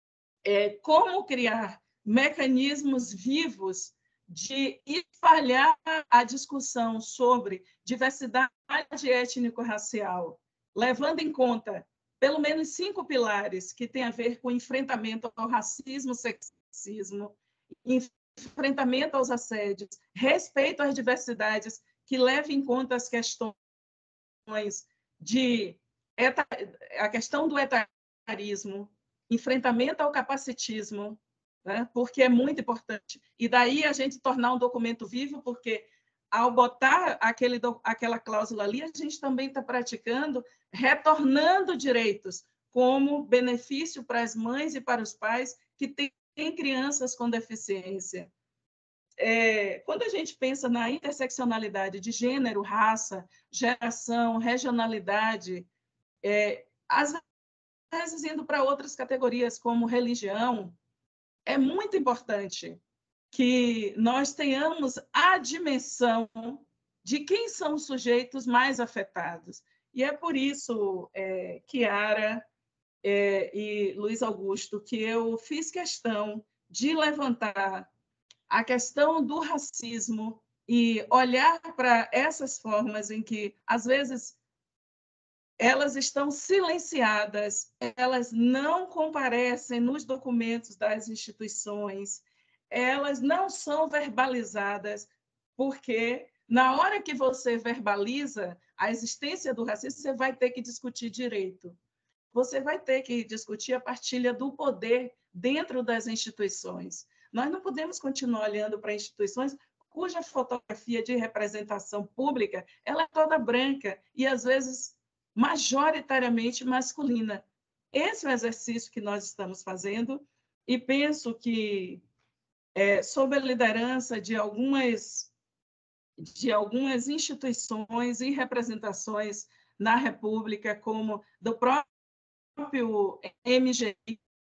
como criar mecanismos vivos de espalhar a discussão sobre diversidade étnico-racial, levando em conta pelo menos 5 pilares que têm a ver com enfrentamento ao racismo, sexismo, enfrentamento aos assédios, respeito às diversidades, que leve em conta as questões a questão do etarismo, enfrentamento ao capacitismo, né? Porque é muito importante. E daí a gente tornar um documento vivo, porque ao botar aquela cláusula ali, a gente também está praticando, retornando direitos, como benefício para as mães e para os pais que têm crianças com deficiência. Quando a gente pensa na interseccionalidade de gênero, raça, geração, regionalidade, às vezes indo para outras categorias, como religião, é muito importante que nós tenhamos a dimensão de quem são os sujeitos mais afetados. E é por isso, Chiara e Luiz Augusto, que eu fiz questão de levantar a questão do racismo e olhar para essas formas em que, às vezes, elas estão silenciadas, elas não comparecem nos documentos das instituições, elas não são verbalizadas, porque na hora que você verbaliza a existência do racismo, você vai ter que discutir direito. Você vai ter que discutir a partilha do poder dentro das instituições. Nós não podemos continuar olhando para instituições cuja fotografia de representação pública ela é toda branca e, às vezes, majoritariamente masculina. Esse é o exercício que nós estamos fazendo e penso que, sob a liderança de algumas instituições e representações na República, como do próprio MGI,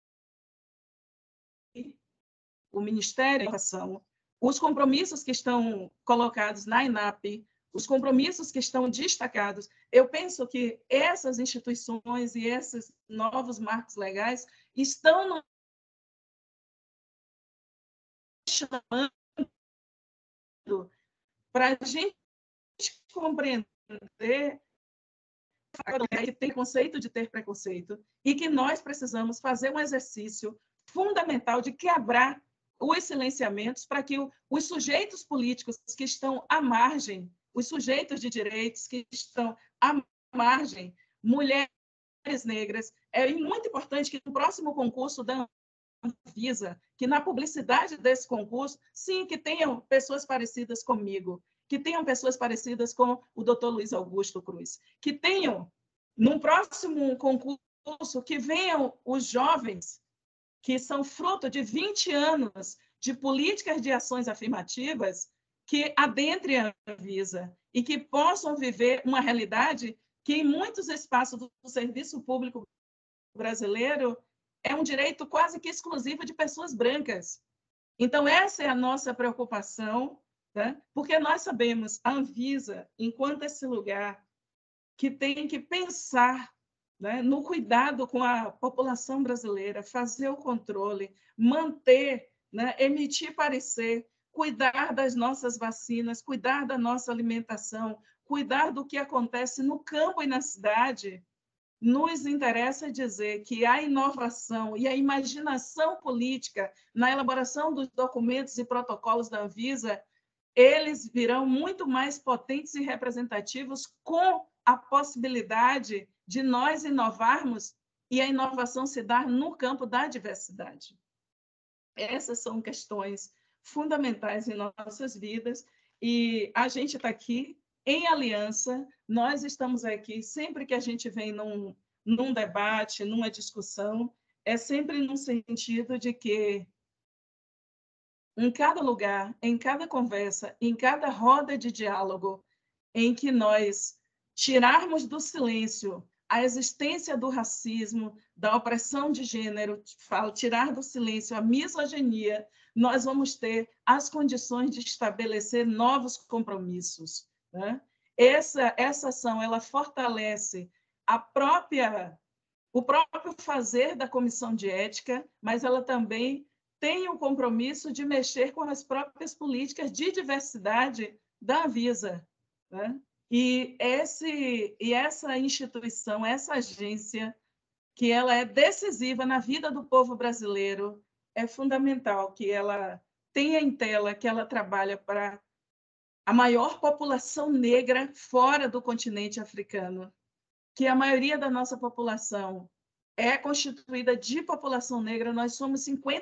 o Ministério da Educação, os compromissos que estão colocados na INAP, os compromissos que estão destacados, eu penso que essas instituições e esses novos marcos legais estão chamando para a gente compreender que tem conceito de ter preconceito e que nós precisamos fazer um exercício fundamental de quebrar os silenciamentos para que os sujeitos políticos que estão à margem, os sujeitos de direitos que estão à margem, mulheres, negras. É muito importante que no próximo concurso da Anvisa, que na publicidade desse concurso, sim, que tenham pessoas parecidas comigo, que tenham pessoas parecidas com o Dr. Luiz Augusto Cruz, que tenham, no próximo concurso, que venham os jovens que são fruto de 20 anos de políticas de ações afirmativas que adentrem a Anvisa e que possam viver uma realidade que, em muitos espaços do serviço público brasileiro, é um direito quase que exclusivo de pessoas brancas. Então, essa é a nossa preocupação, né? Porque nós sabemos, a Anvisa, enquanto esse lugar que tem que pensar, né, no cuidado com a população brasileira, fazer o controle, manter, né, emitir parecer, cuidar das nossas vacinas, cuidar da nossa alimentação, cuidar do que acontece no campo e na cidade, nos interessa dizer que a inovação e a imaginação política na elaboração dos documentos e protocolos da Anvisa, eles virão muito mais potentes e representativos com a possibilidade de nós inovarmos e a inovação se dar no campo da diversidade. Essas são questões fundamentais em nossas vidas e a gente está aqui em aliança, nós estamos aqui, sempre que a gente vem num debate, numa discussão, é sempre no sentido de que em cada lugar, em cada conversa, em cada roda de diálogo, em que nós tirarmos do silêncio a existência do racismo, da opressão de gênero, tirar do silêncio a misoginia, nós vamos ter as condições de estabelecer novos compromissos, né? Essa ação ela fortalece o próprio fazer da comissão de ética, mas ela também tem o compromisso de mexer com as próprias políticas de diversidade da Anvisa, né? E essa instituição, essa agência, que ela é decisiva na vida do povo brasileiro, é fundamental que ela tenha em tela que ela trabalha para a maior população negra fora do continente africano, que a maioria da nossa população é constituída de população negra, nós somos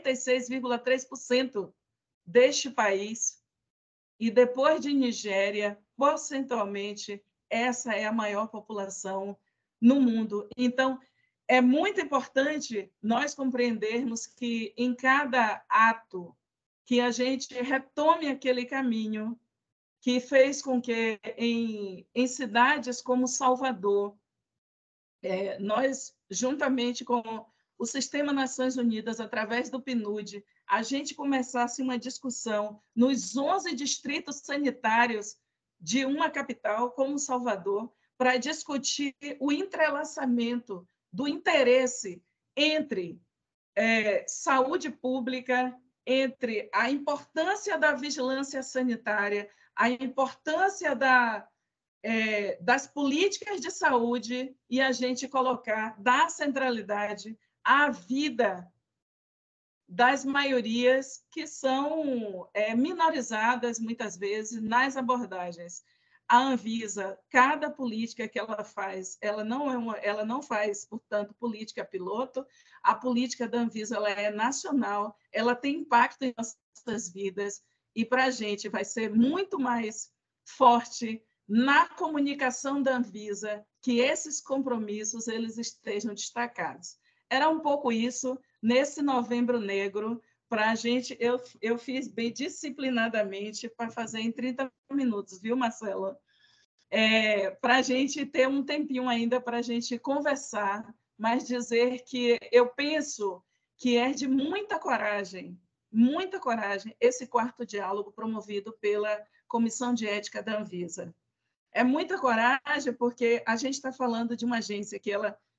56,3% deste país, e depois de Nigéria, percentualmente, essa é a maior população no mundo. Então, é muito importante nós compreendermos que em cada ato que a gente retome aquele caminho que fez com que em cidades como Salvador, nós, juntamente com o Sistema Nações Unidas, através do PNUD, a gente começasse uma discussão nos 11 distritos sanitários de uma capital como Salvador, para discutir o entrelaçamento do interesse entre saúde pública, entre a importância da vigilância sanitária, a importância das políticas de saúde e a gente dar centralidade à vida das maiorias que são minorizadas, muitas vezes, nas abordagens. A Anvisa, cada política que ela faz, ela não faz, portanto, política piloto. A política da Anvisa ela é nacional, ela tem impacto em nossas vidas, e para a gente vai ser muito mais forte na comunicação da Anvisa que esses compromissos eles estejam destacados. Era um pouco isso nesse Novembro Negro. Para a gente, eu fiz bem disciplinadamente para fazer em 30 minutos, viu, Marcelo? Para a gente ter um tempinho ainda para a gente conversar, mas dizer que eu penso que é de muita coragem esse quarto diálogo promovido pela Comissão de Ética da Anvisa. É muita coragem porque a gente está falando de uma agência que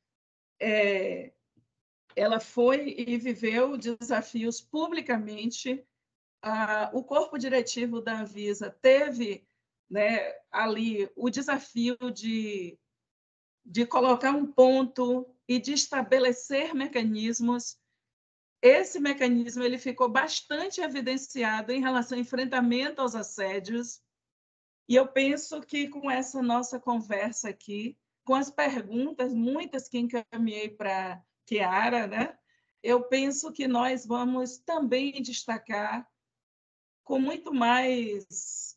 ela foi e viveu desafios publicamente. O corpo diretivo da Anvisa teve, né, ali o desafio de colocar um ponto e de estabelecer mecanismos. Esse mecanismo ele ficou bastante evidenciado em relação ao enfrentamento aos assédios, e eu penso que com essa nossa conversa aqui, com as perguntas, muitas que encaminhei para Chiara, né? Eu penso que nós vamos também destacar com muito mais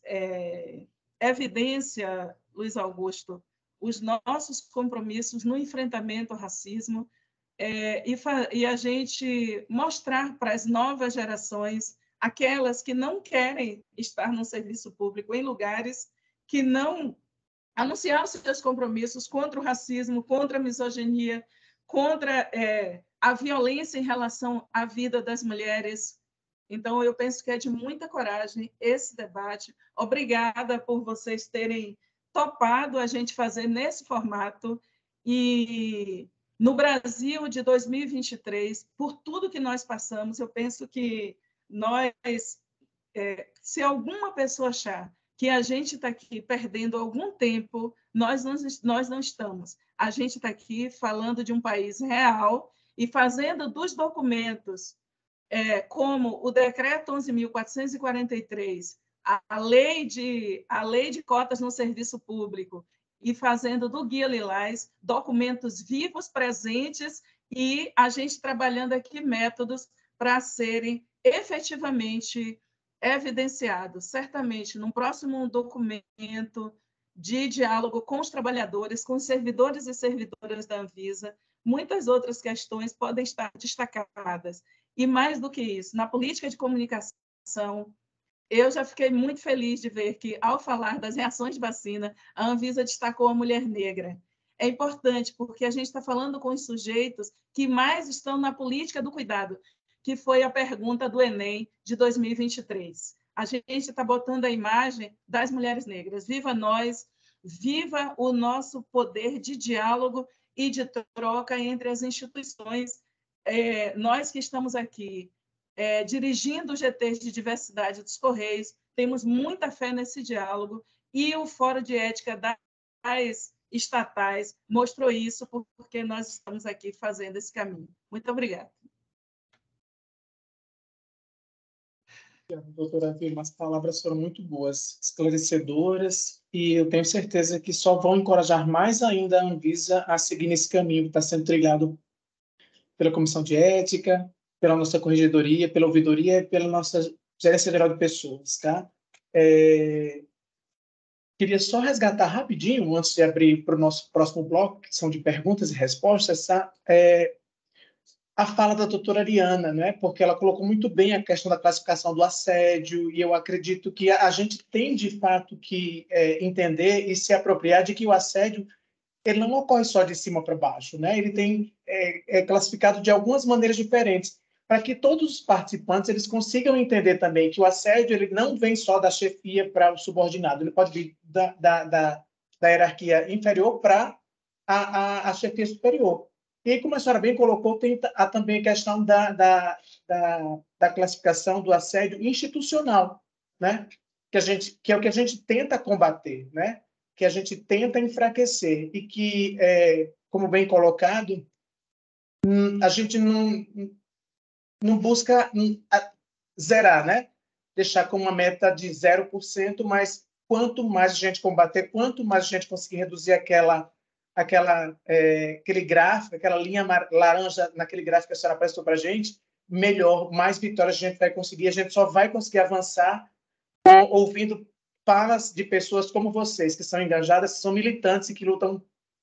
evidência, Luiz Augusto, os nossos compromissos no enfrentamento ao racismo, e a gente mostrar para as novas gerações, aquelas que não querem estar no serviço público, em lugares que não anunciar os seus compromissos contra o racismo, contra a misoginia, contra a violência em relação à vida das mulheres. Então, eu penso que é de muita coragem esse debate. Obrigada por vocês terem topado a gente fazer nesse formato. E no Brasil de 2023, por tudo que nós passamos, eu penso que nós, se alguma pessoa achar que a gente está aqui perdendo algum tempo, nós não estamos. A gente está aqui falando de um país real e fazendo dos documentos, como o Decreto 11.443, a lei de cotas no serviço público, e fazendo do Guia Lilás documentos vivos, presentes, e a gente trabalhando aqui métodos para serem efetivamente evidenciados. Certamente, num próximo documento de diálogo com os trabalhadores, com os servidores e servidoras da Anvisa, muitas outras questões podem estar destacadas. E mais do que isso, na política de comunicação, eu já fiquei muito feliz de ver que, ao falar das reações de vacina, a Anvisa destacou a mulher negra. É importante, porque a gente está falando com os sujeitos que mais estão na política do cuidado, que foi a pergunta do Enem de 2023. A gente está botando a imagem das mulheres negras. Viva nós, viva o nosso poder de diálogo e de troca entre as instituições. Nós que estamos aqui dirigindo os GTs de diversidade dos Correios, temos muita fé nesse diálogo, e o Fórum de Ética das estatais mostrou isso, porque nós estamos aqui fazendo esse caminho. Muito obrigada. Doutora Vilma, as palavras foram muito boas, esclarecedoras, e eu tenho certeza que só vão encorajar mais ainda a Anvisa a seguir nesse caminho que está sendo trilhado pela Comissão de Ética, pela nossa Corregedoria, pela Ouvidoria e pela nossa Gerência Geral de Pessoas. Tá? Queria só resgatar rapidinho, antes de abrir para o nosso próximo bloco, que são de perguntas e respostas, tá? A fala da doutora Ariana, né? Porque ela colocou muito bem a questão da classificação do assédio, e eu acredito que a gente tem, de fato, que entender e se apropriar de que o assédio ele não ocorre só de cima para baixo, né? Ele tem classificado de algumas maneiras diferentes, para que todos os participantes eles consigam entender também que o assédio ele não vem só da chefia para o subordinado, ele pode vir da hierarquia inferior para a chefia superior. E, como a senhora bem colocou, tem também a questão da classificação do assédio institucional, né? Que é o que a gente tenta combater, né? Que a gente tenta enfraquecer, e que, como bem colocado, a gente não busca zerar, né? Deixar com uma meta de 0%, mas quanto mais a gente combater, quanto mais a gente conseguir reduzir aquele gráfico, aquela linha laranja naquele gráfico que a senhora apresentou para a gente, melhor, mais vitórias a gente vai conseguir. A gente só vai conseguir avançar ouvindo falas de pessoas como vocês, que são engajadas, que são militantes e que lutam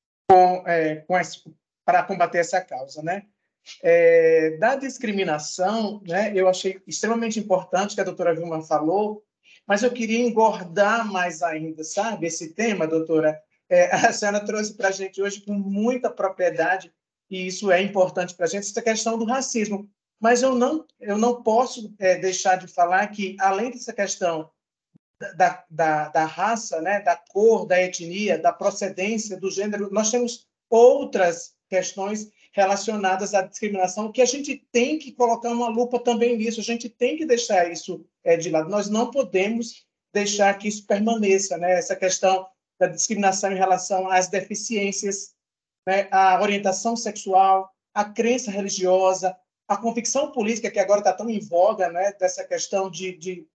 para combater essa causa, né? Da discriminação, né, eu achei extremamente importante o que a doutora Vilma falou, mas eu queria engordar mais ainda, sabe, esse tema, doutora. A senhora trouxe para a gente hoje com muita propriedade, e isso é importante para a gente, essa questão do racismo. Mas eu não posso deixar de falar que, além dessa questão da raça, né, da cor, da etnia, da procedência, do gênero, nós temos outras questões relacionadas à discriminação que a gente tem que colocar uma lupa também nisso, a gente tem que deixar isso de lado. Nós não podemos deixar que isso permaneça, né? Essa questão da discriminação em relação às deficiências, né? A orientação sexual, a crença religiosa, a convicção política, que agora está tão em voga, né? Dessa questão de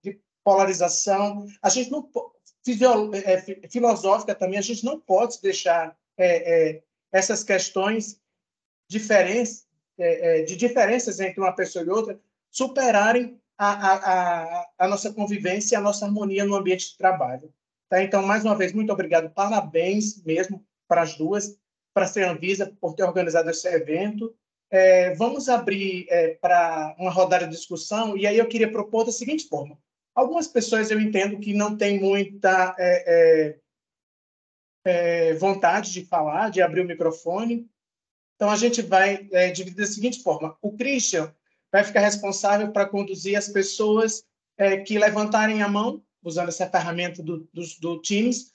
polarização. A gente não filosófica também, a gente não pode se deixar essas questões de diferenças entre uma pessoa e outra superarem a nossa convivência e a nossa harmonia no ambiente de trabalho. Tá? Então, mais uma vez, muito obrigado, parabéns mesmo para as duas, para a CEANVISA, por ter organizado esse evento. Vamos abrir para uma rodada de discussão, e aí eu queria propor da seguinte forma. Algumas pessoas eu entendo que não têm muita vontade de falar, de abrir o microfone. Então, a gente vai dividir da seguinte forma. O Christian vai ficar responsável para conduzir as pessoas que levantarem a mão, usando essa ferramenta do Teams,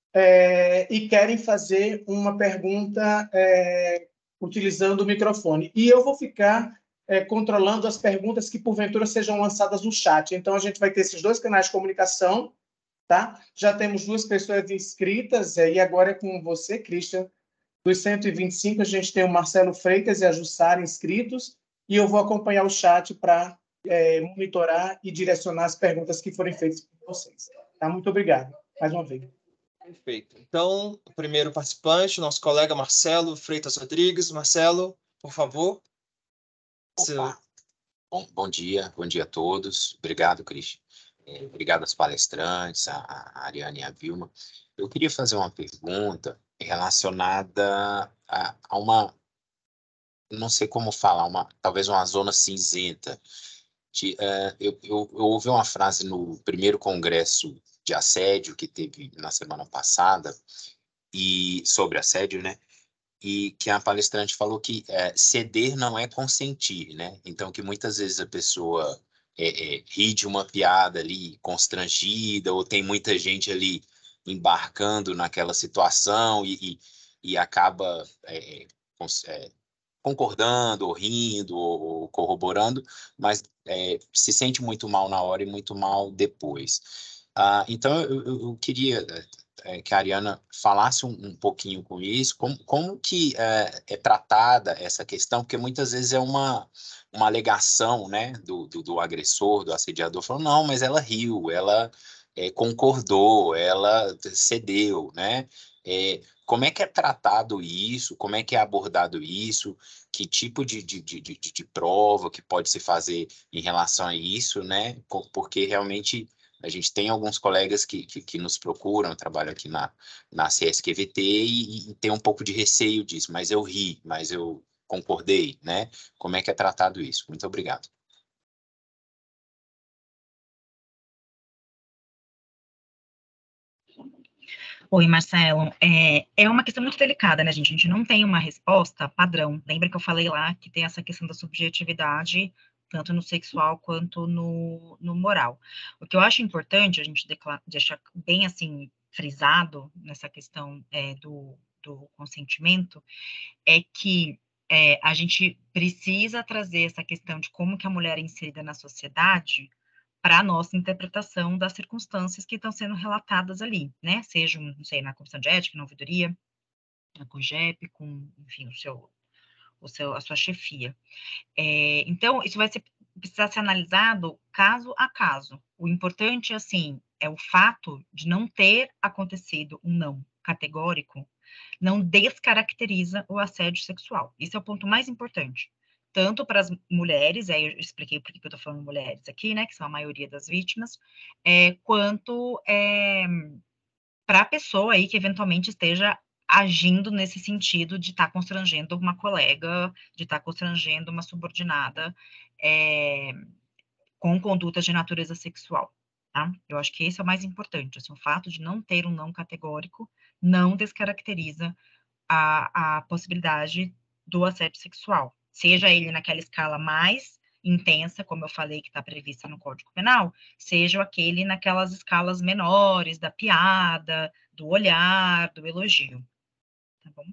e querem fazer uma pergunta utilizando o microfone. E eu vou ficar controlando as perguntas que, porventura, sejam lançadas no chat. Então, a gente vai ter esses dois canais de comunicação, tá? Já temos 2 pessoas inscritas, e agora é com você, Christian. Dos 125, a gente tem o Marcelo Freitas e a Jussara inscritos, e eu vou acompanhar o chat para monitorar e direcionar as perguntas que forem feitas por vocês. Tá? Muito obrigado, mais uma vez. Perfeito. Então, o primeiro participante, nosso colega Marcelo Freitas Rodrigues. Marcelo, por favor. Opa. Bom dia a todos. Obrigado, Christian. Obrigado às palestrantes, a Ariane e a Vilma. Eu queria fazer uma pergunta relacionada a uma, não sei como falar, talvez uma zona cinzenta. Eu ouvi uma frase no primeiro congresso de assédio que teve na semana passada, e sobre assédio, né? E que a palestrante falou que ceder não é consentir, né? Então, que muitas vezes a pessoa ri de uma piada ali constrangida, ou tem muita gente ali embarcando naquela situação e acaba concordando, ou rindo, ou corroborando, mas se sente muito mal na hora e muito mal depois. Então, eu queria que a Ariana falasse um pouquinho com isso, como que é tratada essa questão, porque muitas vezes é uma alegação, né, do agressor, do assediador, falando, não, mas ela riu, ela concordou, ela cedeu, né? Como é que é tratado isso? Como é que é abordado isso? Que tipo de prova que pode se fazer em relação a isso, né? Porque realmente a gente tem alguns colegas que nos procuram, eu trabalho aqui na CSQVT e tem um pouco de receio disso, mas eu ri, mas eu concordei, né? Como é que é tratado isso? Muito obrigado. Oi, Marcelo. É uma questão muito delicada, né, gente? A gente não tem uma resposta padrão. Lembra que eu falei lá que tem essa questão da subjetividade, tanto no sexual quanto no moral. O que eu acho importante a gente deixar bem, assim, frisado nessa questão do consentimento é que a gente precisa trazer essa questão de como que a mulher é inserida na sociedade para a nossa interpretação das circunstâncias que estão sendo relatadas ali, né? Seja, não sei, na comissão de ética, na ouvidoria, na COGEP, com, enfim, a sua chefia. Então, isso vai precisar ser analisado caso a caso. O importante, assim, é o fato de não ter acontecido um não categórico, não descaracteriza o assédio sexual. Isso é o ponto mais importante. Tanto para as mulheres, aí eu expliquei por que eu estou falando mulheres aqui, né, que são a maioria das vítimas, quanto para a pessoa aí que eventualmente esteja agindo nesse sentido de estar constrangendo uma colega, de estar constrangendo uma subordinada com condutas de natureza sexual, tá? Eu acho que esse é o mais importante, assim, o fato de não ter um não categórico não descaracteriza a possibilidade do assédio sexual, seja ele naquela escala mais intensa, como eu falei, que está prevista no Código Penal, seja aquele naquelas escalas menores, da piada, do olhar, do elogio, tá bom?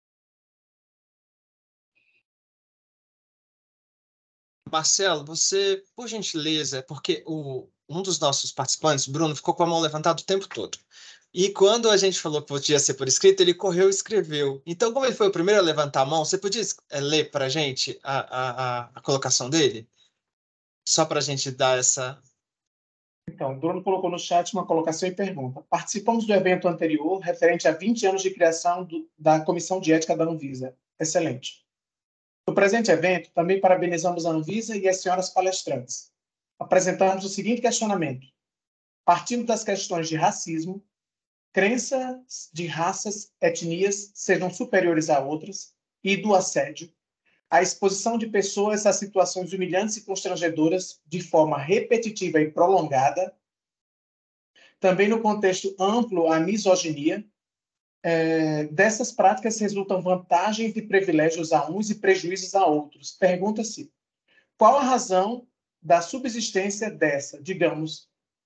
Marcelo, você, por gentileza, porque um dos nossos participantes, Bruno, ficou com a mão levantada o tempo todo. E quando a gente falou que podia ser por escrito, ele correu e escreveu. Então, como ele foi o primeiro a levantar a mão, você podia ler para a gente a colocação dele? Só para a gente dar essa... Então, o Bruno colocou no chat uma colocação e pergunta. Participamos do evento anterior, referente a 20 anos de criação da Comissão de Ética da Anvisa. Excelente. No presente evento, também parabenizamos a Anvisa e as senhoras palestrantes. Apresentamos o seguinte questionamento. Partindo das questões de racismo, crenças de raças, etnias sejam superiores a outras, e do assédio, a exposição de pessoas a situações humilhantes e constrangedoras de forma repetitiva e prolongada, também no contexto amplo a misoginia, dessas práticas resultam vantagens e privilégios a uns e prejuízos a outros. Pergunta-se, qual a razão da subsistência dessa, digamos,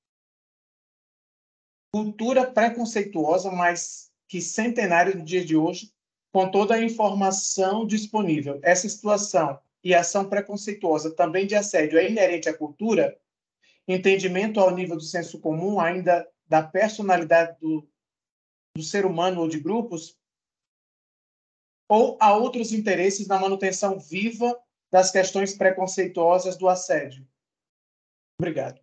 cultura preconceituosa, mas que centenária no dia de hoje, com toda a informação disponível? Essa situação e ação preconceituosa também de assédio é inerente à cultura? Entendimento ao nível do senso comum, ainda da personalidade do ser humano ou de grupos? Ou há outros interesses na manutenção viva das questões preconceituosas do assédio? Obrigado.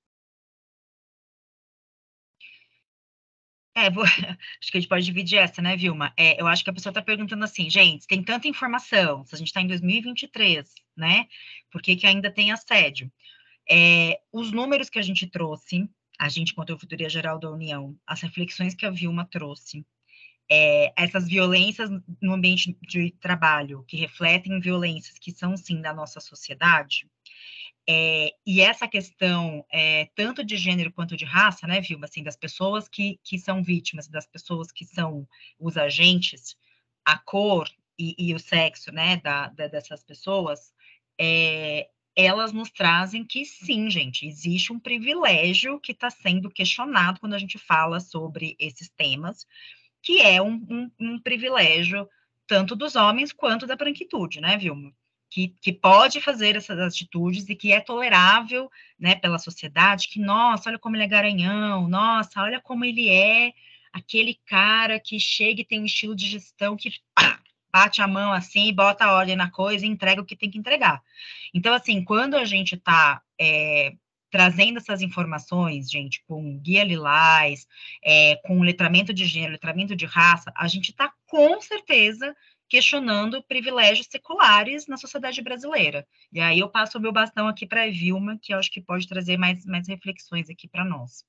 Acho que a gente pode dividir essa, né, Vilma? Eu acho que a pessoa está perguntando assim, gente, tem tanta informação, se a gente está em 2023, né? Por que ainda tem assédio? Os números que a gente trouxe, a gente, quanto a Ouvidoria Geral da União, as reflexões que a Vilma trouxe, essas violências no ambiente de trabalho, que refletem violências que são, sim, da nossa sociedade, e essa questão, tanto de gênero quanto de raça, né, Vilma, assim, das pessoas que são vítimas, das pessoas que são os agentes, a cor e o sexo, né, dessas pessoas, elas nos trazem que, sim, gente, existe um privilégio que está sendo questionado quando a gente fala sobre esses temas, que é um privilégio tanto dos homens quanto da branquitude, né, Vilma? Que pode fazer essas atitudes e que é tolerável, né, pela sociedade, que, nossa, olha como ele é garanhão, nossa, olha como ele é aquele cara que chega e tem um estilo de gestão que bate a mão assim, bota a ordem na coisa e entrega o que tem que entregar. Então, assim, quando a gente está trazendo essas informações, gente, com guia Lilás, com letramento de gênero, letramento de raça, a gente está, com certeza, questionando privilégios seculares na sociedade brasileira. E aí eu passo o meu bastão aqui para a Vilma, que eu acho que pode trazer mais reflexões aqui para nós.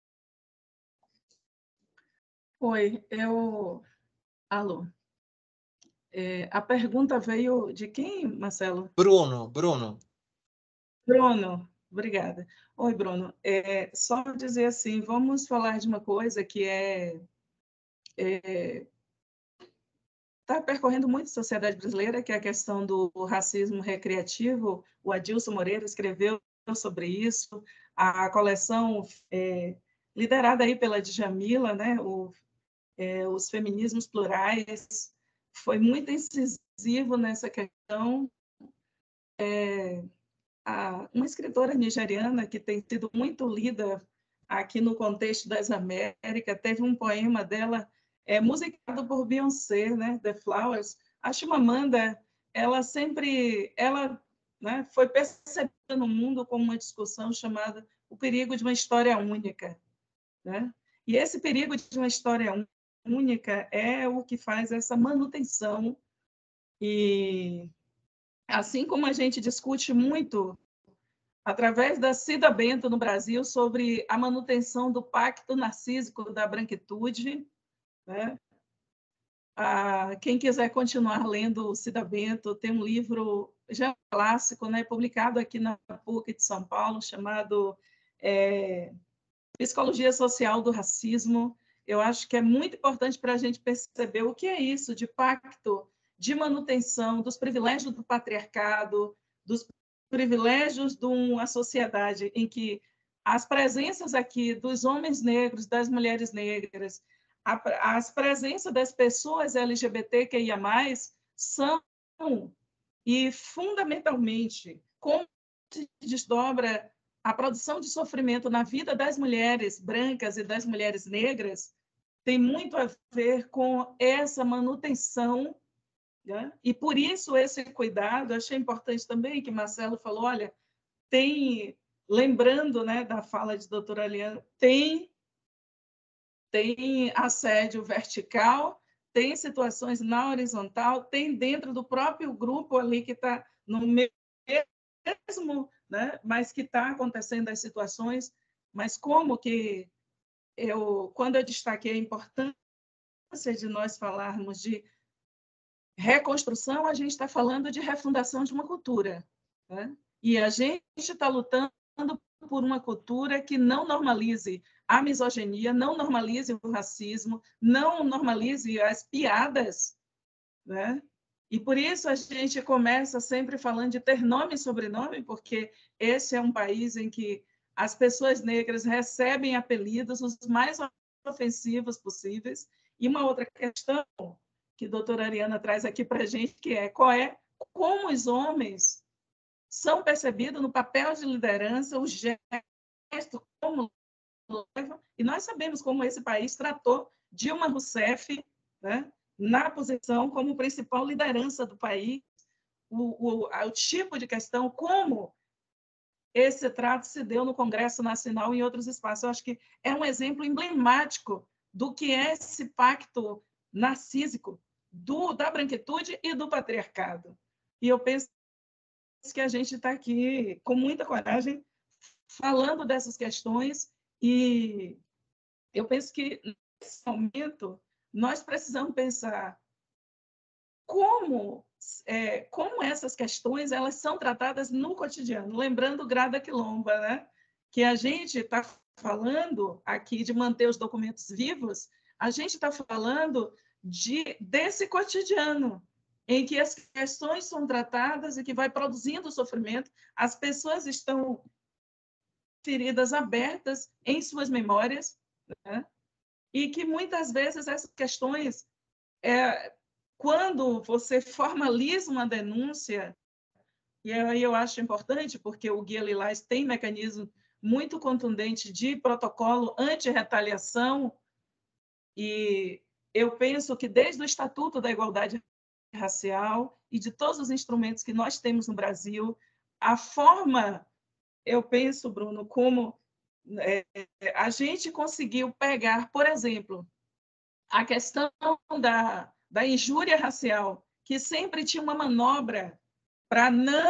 Oi, Alô. A pergunta veio de quem, Marcelo? Bruno. Bruno, obrigada. Oi, Bruno. Só dizer assim, vamos falar de uma coisa que está percorrendo muito a sociedade brasileira, que é a questão do racismo recreativo. O Adilson Moreira escreveu sobre isso. A coleção liderada aí pela Djamila, né, os feminismos plurais, foi muito incisivo nessa questão. Uma escritora nigeriana que tem sido muito lida aqui no contexto das Américas, teve um poema dela musicado por Beyoncé, né, The Flowers. A Chimamanda, ela né, foi percebida no mundo como uma discussão chamada o perigo de uma história única, né? E esse perigo de uma história única é o que faz essa manutenção. E assim como a gente discute muito através da Cida Bento no Brasil sobre a manutenção do pacto narcísico da branquitude, né? Quem quiser continuar lendo Cida Bento, tem um livro já clássico, né, publicado aqui na PUC de São Paulo, chamado Psicologia Social do Racismo. Eu acho que é muito importante para a gente perceber o que é isso de pacto de manutenção dos privilégios do patriarcado, dos privilégios de uma sociedade em que as presenças aqui dos homens negros, das mulheres negras, as presenças das pessoas LGBTQIA+, são, e fundamentalmente, como se desdobra a produção de sofrimento na vida das mulheres brancas e das mulheres negras, tem muito a ver com essa manutenção, né? E por isso esse cuidado. Achei importante também que Marcelo falou, olha, tem lembrando, né, da fala de doutora Ariana, tem assédio vertical, tem situações na horizontal, tem dentro do próprio grupo ali que está no mesmo, né, mas que está acontecendo as situações, mas como que quando eu destaquei a importância de nós falarmos de reconstrução, a gente está falando de refundação de uma cultura, né? E a gente está lutando por uma cultura que não normalize a misoginia, não normalize o racismo, não normalize as piadas, né? E por isso a gente começa sempre falando de ter nome e sobrenome, porque esse é um país em que as pessoas negras recebem apelidos os mais ofensivos possíveis. E uma outra questão que a doutora Ariana traz aqui para a gente, que é como os homens são percebidos no papel de liderança, o gesto, como levam, e nós sabemos como esse país tratou Dilma Rousseff, né, na posição como principal liderança do país, o tipo de questão, como esse trato se deu no Congresso Nacional e em outros espaços. Eu acho que é um exemplo emblemático do que é esse pacto narcísico da branquitude e do patriarcado. E eu penso que a gente está aqui com muita coragem falando dessas questões, e eu penso que nesse momento nós precisamos pensar como essas questões elas são tratadas no cotidiano. Lembrando o Grada Quilomba, né? Que a gente está falando aqui de manter os documentos vivos, a gente está falando desse cotidiano, em que as questões são tratadas e que vai produzindo sofrimento, as pessoas estão feridas abertas em suas memórias, né? E que muitas vezes essas questões, quando você formaliza uma denúncia, e aí eu acho importante, porque o Guia Lilás tem mecanismo muito contundente de protocolo anti-retaliação, e eu penso que desde o Estatuto da Igualdade Racial e de todos os instrumentos que nós temos no Brasil, a forma, eu penso, Bruno, como a gente conseguiu pegar, por exemplo, a questão da injúria racial, que sempre tinha uma manobra para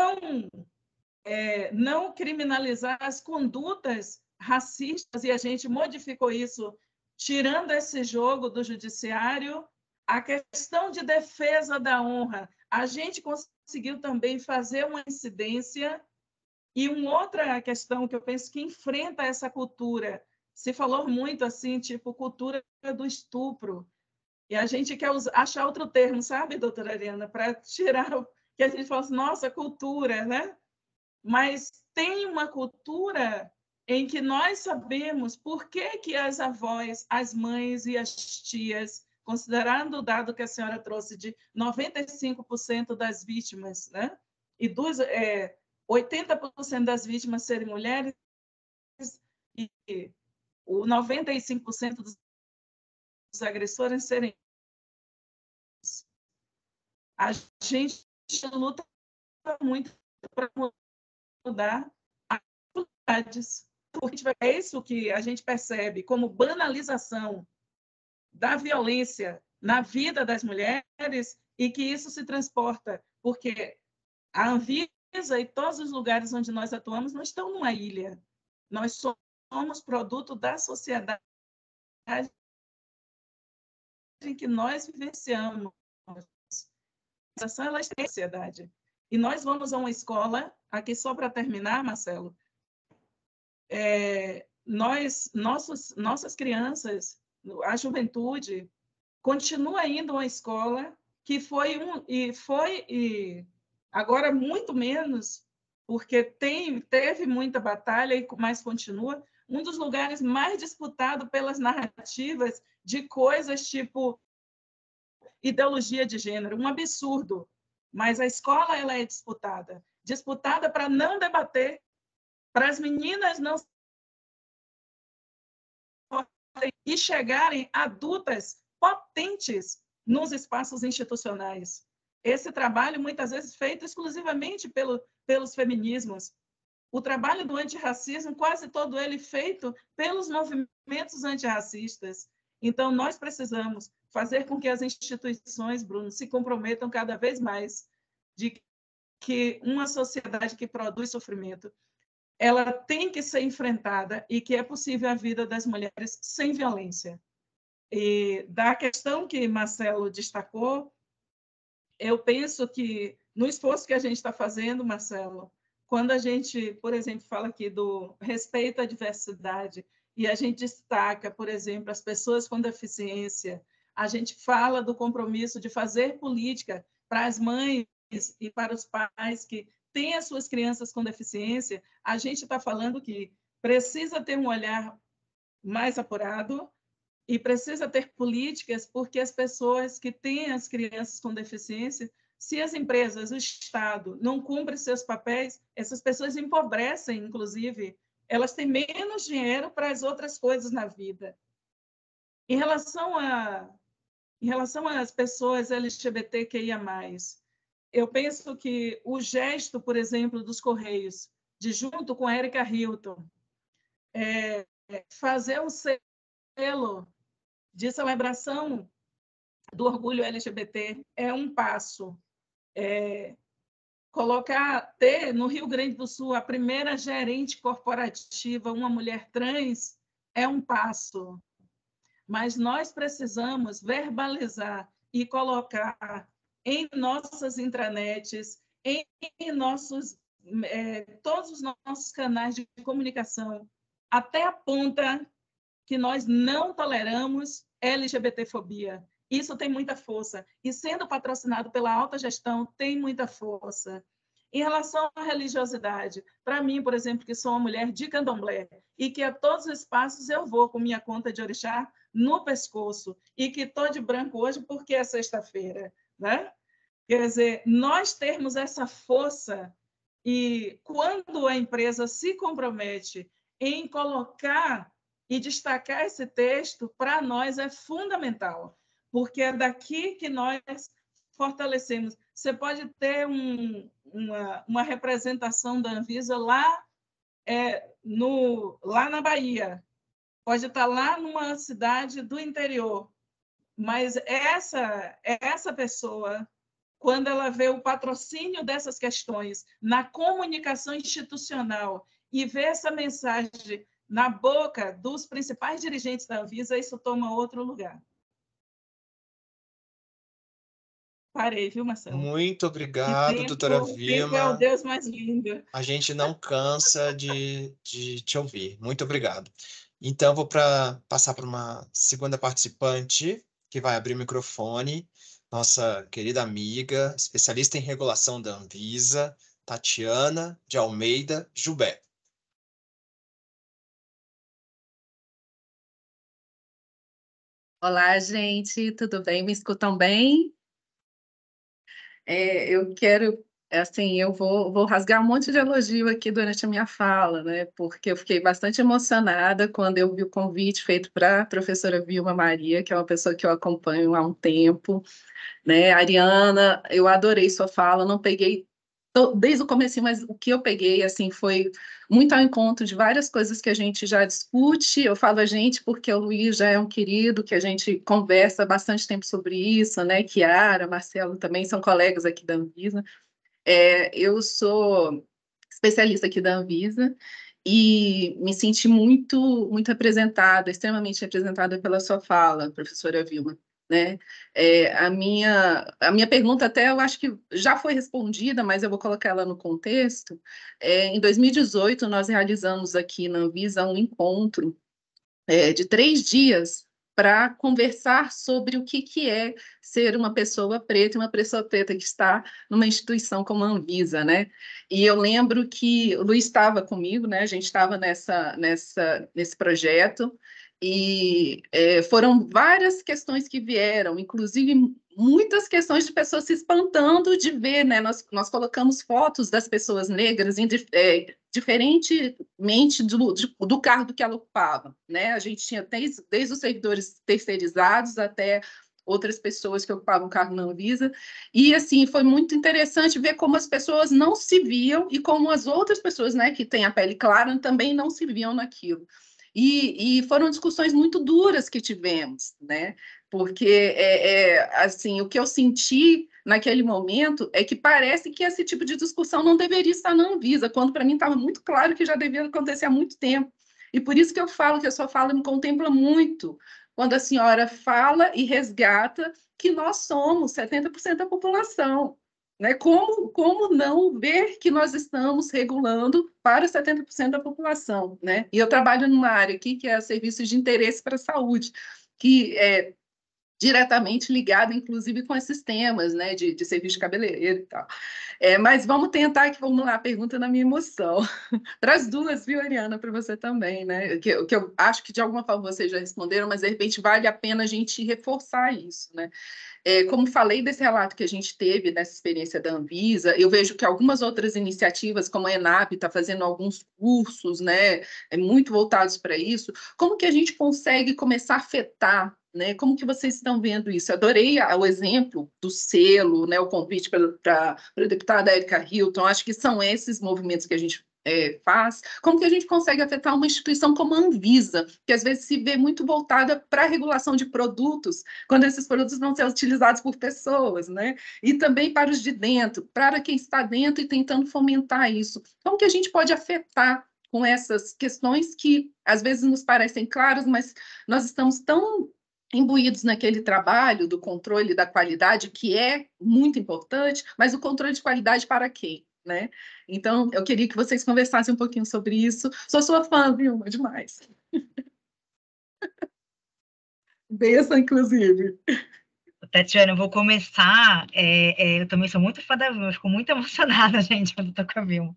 não criminalizar as condutas racistas, e a gente modificou isso, tirando esse jogo do judiciário. A questão de defesa da honra, a gente conseguiu também fazer uma incidência. E uma outra questão que eu penso que enfrenta essa cultura, se falou muito assim, tipo cultura do estupro, e a gente quer achar outro termo, sabe, doutora Ariana, para tirar que a gente fala assim, nossa, cultura, né? Mas tem uma cultura em que nós sabemos por que as avós, as mães e as tias, considerando o dado que a senhora trouxe de 95% das vítimas, né? E 80% das vítimas serem mulheres e o 95% dos agressores serem. A gente luta muito para mudar as dificuldades. É isso que a gente percebe como banalização da violência na vida das mulheres, e que isso se transporta, porque a Anvisa e todos os lugares onde nós atuamos não estão numa ilha. Nós somos produto da sociedade em que nós vivenciamos. Ela é sociedade. E nós vamos a uma escola, aqui só para terminar, Marcelo, nossas crianças, a juventude, continua indo a uma escola que foi agora muito menos, porque teve muita batalha, mas continua, um dos lugares mais disputados pelas narrativas de coisas tipo ideologia de gênero, um absurdo. Mas a escola ela é disputada para não debater, para as meninas não e chegarem adultas potentes nos espaços institucionais. Esse trabalho, muitas vezes, feito exclusivamente pelos feminismos. o trabalho do antirracismo, quase todo ele feito pelos movimentos antirracistas. Então, nós precisamos fazer com que as instituições, Bruno, se comprometam cada vez mais de que uma sociedade que produz sofrimento, ela tem que ser enfrentada e que é possível a vida das mulheres sem violência. E da questão que Marcelo destacou, eu penso que no esforço que a gente está fazendo, Marcelo, quando a gente, por exemplo, fala aqui do respeito à diversidade e a gente destaca, por exemplo, as pessoas com deficiência, a gente fala do compromisso de fazer política para as mães e para os pais que têm as suas crianças com deficiência, a gente está falando que precisa ter um olhar mais apurado e precisa ter políticas porque as pessoas que têm as crianças com deficiência, se as empresas, o Estado, não cumprem seus papéis, essas pessoas empobrecem, inclusive, elas têm menos dinheiro para as outras coisas na vida. Em relação às pessoas LGBTQIA+, eu penso que o gesto, por exemplo, dos Correios, de junto com a Erika Hilton, fazer um selo de celebração do orgulho LGBT é um passo. Ter no Rio Grande do Sul a primeira gerente corporativa, uma mulher trans, é um passo. Mas nós precisamos verbalizar e colocar em nossas intranets, em todos os nossos canais de comunicação, até a ponta que nós não toleramos LGBTfobia. Isso tem muita força. E sendo patrocinado pela alta gestão, tem muita força. Em relação à religiosidade, para mim, por exemplo, que sou uma mulher de candomblé e que a todos os espaços eu vou com minha conta de orixá no pescoço e que estou de branco hoje porque é sexta-feira, né? Quer dizer, nós termos essa força e quando a empresa se compromete em colocar e destacar esse texto, para nós é fundamental, porque é daqui que nós fortalecemos. Você pode ter uma representação da Anvisa lá na Bahia, pode estar lá numa cidade do interior, mas essa pessoa, quando ela vê o patrocínio dessas questões na comunicação institucional e vê essa mensagem na boca dos principais dirigentes da Anvisa, isso toma outro lugar. Parei, viu, Marcelo? Muito obrigado, doutora Vilma. O tempo é o Deus mais lindo. A gente não cansa de te ouvir. Muito obrigado. Então, vou passar para uma segunda participante, que vai abrir o microfone, nossa querida amiga, especialista em regulação da Anvisa, Tatiana de Almeida Jubé. Olá, gente, tudo bem? Me escutam bem? Eu quero, assim, eu vou rasgar um monte de elogio aqui durante a minha fala, né? Porque eu fiquei bastante emocionada quando eu vi o convite feito para a professora Vilma Maria, que é uma pessoa que eu acompanho há um tempo, né? Ariana, eu adorei sua fala, não peguei desde o começo, mas o que eu peguei, assim, foi muito ao encontro de várias coisas que a gente já discute. Eu falo a gente porque o Luiz já é um querido, que a gente conversa bastante tempo sobre isso, né? Kiara, Marcelo também são colegas aqui da Anvisa. Eu sou especialista aqui da Anvisa e me senti muito representada, extremamente representada pela sua fala, professora Vilma. Né? A minha pergunta até eu acho que já foi respondida, mas eu vou colocar ela no contexto. Em 2018, nós realizamos aqui na Anvisa um encontro de 3 dias para conversar sobre o que é ser uma pessoa preta, e uma pessoa preta que está numa instituição como a Anvisa, né? E eu lembro que o Luiz estava comigo, né? A gente estava nesse projeto, e foram várias questões que vieram, inclusive muitas questões de pessoas se espantando de ver, né? Nós colocamos fotos das pessoas negras diferentemente do cargo que ela ocupava, né? A gente tinha desde os servidores terceirizados até outras pessoas que ocupavam cargo na Anvisa, e assim, foi muito interessante ver como as pessoas não se viam e como as outras pessoas, né, que têm a pele clara também não se viam naquilo. E foram discussões muito duras que tivemos, né? Porque assim, o que eu senti naquele momento é que parece que esse tipo de discussão não deveria estar na Anvisa, quando para mim estava muito claro que já devia acontecer há muito tempo. E por isso que eu falo que a sua fala me contempla muito, quando a senhora fala e resgata que nós somos 70% da população. Né? Como não ver que nós estamos regulando para 70% da população? Né? E eu trabalho numa área aqui que é serviços de interesse para a saúde, que é diretamente ligado, inclusive, com esses temas, né, de serviço de cabeleireiro e tal. Mas vamos tentar aqui, vamos lá, pergunta na minha emoção. Para as duas, viu, Ariana, para você também, né? Que eu acho que de alguma forma vocês já responderam, mas de repente vale a pena a gente reforçar isso, né? Como falei desse relato que a gente teve nessa experiência da Anvisa, eu vejo que algumas outras iniciativas, como a ENAP, está fazendo alguns cursos, né, muito voltados para isso. Como que a gente consegue começar a afetar, né? Como que vocês estão vendo isso? Eu adorei o exemplo do selo, né, o convite para a deputada Érica Hilton. Acho que são esses movimentos que a gente faz. Como que a gente consegue afetar uma instituição como a Anvisa, que às vezes se vê muito voltada para a regulação de produtos, quando esses produtos vão ser utilizados por pessoas, né? E também para os de dentro, para quem está dentro e tentando fomentar isso. Como que a gente pode afetar com essas questões que às vezes nos parecem claras, mas nós estamos tão imbuídos naquele trabalho do controle da qualidade, que é muito importante, mas o controle de qualidade para quem? Né? Então, eu queria que vocês conversassem um pouquinho sobre isso. Sou sua fã, Vilma, demais. Benção, inclusive. Tatiana, eu vou começar. Eu também sou muito fã da Vilma, eu fico muito emocionada, gente, quando estou com a Vilma.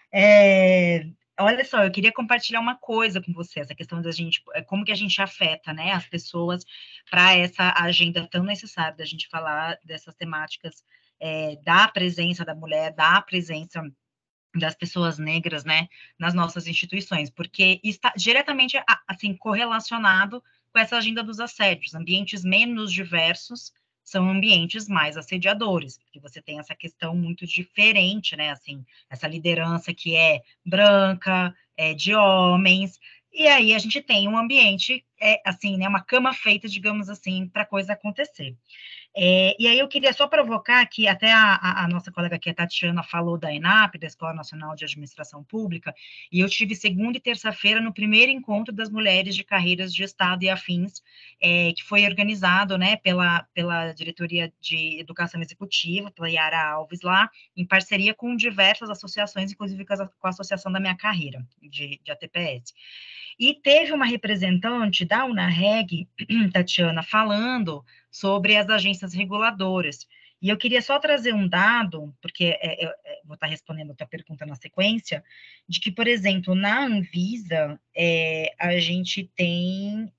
Olha só, eu queria compartilhar uma coisa com você, essa questão da gente, como que a gente afeta, né, as pessoas para essa agenda tão necessária da gente falar dessas temáticas, da presença da mulher, da presença das pessoas negras, né, nas nossas instituições, porque está diretamente, assim, correlacionado com essa agenda dos assédios. Ambientes menos diversos são ambientes mais assediadores, porque você tem essa questão muito diferente, né, assim, essa liderança que é branca, de homens, e aí a gente tem um ambiente, assim, né, uma cama feita, digamos assim, para a coisa acontecer. E aí eu queria só provocar que até a nossa colega aqui, a Tatiana, falou da ENAP, da Escola Nacional de Administração Pública, e eu tive segunda e terça-feira no primeiro encontro das mulheres de carreiras de Estado e afins, que foi organizado, né, pela Diretoria de Educação Executiva, pela Yara Alves lá, em parceria com diversas associações, inclusive com a Associação da Minha Carreira, de ATPS. E teve uma representante da UNAREG, Tatiana, falando sobre as agências reguladoras. E eu queria só trazer um dado, porque vou estar respondendo a tua pergunta na sequência, de que, por exemplo, na Anvisa, a gente tem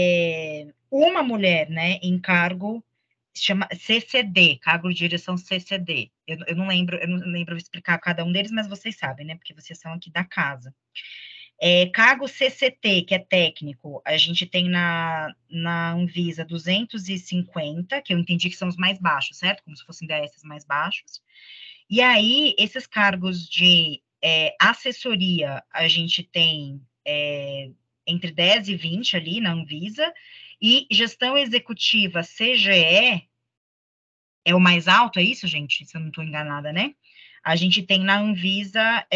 uma mulher, né, em cargo, chama CCD, cargo de direção CCD. Eu não lembro explicar cada um deles, mas vocês sabem, né, porque vocês são aqui da casa. Cargo CCT, que é técnico, a gente tem na Anvisa 250, que eu entendi que são os mais baixos, certo? Como se fossem DS mais baixos. E aí, esses cargos de assessoria, a gente tem entre 10 e 20 ali na Anvisa, e gestão executiva CGE é o mais alto, é isso, gente? Se eu não estou enganada, né? A gente tem na Anvisa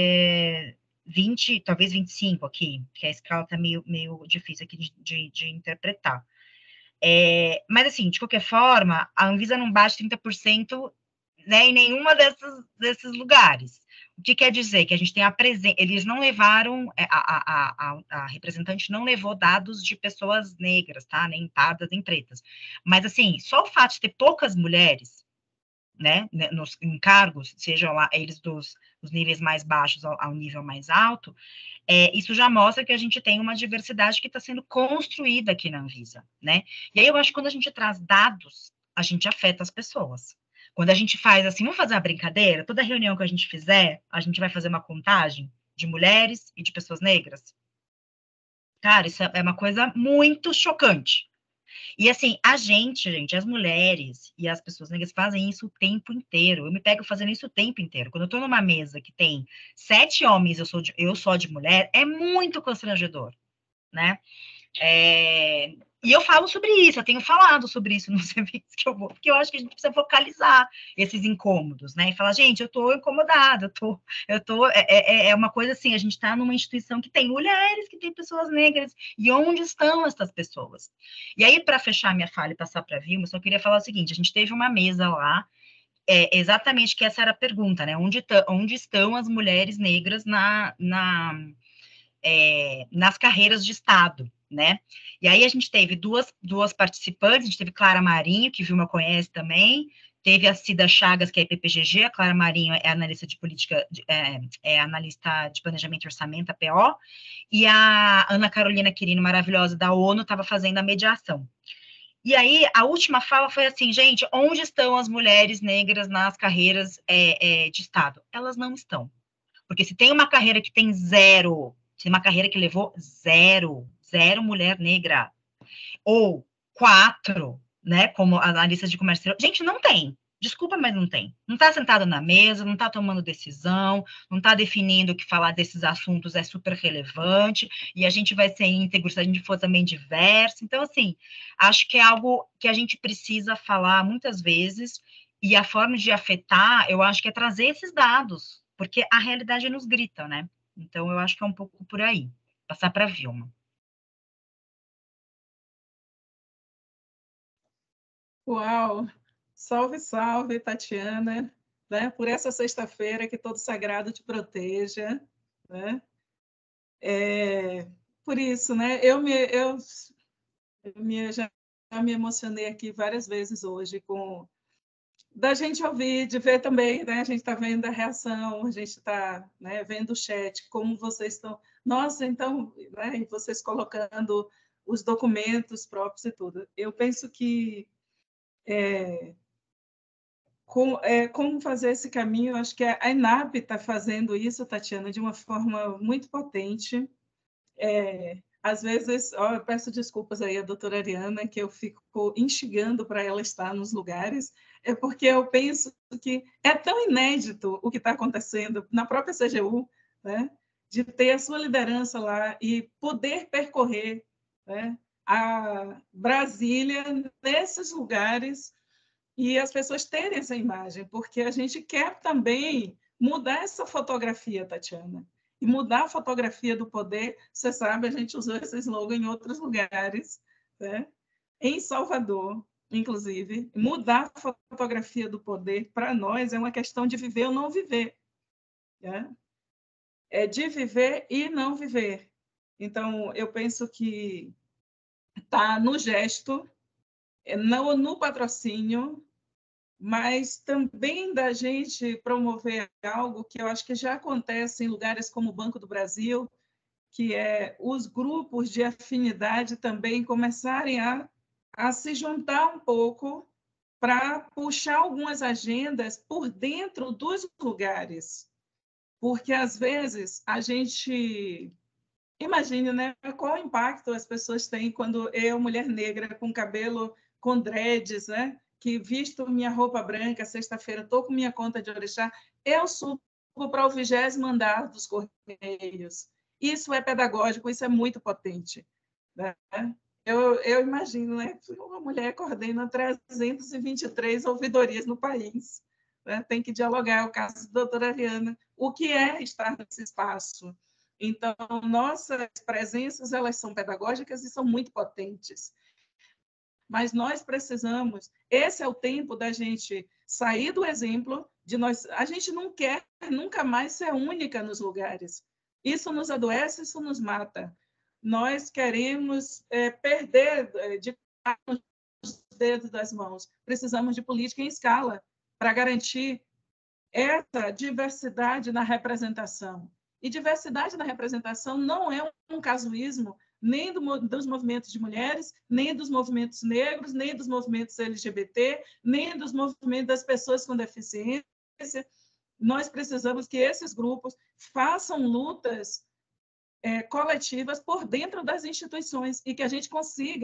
20, talvez 25 aqui, que a escala está meio difícil aqui de interpretar. Mas, assim, de qualquer forma, a Anvisa não bate 30%, né, em nenhuma desses lugares. O que quer dizer? Que a gente tem a presença, eles não levaram, a representante não levou dados de pessoas negras, tá? Nem pardas, nem pretas. Mas, assim, só o fato de ter poucas mulheres, né, nos encargos, sejam lá eles dos níveis mais baixos ao nível mais alto, isso já mostra que a gente tem uma diversidade que está sendo construída aqui na Anvisa, né? E aí eu acho que quando a gente traz dados, a gente afeta as pessoas. Quando a gente faz assim, vamos fazer uma brincadeira, toda reunião que a gente fizer, a gente vai fazer uma contagem de mulheres e de pessoas negras. Cara, isso é uma coisa muito chocante. E assim, gente, as mulheres e as pessoas negras fazem isso o tempo inteiro. Eu me pego fazendo isso o tempo inteiro. Quando eu tô numa mesa que tem 7 homens, eu sou de mulher, é muito constrangedor, né? E eu falo sobre isso, eu tenho falado sobre isso nos eventos que eu vou, porque eu acho que a gente precisa focalizar esses incômodos, né? E falar, gente, eu tô incomodada, é uma coisa assim, a gente está numa instituição que tem mulheres, que tem pessoas negras, e onde estão essas pessoas? E aí, para fechar minha fala e passar para a Vilma, eu só queria falar o seguinte, a gente teve uma mesa lá, exatamente que essa era a pergunta, né? Onde estão as mulheres negras nas carreiras de Estado, né? E aí a gente teve duas participantes, a gente teve Clara Marinho, que Vilma conhece também, teve a Cida Chagas, que é PPGG, a Clara Marinho é analista de política, analista de planejamento e orçamento, a PO, e a Ana Carolina Quirino, maravilhosa, da ONU, estava fazendo a mediação. E aí, a última fala foi assim, gente, onde estão as mulheres negras nas carreiras de Estado? Elas não estão. Porque se tem uma carreira que tem zero, se tem uma carreira que levou zero mulher negra, ou 4, né, como analista de comércio, gente, não tem. Desculpa, mas não tem. Não está sentado na mesa, não está tomando decisão, não está definindo que falar desses assuntos é super relevante, e a gente vai ser íntegro se a gente for também diverso. Então, assim, acho que é algo que a gente precisa falar muitas vezes, e a forma de afetar, eu acho que é trazer esses dados, porque a realidade nos grita, né? Então, eu acho que é um pouco por aí. Passar para a Vilma. Uau! Salve, salve, Tatiana, né? Por essa sexta-feira que todo sagrado te proteja, né? Por isso, né? Já me emocionei aqui várias vezes hoje com da gente ouvir, de ver também, né? A gente está vendo a reação, a gente está, né, vendo o chat, como vocês estão. Nossa, então, né? E vocês colocando os documentos próprios e tudo. Eu penso que como fazer esse caminho, acho que a ENAP está fazendo isso, Tatiana, de uma forma muito potente. Às vezes, eu peço desculpas aí à doutora Ariana, que eu fico instigando para ela estar nos lugares, porque eu penso que é tão inédito o que está acontecendo na própria CGU, né? De ter a sua liderança lá e poder percorrer, né, a Brasília nesses lugares e as pessoas terem essa imagem, porque a gente quer também mudar essa fotografia, Tatiana. E mudar a fotografia do poder, você sabe, a gente usou esse slogan em outros lugares, né? Em Salvador, inclusive. Mudar a fotografia do poder, para nós, é uma questão de viver ou não viver. Né? É de viver e não viver. Então, eu penso que está no gesto, não no patrocínio, mas também da gente promover algo que eu acho que já acontece em lugares como o Banco do Brasil, que é os grupos de afinidade também começarem a se juntar um pouco para puxar algumas agendas por dentro dos lugares. Porque, às vezes, a gente... Imagine, né, qual impacto as pessoas têm quando eu, mulher negra, com cabelo, com dreads, né, que visto minha roupa branca, sexta-feira, estou com minha conta de orixá, eu subo para o 20º andar dos Correios. Isso é pedagógico, isso é muito potente. Né? Eu imagino, né, uma mulher coordena 323 ouvidorias no país. Né? Tem que dialogar, é o caso da doutora Ariana. O que é estar nesse espaço? Então, nossas presenças, elas são pedagógicas e são muito potentes. Mas nós precisamos, esse é o tempo da gente sair do exemplo, a gente não quer nunca mais ser única nos lugares. Isso nos adoece, isso nos mata. Nós queremos perder de os dedos das mãos. Precisamos de política em escala para garantir essa diversidade na representação. E diversidade na representação não é um casuísmo nem dos movimentos de mulheres, nem dos movimentos negros, nem dos movimentos LGBT, nem dos movimentos das pessoas com deficiência. Nós precisamos que esses grupos façam lutas coletivas por dentro das instituições e que a gente consiga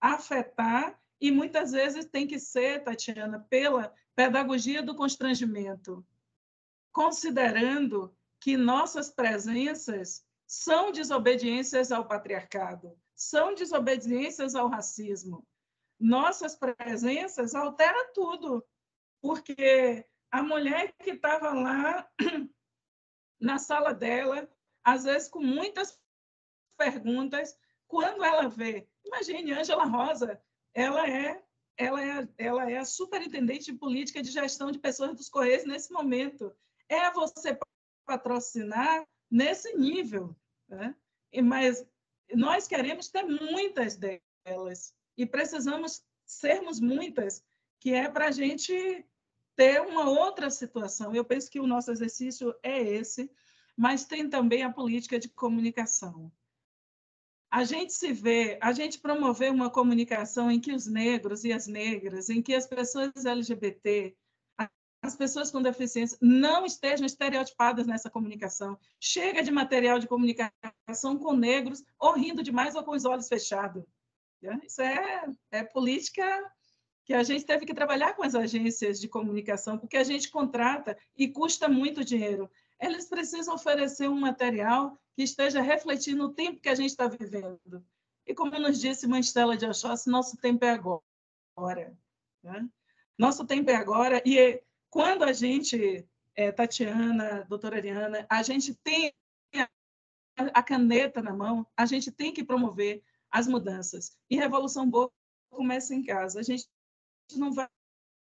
afetar, e muitas vezes tem que ser, Tatiana, pela pedagogia do constrangimento, considerando que nossas presenças são desobediências ao patriarcado, são desobediências ao racismo. Nossas presenças alteram tudo, porque a mulher que estava lá na sala dela, às vezes com muitas perguntas, quando ela vê, imagine, Ângela Rosa, ela é a superintendente de política de gestão de pessoas dos Correios nesse momento. É você patrocinar nesse nível, né? Mas nós queremos ter muitas delas e precisamos sermos muitas, que é para a gente ter uma outra situação. Eu penso que o nosso exercício é esse, mas tem também a política de comunicação. A gente promover uma comunicação em que os negros e as negras, em que as pessoas LGBT, as pessoas com deficiência não estejam estereotipadas nessa comunicação. Chega de material de comunicação com negros ou rindo demais ou com os olhos fechados. Isso é política que a gente teve que trabalhar com as agências de comunicação, porque a gente contrata e custa muito dinheiro. Eles precisam oferecer um material que esteja refletindo o tempo que a gente está vivendo. E como nos disse Mãe Stella de Oxóssi, nosso tempo é agora. Né? Nosso tempo é agora. E quando a gente, Tatiana, doutora Ariana, a gente tem a caneta na mão, a gente tem que promover as mudanças. E revolução boa começa em casa. A gente não vai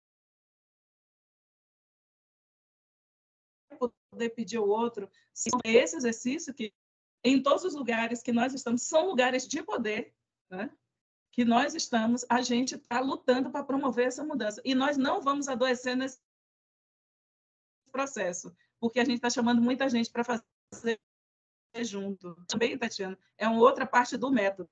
poder pedir ao outro. Esse exercício que, em todos os lugares que nós estamos, são lugares de poder, né? Que nós estamos, a gente está lutando para promover essa mudança. E nós não vamos adoecer nesse processo, porque a gente está chamando muita gente para fazer junto. Também, Tatiana, é uma outra parte do método.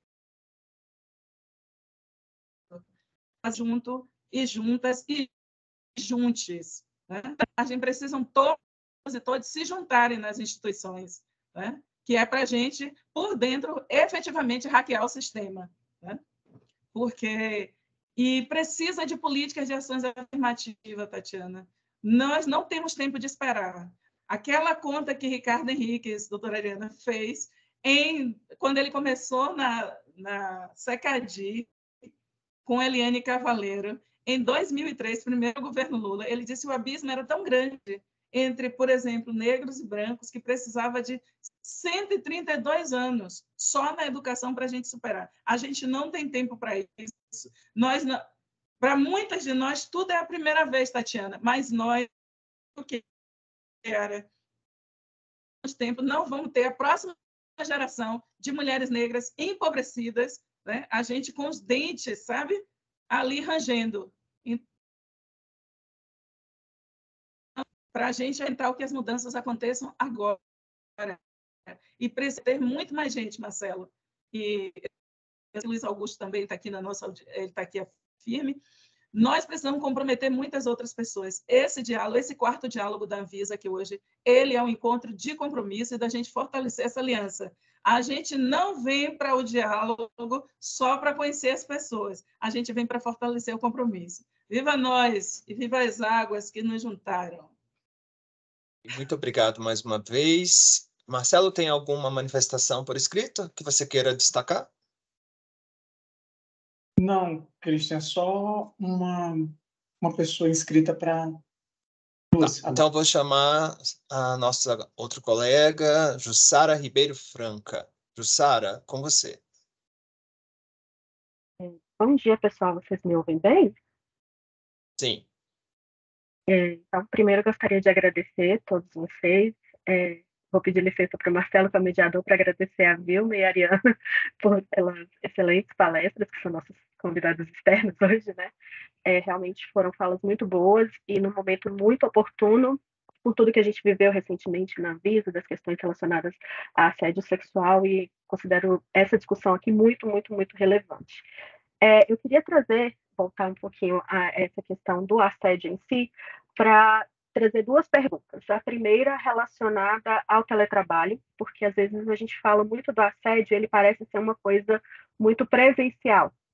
Junto e juntas e juntes. Né? A gente precisa todos e todos se juntarem nas instituições, né? Que é para a gente, por dentro, efetivamente hackear o sistema. Né? E precisa de políticas de ações afirmativas, Tatiana. Nós não temos tempo de esperar. Aquela conta que Ricardo Henriques, doutora Ariana, fez quando ele começou na SECADI, com Eliane Cavaleiro, em 2003, primeiro governo Lula, ele disse que o abismo era tão grande entre, por exemplo, negros e brancos, que precisava de 132 anos só na educação para a gente superar. A gente não tem tempo para isso. Para muitas de nós, tudo é a primeira vez, Tatiana, mas nós, o que era tempo, não vamos ter a próxima geração de mulheres negras empobrecidas, né? A gente com os dentes, sabe? Ali rangendo. Para a gente entrar que as mudanças aconteçam agora. E precisa ter muito mais gente, Marcelo. E o Luiz Augusto também está aqui ele está aqui firme. Nós precisamos comprometer muitas outras pessoas. Esse diálogo, esse quarto diálogo da Anvisa aqui hoje, ele é um encontro de compromisso e da gente fortalecer essa aliança. A gente não vem para o diálogo só para conhecer as pessoas. A gente vem para fortalecer o compromisso. Viva nós e viva as águas que nos juntaram. Muito obrigado mais uma vez. Marcelo, tem alguma manifestação por escrito que você queira destacar? Não, Cristian, só uma pessoa inscrita para... Então, vou chamar a nossa outra colega, Jussara Ribeiro Franca. Jussara, com você. Bom dia, pessoal. Vocês me ouvem bem? Sim. Então, primeiro, eu gostaria de agradecer a todos vocês. Vou pedir licença para o Marcelo, que é o mediador, para agradecer a Vilma e a Ariana pelas excelentes palestras, que são nossos convidados externos hoje, né? Realmente foram falas muito boas e num momento muito oportuno, por tudo que a gente viveu recentemente na Anvisa, das questões relacionadas a assédio sexual, e considero essa discussão aqui muito, muito, muito relevante. Eu queria voltar um pouquinho a essa questão do assédio em si, para trazer duas perguntas. A primeira relacionada ao teletrabalho, porque às vezes a gente fala muito do assédio, ele parece ser uma coisa muito presencial.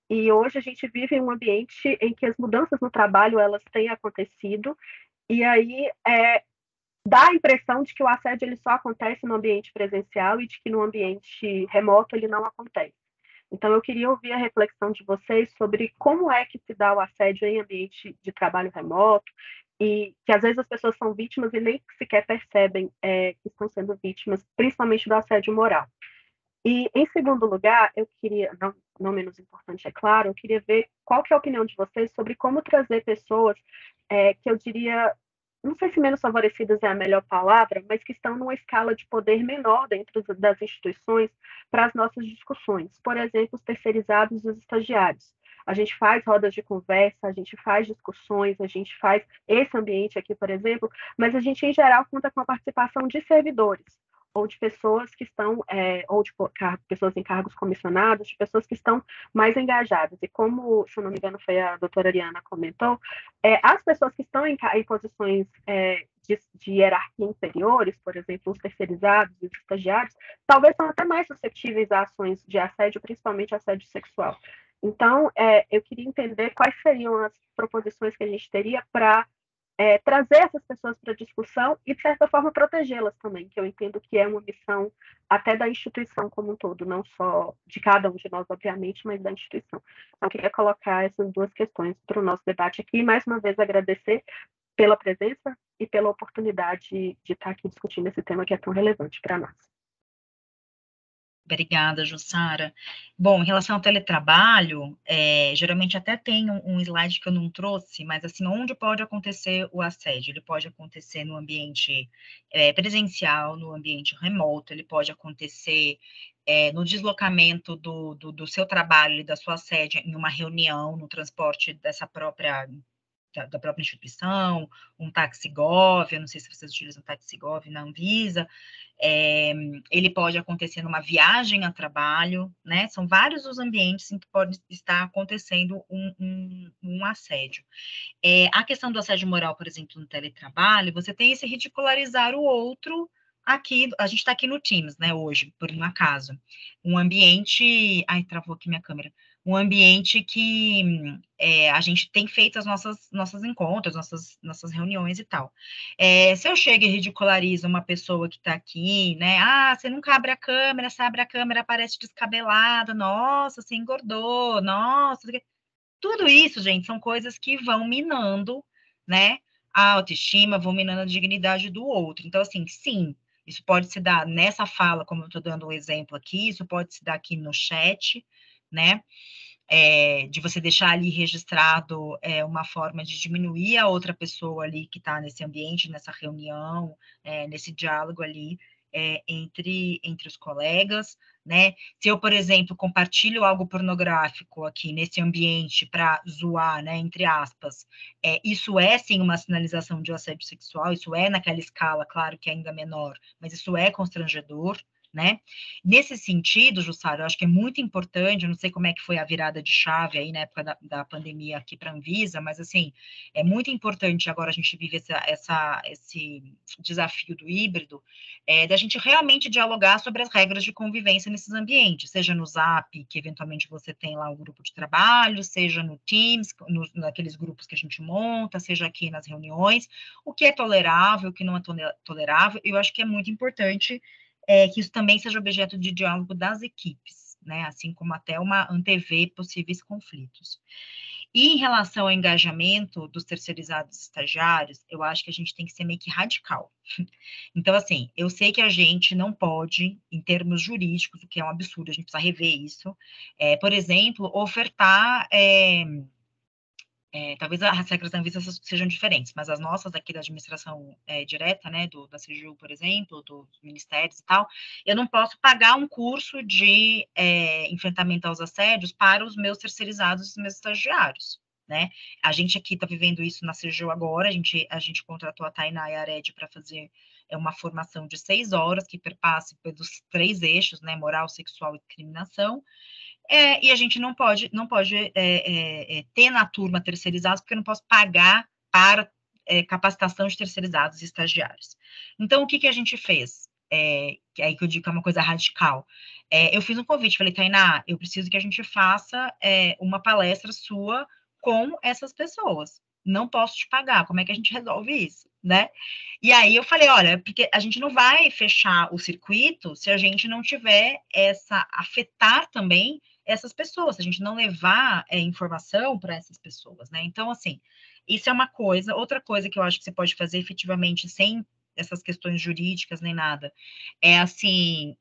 E hoje a gente vive em um ambiente em que as mudanças no trabalho elas têm acontecido, e aí dá a impressão de que o assédio ele só acontece no ambiente presencial e de que no ambiente remoto ele não acontece. Então, eu queria ouvir a reflexão de vocês sobre como é que se dá o assédio em ambiente de trabalho remoto, e que às vezes as pessoas são vítimas e nem sequer percebem que estão sendo vítimas, principalmente do assédio moral. E, em segundo lugar, eu queria, não menos importante, é claro, eu queria ver qual que é a opinião de vocês sobre como trazer pessoas que eu diria, não sei se menos favorecidas é a melhor palavra, mas que estão numa escala de poder menor dentro das instituições para as nossas discussões. Por exemplo, os terceirizados e os estagiários. A gente faz rodas de conversa, a gente faz discussões, a gente faz esse ambiente aqui, por exemplo, mas a gente, em geral, conta com a participação de servidores, ou de pessoas que estão, ou de pessoas em cargos comissionados, de pessoas que estão mais engajadas. E como, se eu não me engano, foi a doutora Ariana comentou, as pessoas que estão em posições de hierarquia inferiores, por exemplo, os terceirizados e os estagiários, talvez são até mais suscetíveis a ações de assédio, principalmente assédio sexual. Então, eu queria entender quais seriam as proposições que a gente teria para trazer essas pessoas para a discussão e, de certa forma, protegê-las também, que eu entendo que é uma missão até da instituição como um todo, não só de cada um de nós, obviamente, mas da instituição. Então, eu queria colocar essas duas questões para o nosso debate aqui e, mais uma vez, agradecer pela presença e pela oportunidade de estar aqui discutindo esse tema que é tão relevante para nós. Obrigada, Jussara. Bom, em relação ao teletrabalho, geralmente até tem um slide que eu não trouxe, mas assim, onde pode acontecer o assédio? Ele pode acontecer no ambiente presencial, no ambiente remoto, ele pode acontecer no deslocamento do seu trabalho e da sua sede em uma reunião, no transporte da própria instituição, um taxigov, eu não sei se vocês utilizam taxigov na Anvisa, ele pode acontecer numa viagem a trabalho, né? São vários os ambientes em que pode estar acontecendo um assédio. A questão do assédio moral, por exemplo, no teletrabalho, você tem esse ridicularizar o outro. Aqui, a gente está aqui no Teams, né, hoje, por um acaso. Um ambiente... Ai, travou aqui minha câmera. Um ambiente que a gente tem feito as nossas encontros, nossas reuniões e tal. Se eu chego e ridicularizo uma pessoa que está aqui, né, você nunca abre a câmera, se abre a câmera, aparece descabelada, nossa, você engordou, nossa... Tudo isso, gente, são coisas que vão minando, né, a autoestima, vão minando a dignidade do outro. Então, assim, sim, isso pode se dar nessa fala, como eu estou dando um exemplo aqui, isso pode se dar aqui no chat, né, de você deixar ali registrado uma forma de diminuir a outra pessoa ali que está nesse ambiente, nessa reunião, nesse diálogo ali entre os colegas, né? Se eu, por exemplo, compartilho algo pornográfico aqui nesse ambiente para zoar, né, entre aspas, isso é sim uma sinalização de assédio sexual, isso é naquela escala, claro que ainda menor, mas isso é constrangedor, né? Nesse sentido, Jussara, eu acho que é muito importante, eu não sei como é que foi a virada de chave aí na época da pandemia aqui para a Anvisa, mas assim, é muito importante agora a gente viver esse desafio do híbrido, da gente realmente dialogar sobre as regras de convivência nesses ambientes, seja no Zap, que eventualmente você tem lá um grupo de trabalho, seja no Teams, naqueles grupos que a gente monta, seja aqui nas reuniões, o que é tolerável, o que não é tolerável, eu acho que é muito importante que isso também seja objeto de diálogo das equipes, né, assim como até uma antever possíveis conflitos. E em relação ao engajamento dos terceirizados estagiários, eu acho que a gente tem que ser meio que radical. Então, assim, eu sei que a gente não pode, em termos jurídicos, o que é um absurdo, a gente precisa rever isso, por exemplo, ofertar... talvez as regras da Anvisa sejam diferentes, mas as nossas aqui da administração direta, né, da CGU, por exemplo, dos ministérios e tal, eu não posso pagar um curso de enfrentamento aos assédios para os meus terceirizados e os meus estagiários, né? A gente aqui está vivendo isso na CGU agora, a gente contratou a Tainá e a Ared para fazer uma formação de 6 horas, que perpasse pelos 3 eixos, né, moral, sexual e discriminação, e a gente não pode ter na turma terceirizados, porque eu não posso pagar para capacitação de terceirizados e estagiários. Então, o que a gente fez? que aí que eu digo que é uma coisa radical. Eu fiz um convite, falei, Tainá, eu preciso que a gente faça uma palestra sua com essas pessoas. Não posso te pagar, como é que a gente resolve isso, né? E aí eu falei, olha, porque a gente não vai fechar o circuito se a gente não tiver afetar também essas pessoas, se a gente não levar informação para essas pessoas, né? Então, assim, isso é uma coisa. Outra coisa que eu acho que você pode fazer efetivamente sem essas questões jurídicas nem nada, assim,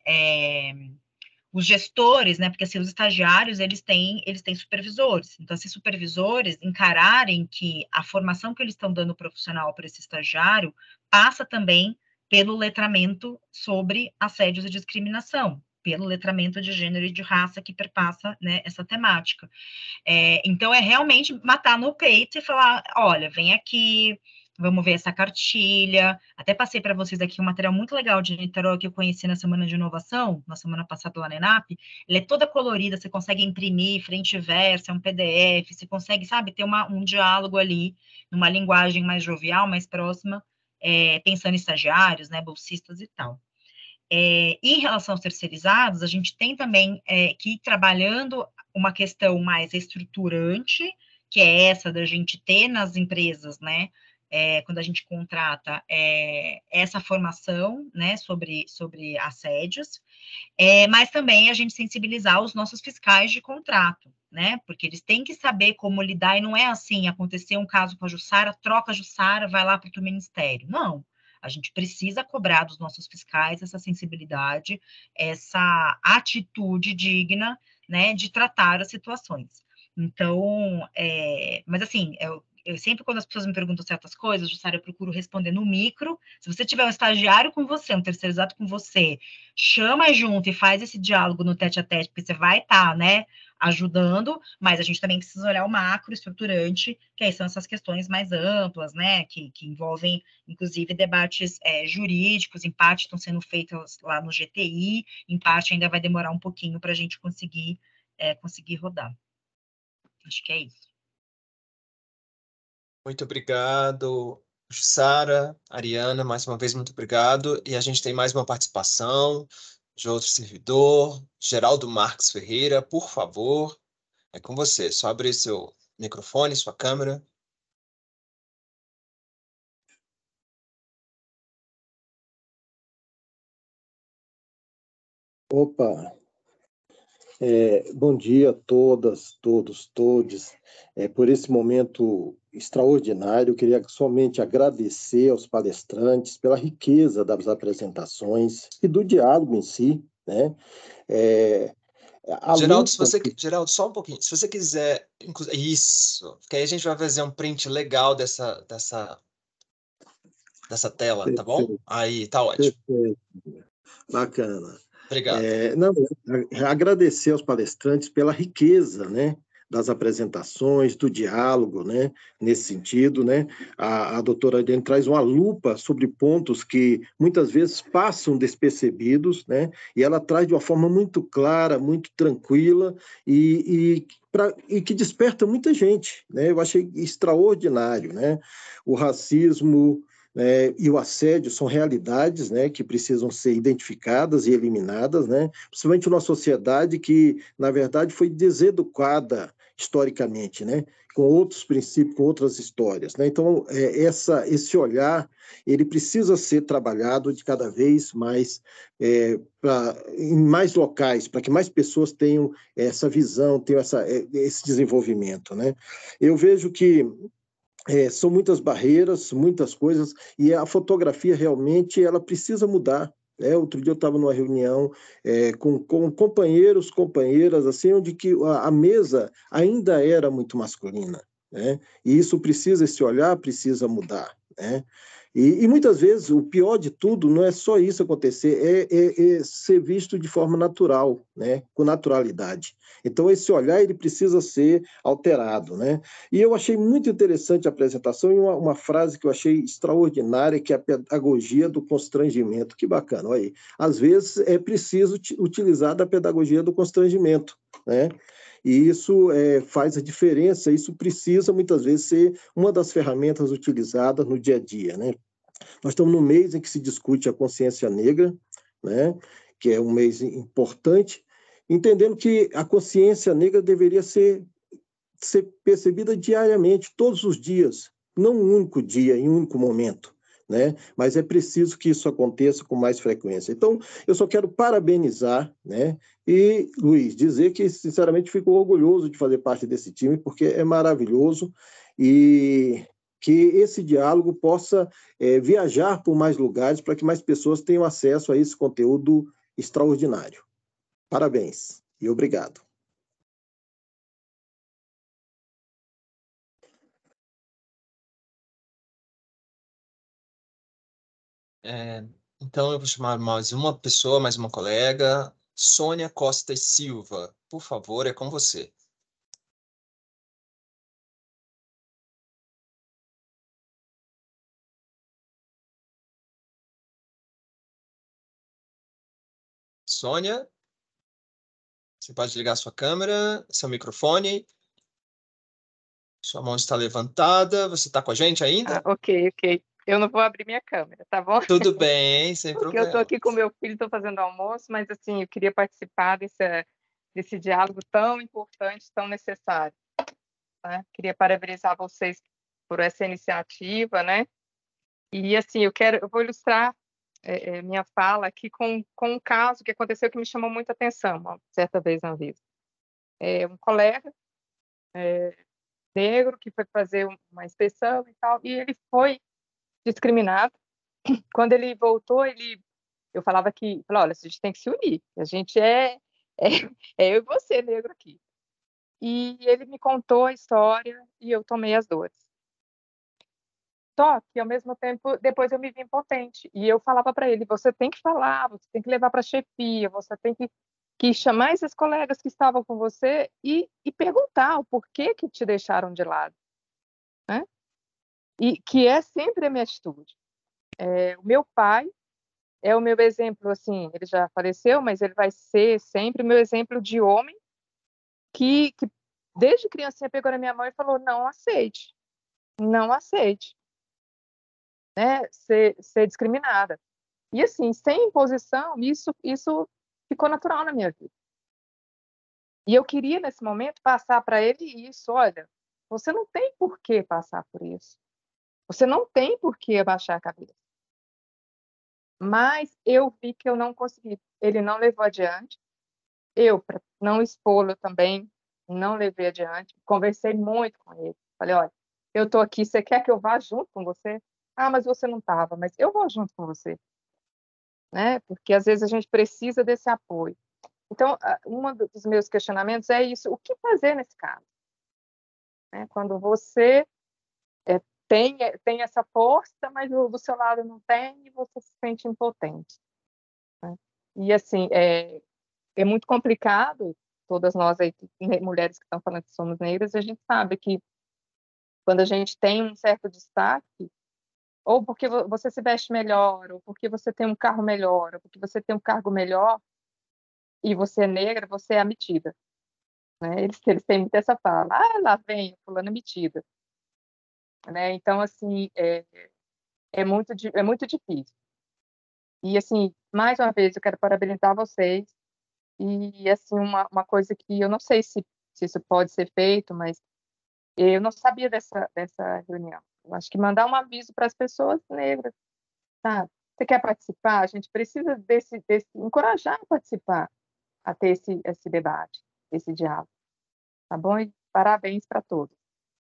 os gestores, né, porque assim, os estagiários, eles têm supervisores, então esses supervisores encararem que a formação que eles estão dando profissional para esse estagiário passa também pelo letramento sobre assédios e discriminação, pelo letramento de gênero e de raça que perpassa, né, essa temática. Então, realmente matar no peito e falar, olha, vem aqui, vamos ver essa cartilha. Até passei para vocês aqui um material muito legal de Niterói que eu conheci na Semana de Inovação, na semana passada lá na ENAP. Ela é toda colorida, você consegue imprimir frente e verso, é um PDF, você consegue, sabe, ter um diálogo ali, numa linguagem mais jovial, mais próxima, pensando em estagiários, né, bolsistas e tal. Em relação aos terceirizados, a gente tem também que ir trabalhando uma questão mais estruturante, que é essa da gente ter nas empresas, né, quando a gente contrata essa formação, né, sobre assédios, mas também a gente sensibilizar os nossos fiscais de contrato, né, porque eles têm que saber como lidar, e não é assim, aconteceu um caso com a Jussara, troca a Jussara, vai lá para o teu ministério. Não. A gente precisa cobrar dos nossos fiscais essa sensibilidade, essa atitude digna, né, de tratar as situações. Então, mas assim, eu sempre, quando as pessoas me perguntam certas coisas, Jussara, eu procuro responder no micro. Se você tiver um estagiário com você, um terceirizado com você, chama junto e faz esse diálogo no tete-a-tete, porque você vai estar, né, ajudando, mas a gente também precisa olhar o macro estruturante, que aí são essas questões mais amplas, né, que envolvem, inclusive, debates jurídicos, em parte estão sendo feitos lá no GTI, em parte ainda vai demorar um pouquinho para a gente conseguir rodar. Acho que é isso. Muito obrigado, Sara, Ariana, mais uma vez, muito obrigado. E a gente tem mais uma participação de outro servidor, Geraldo Marques Ferreira, por favor, é com você. Só abrir seu microfone, sua câmera. Opa! Bom dia a todas, todos, todes. Por esse momento extraordinário, eu queria somente agradecer aos palestrantes pela riqueza das apresentações e do diálogo em si, né? Geraldo, Geraldo, só um pouquinho. Se você quiser... Isso, porque aí a gente vai fazer um print legal dessa tela, tá bom? Aí, tá ótimo. Perfeito. Bacana. Obrigado. Agradecer aos palestrantes pela riqueza, né, das apresentações, do diálogo, né, nesse sentido, né. A doutora Ariane traz uma lupa sobre pontos que muitas vezes passam despercebidos, né, e ela traz de uma forma muito clara, muito tranquila e que desperta muita gente, né. Eu achei extraordinário, né. O racismo e o assédio são realidades, né, que precisam ser identificadas e eliminadas, né, principalmente numa sociedade que, na verdade, foi deseducada historicamente, né, com outros princípios, com outras histórias, né. Então, esse olhar, ele precisa ser trabalhado de cada vez mais em mais locais, para que mais pessoas tenham essa visão, tenham esse desenvolvimento, né. Eu vejo que são muitas barreiras, muitas coisas, e a fotografia realmente ela precisa mudar. Outro dia eu estava numa reunião com companheiros, companheiras, assim, onde que a mesa ainda era muito masculina, né? E isso precisa, esse olhar precisa mudar, né? E muitas vezes o pior de tudo não é só isso acontecer, é ser visto de forma natural, né? Com naturalidade. Então, esse olhar ele precisa ser alterado, né? E eu achei muito interessante a apresentação e uma frase que eu achei extraordinária, que é a pedagogia do constrangimento. Que bacana, olha aí. Às vezes é preciso utilizar da pedagogia do constrangimento, né? E isso faz a diferença, isso precisa muitas vezes ser uma das ferramentas utilizadas no dia a dia, né? Nós estamos num mês em que se discute a consciência negra, né, que é um mês importante, entendendo que a consciência negra deveria ser percebida diariamente, todos os dias, não um único dia, em um único momento, né? Mas é preciso que isso aconteça com mais frequência. Então, eu só quero parabenizar, né? E, Luiz, dizer que, sinceramente, fico orgulhoso de fazer parte desse time, porque é maravilhoso e que esse diálogo possa viajar por mais lugares para que mais pessoas tenham acesso a esse conteúdo extraordinário. Parabéns e obrigado. Então, eu vou chamar mais uma pessoa, mais uma colega. Sônia Costa e Silva, por favor, é com você. Sônia, você pode ligar sua câmera, seu microfone. Sua mão está levantada. Você está com a gente ainda? Ok. Eu não vou abrir minha câmera, tá bom? Tudo bem, sem Porque problema. eu estou aqui com meu filho, estou fazendo almoço, mas assim, eu queria participar desse diálogo tão importante, tão necessário. Né? Queria parabenizar vocês por essa iniciativa, né? E assim, eu vou ilustrar minha fala aqui com um caso que aconteceu que me chamou muita atenção, uma certa vez na vida. Um colega negro que foi fazer uma inspeção e tal, e ele foi discriminado. Quando ele voltou, eu falava olha, a gente tem que se unir, a gente é eu e você, negro aqui. E ele me contou a história e eu tomei as dores. Só que, ao mesmo tempo, depois eu me vi impotente. E eu falava para ele, você tem que falar, você tem que levar para a chefia, você tem que chamar esses colegas que estavam com você e perguntar o porquê que te deixaram de lado. Né? E que é sempre a minha atitude. O meu pai é o meu exemplo, assim, ele já faleceu, mas ele vai ser sempre o meu exemplo de homem que desde criancinha pegou na minha mão e falou, não aceite, né, ser discriminada. E assim, sem imposição, isso ficou natural na minha vida. E eu queria, nesse momento, passar para ele isso, olha, você não tem por que passar por isso. Você não tem por que abaixar a cabeça. Mas eu vi que eu não consegui. Ele não levou adiante. Eu, para não expô-lo também, não levei adiante. Conversei muito com ele. Falei, olha, eu estou aqui, você quer que eu vá junto com você? Ah, mas você não estava, mas eu vou junto com você. Né? Porque às vezes a gente precisa desse apoio. Então, um dos meus questionamentos é isso, o que fazer nesse caso? Né? Quando você tem essa força, mas do seu lado não tem e você se sente impotente. Né? E assim, é muito complicado, todas nós aí, mulheres que estão falando que somos negras, a gente sabe que quando a gente tem um certo destaque, ou porque você se veste melhor, ou porque você tem um carro melhor, ou porque você tem um cargo melhor, e você é negra, você é a metida. Né? Eles têm muito essa fala, lá vem, fulana metida. Né? Então, assim, é muito difícil. E, assim, mais uma vez, eu quero parabenizar vocês. E, assim, uma coisa que eu não sei se isso pode ser feito, mas eu não sabia dessa reunião. Eu acho que mandar um aviso para as pessoas negras, sabe? Você quer participar? A gente precisa encorajar a participar, a ter esse debate, esse diálogo. Tá bom? E parabéns para todos.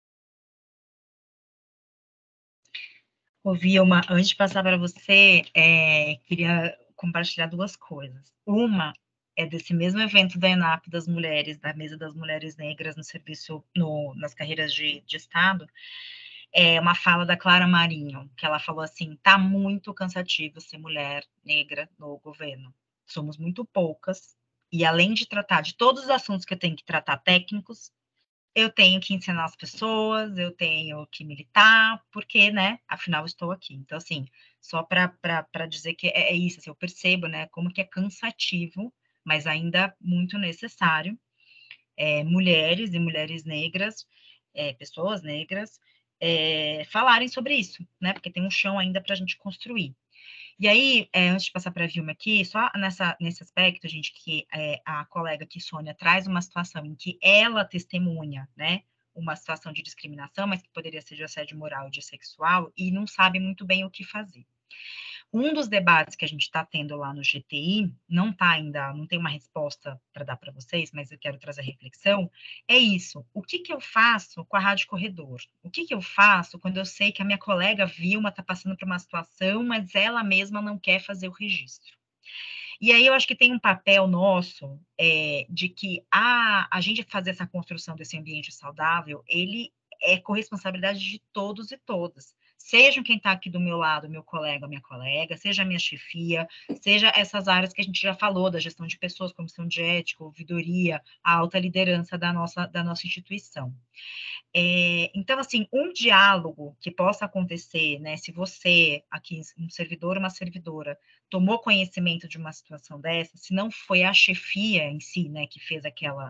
Vilma, antes de passar para você, queria compartilhar duas coisas. Uma é desse mesmo evento da ENAP das mulheres, da Mesa das Mulheres Negras no serviço, nas carreiras de Estado, uma fala da Clara Marinho, que ela falou assim, tá muito cansativo ser mulher negra no governo. Somos muito poucas, e além de tratar de todos os assuntos que eu tenho que tratar técnicos, eu tenho que ensinar as pessoas, eu tenho que militar, porque, né, afinal estou aqui. Então, assim, só para dizer que é isso, assim, eu percebo, né, como que é cansativo, mas ainda muito necessário, mulheres e mulheres negras, pessoas negras, falarem sobre isso, né, porque tem um chão ainda para a gente construir. E aí, antes de passar para a Vilma aqui, só nesse aspecto, gente, que a colega aqui, Sônia, traz uma situação em que ela testemunha, né, uma situação de discriminação, mas que poderia ser de assédio moral ou de sexual, e não sabe muito bem o que fazer. Um dos debates que a gente está tendo lá no GTI, não tem uma resposta para dar para vocês, mas eu quero trazer reflexão, é isso. O que eu faço com a Rádio Corredor? O que eu faço quando eu sei que a minha colega Vilma está passando por uma situação, mas ela mesma não quer fazer o registro? E aí eu acho que tem um papel nosso de que a gente fazer essa construção desse ambiente saudável, ele é corresponsabilidade de todos e todas. Sejam quem está aqui do meu lado, meu colega, minha colega, seja a minha chefia, seja essas áreas que a gente já falou, da gestão de pessoas, comissão de ética, ouvidoria, a alta liderança da nossa instituição. Então, assim, um diálogo que possa acontecer, né, se você, aqui, um servidor ou uma servidora, tomou conhecimento de uma situação dessa, se não foi a chefia em si, né, que fez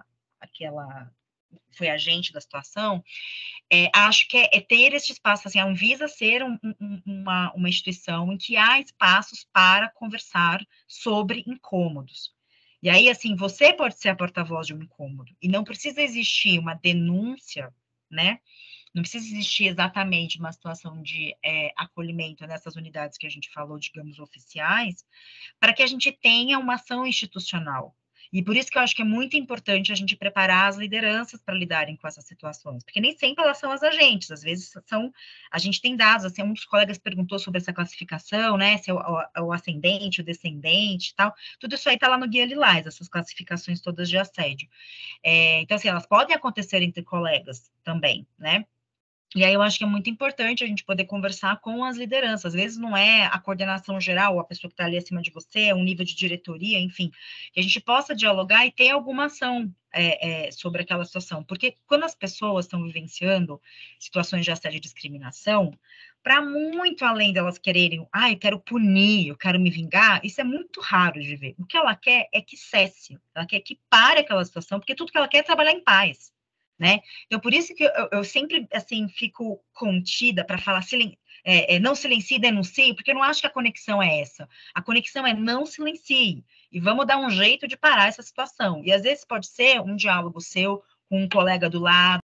foi agente da situação, acho que é ter esse espaço, assim, a Anvisa ser uma instituição em que há espaços para conversar sobre incômodos. E aí, assim, você pode ser a porta-voz de um incômodo, e não precisa existir uma denúncia, né? Não precisa existir exatamente uma situação de acolhimento nessas unidades que a gente falou, digamos, oficiais, para que a gente tenha uma ação institucional. E por isso que eu acho que é muito importante a gente preparar as lideranças para lidarem com essas situações, porque nem sempre elas são as agentes, às vezes a gente tem dados, assim, um dos colegas perguntou sobre essa classificação, né, se é o ascendente, o descendente e tal, tudo isso aí está lá no Guia Lilás, essas classificações todas de assédio. Então, assim, elas podem acontecer entre colegas também, né? E aí eu acho que é muito importante a gente poder conversar com as lideranças. Às vezes não é a coordenação geral, a pessoa que está ali acima de você, é um nível de diretoria, enfim, que a gente possa dialogar e ter alguma ação sobre aquela situação. Porque quando as pessoas estão vivenciando situações de assédio e discriminação, para muito além delas quererem, eu quero punir, eu quero me vingar, isso é muito raro de ver. O que ela quer é que cesse, ela quer que pare aquela situação, porque tudo que ela quer é trabalhar em paz. Né? Então, por isso que eu sempre, assim, fico contida para falar, não silencie, denuncie, porque eu não acho que a conexão é essa. A conexão é não silencie, e vamos dar um jeito de parar essa situação. E, às vezes, pode ser um diálogo seu com um colega do lado,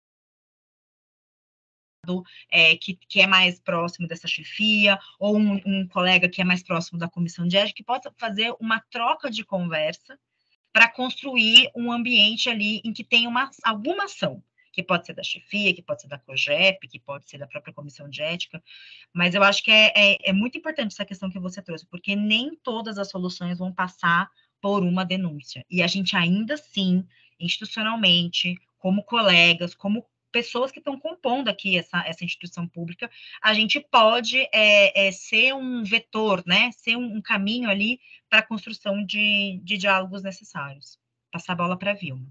que é mais próximo dessa chefia, ou um colega que é mais próximo da comissão de ética, que possa fazer uma troca de conversa para construir um ambiente ali em que tem alguma ação, que pode ser da chefia, que pode ser da COGEP, que pode ser da própria comissão de ética, mas eu acho que é muito importante essa questão que você trouxe, porque nem todas as soluções vão passar por uma denúncia, e a gente ainda assim, institucionalmente, como colegas, como pessoas que estão compondo aqui essa instituição pública, a gente pode ser um vetor, né, ser um caminho ali para a construção de diálogos necessários. Passar a bola para a Vilma.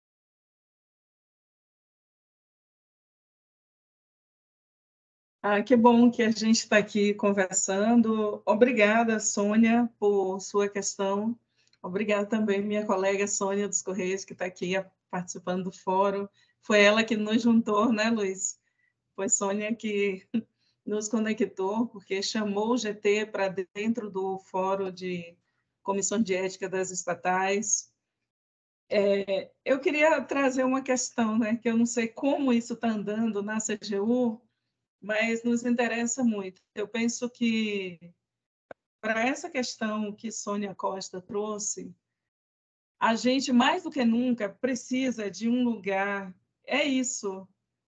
Que bom que a gente está aqui conversando. Obrigada, Sônia, por sua questão. Obrigada também, minha colega Sônia dos Correios, que está aqui participando do fórum. Foi ela que nos juntou, né, Luiz? Foi Sônia que nos conectou, porque chamou o GT para dentro do fórum de Comissão de Ética das Estatais. Eu queria trazer uma questão, né, que eu não sei como isso está andando na CGU, mas nos interessa muito. Eu penso que, para essa questão que Sônia Costa trouxe, a gente, mais do que nunca, precisa de um lugar. É isso.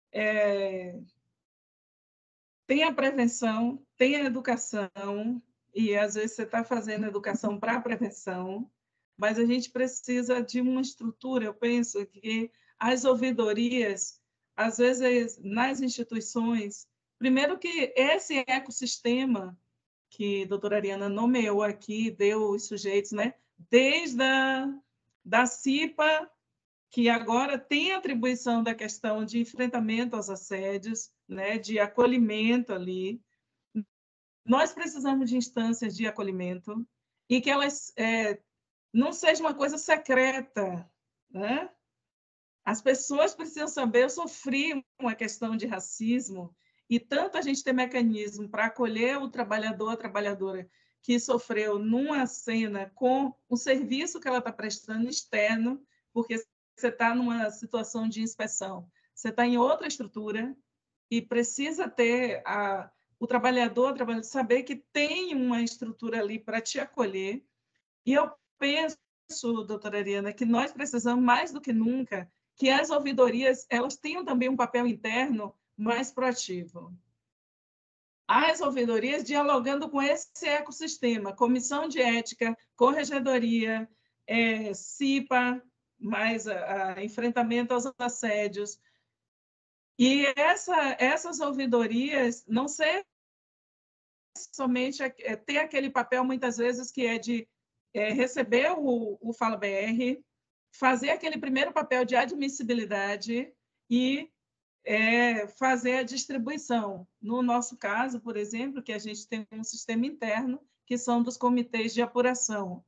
Tem a prevenção, tem a educação, e às vezes você está fazendo educação para a prevenção, mas a gente precisa de uma estrutura. Eu penso que as ouvidorias, às vezes, nas instituições, primeiro que esse ecossistema que a doutora Ariana nomeou aqui, deu os sujeitos, né? Desde da CIPA, que agora tem atribuição da questão de enfrentamento aos assédios, né, de acolhimento ali. Nós precisamos de instâncias de acolhimento e que elas não seja uma coisa secreta, né? As pessoas precisam saber. Eu sofri uma questão de racismo, e tanto a gente tem mecanismo para acolher o trabalhador, a trabalhadora que sofreu numa cena com o serviço que ela está prestando externo, porque você está numa situação de inspeção, você está em outra estrutura e precisa ter o trabalhador saber que tem uma estrutura ali para te acolher. E eu penso, doutora Ariana, que nós precisamos, mais do que nunca, que as ouvidorias elas tenham também um papel interno mais proativo. As ouvidorias dialogando com esse ecossistema, comissão de ética, corregedoria, CIPA, mais enfrentamento aos assédios. E essas ouvidorias não ser somente ter aquele papel, muitas vezes, que é de receber o Fala BR, fazer aquele primeiro papel de admissibilidade e fazer a distribuição. No nosso caso, por exemplo, que a gente tem um sistema interno, que são dos comitês de apuração.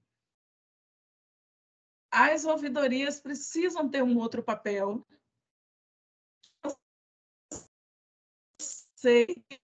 As ouvidorias precisam ter um outro papel. Sei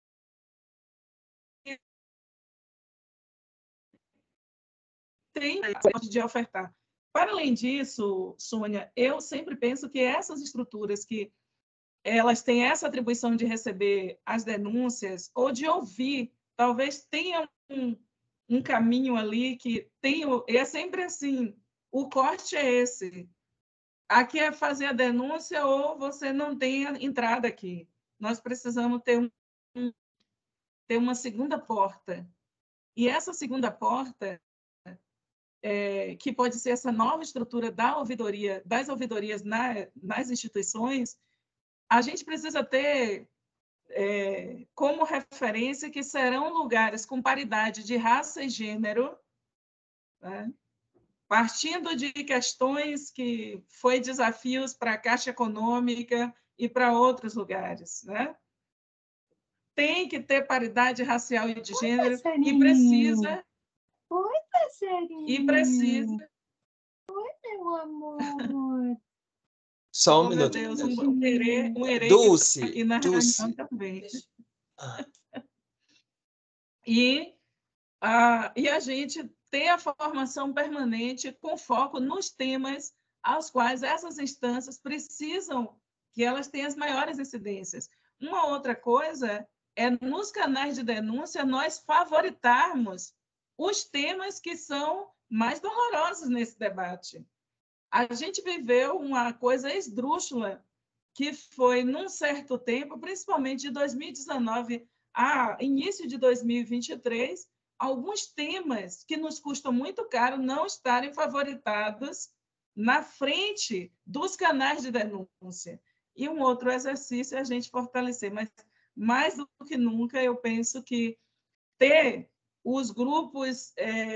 tem de ofertar. Para além disso, Sônia, eu sempre penso que essas estruturas que elas têm essa atribuição de receber as denúncias ou de ouvir, talvez tenha um caminho ali que tem, é sempre assim, o corte é esse. Aqui é fazer a denúncia ou você não tem entrada aqui. Nós precisamos ter uma segunda porta. E essa segunda porta, que pode ser essa nova estrutura das ouvidorias nas instituições, a gente precisa ter como referência que serão lugares com paridade de raça e gênero, né? Partindo de questões que foi desafios para a Caixa Econômica e para outros lugares, né? Tem que ter paridade racial e de gênero e precisa... Oi, passarinho. E precisa... Oi, meu amor. Só um meu minuto. Deus, um herê Dulce, aqui na reunião também. E a gente tem a formação permanente com foco nos temas aos quais essas instâncias precisam que elas tenham as maiores incidências. Uma outra coisa é, nos canais de denúncia, nós favoritarmos os temas que são mais dolorosos nesse debate. A gente viveu uma coisa esdrúxula, que foi, num certo tempo, principalmente de 2019 a início de 2023, alguns temas que nos custam muito caro não estarem favoritados na frente dos canais de denúncia. E um outro exercício é a gente fortalecer, mas mais do que nunca eu penso que ter os grupos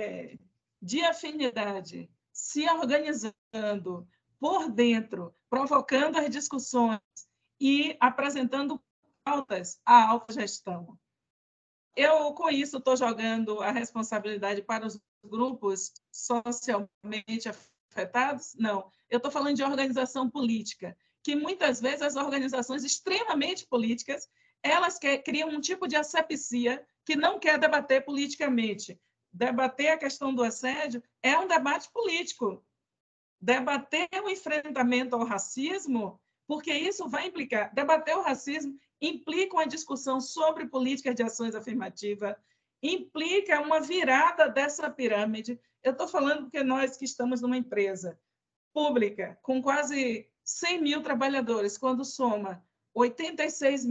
de afinidade se organizando por dentro, provocando as discussões e apresentando pautas à autogestão. Eu, com isso, estou jogando a responsabilidade para os grupos socialmente afetados? Não. Eu estou falando de organização política, que muitas vezes as organizações extremamente políticas, elas criam um tipo de asepsia que não quer debater politicamente. Debater a questão do assédio é um debate político. Debater o enfrentamento ao racismo, porque isso vai implicar... Debater o racismo implica uma discussão sobre políticas de ações afirmativas, implica uma virada dessa pirâmide. Eu estou falando porque nós que estamos numa empresa pública com quase 100 mil trabalhadores, quando soma 86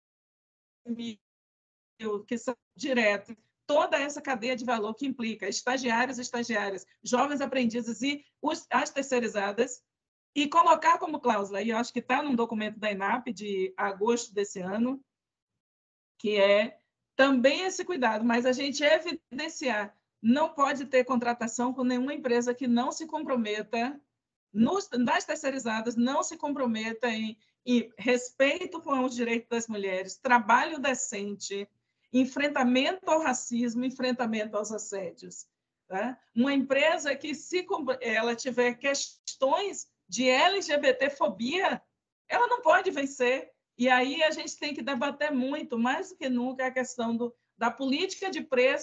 mil que são diretos, toda essa cadeia de valor que implica estagiários, estagiárias, jovens aprendizes e as terceirizadas, e colocar como cláusula, e eu acho que está num documento da ENAP de agosto desse ano, que é também esse cuidado, mas a gente evidenciar, não pode ter contratação com nenhuma empresa que não se comprometa, nas terceirizadas, não se comprometa em respeito com os direitos das mulheres, trabalho decente, enfrentamento ao racismo, enfrentamento aos assédios. Tá? Uma empresa que, se ela tiver questões de LGBTfobia, ela não pode vencer. E aí a gente tem que debater muito, mais do que nunca, a questão da política de preço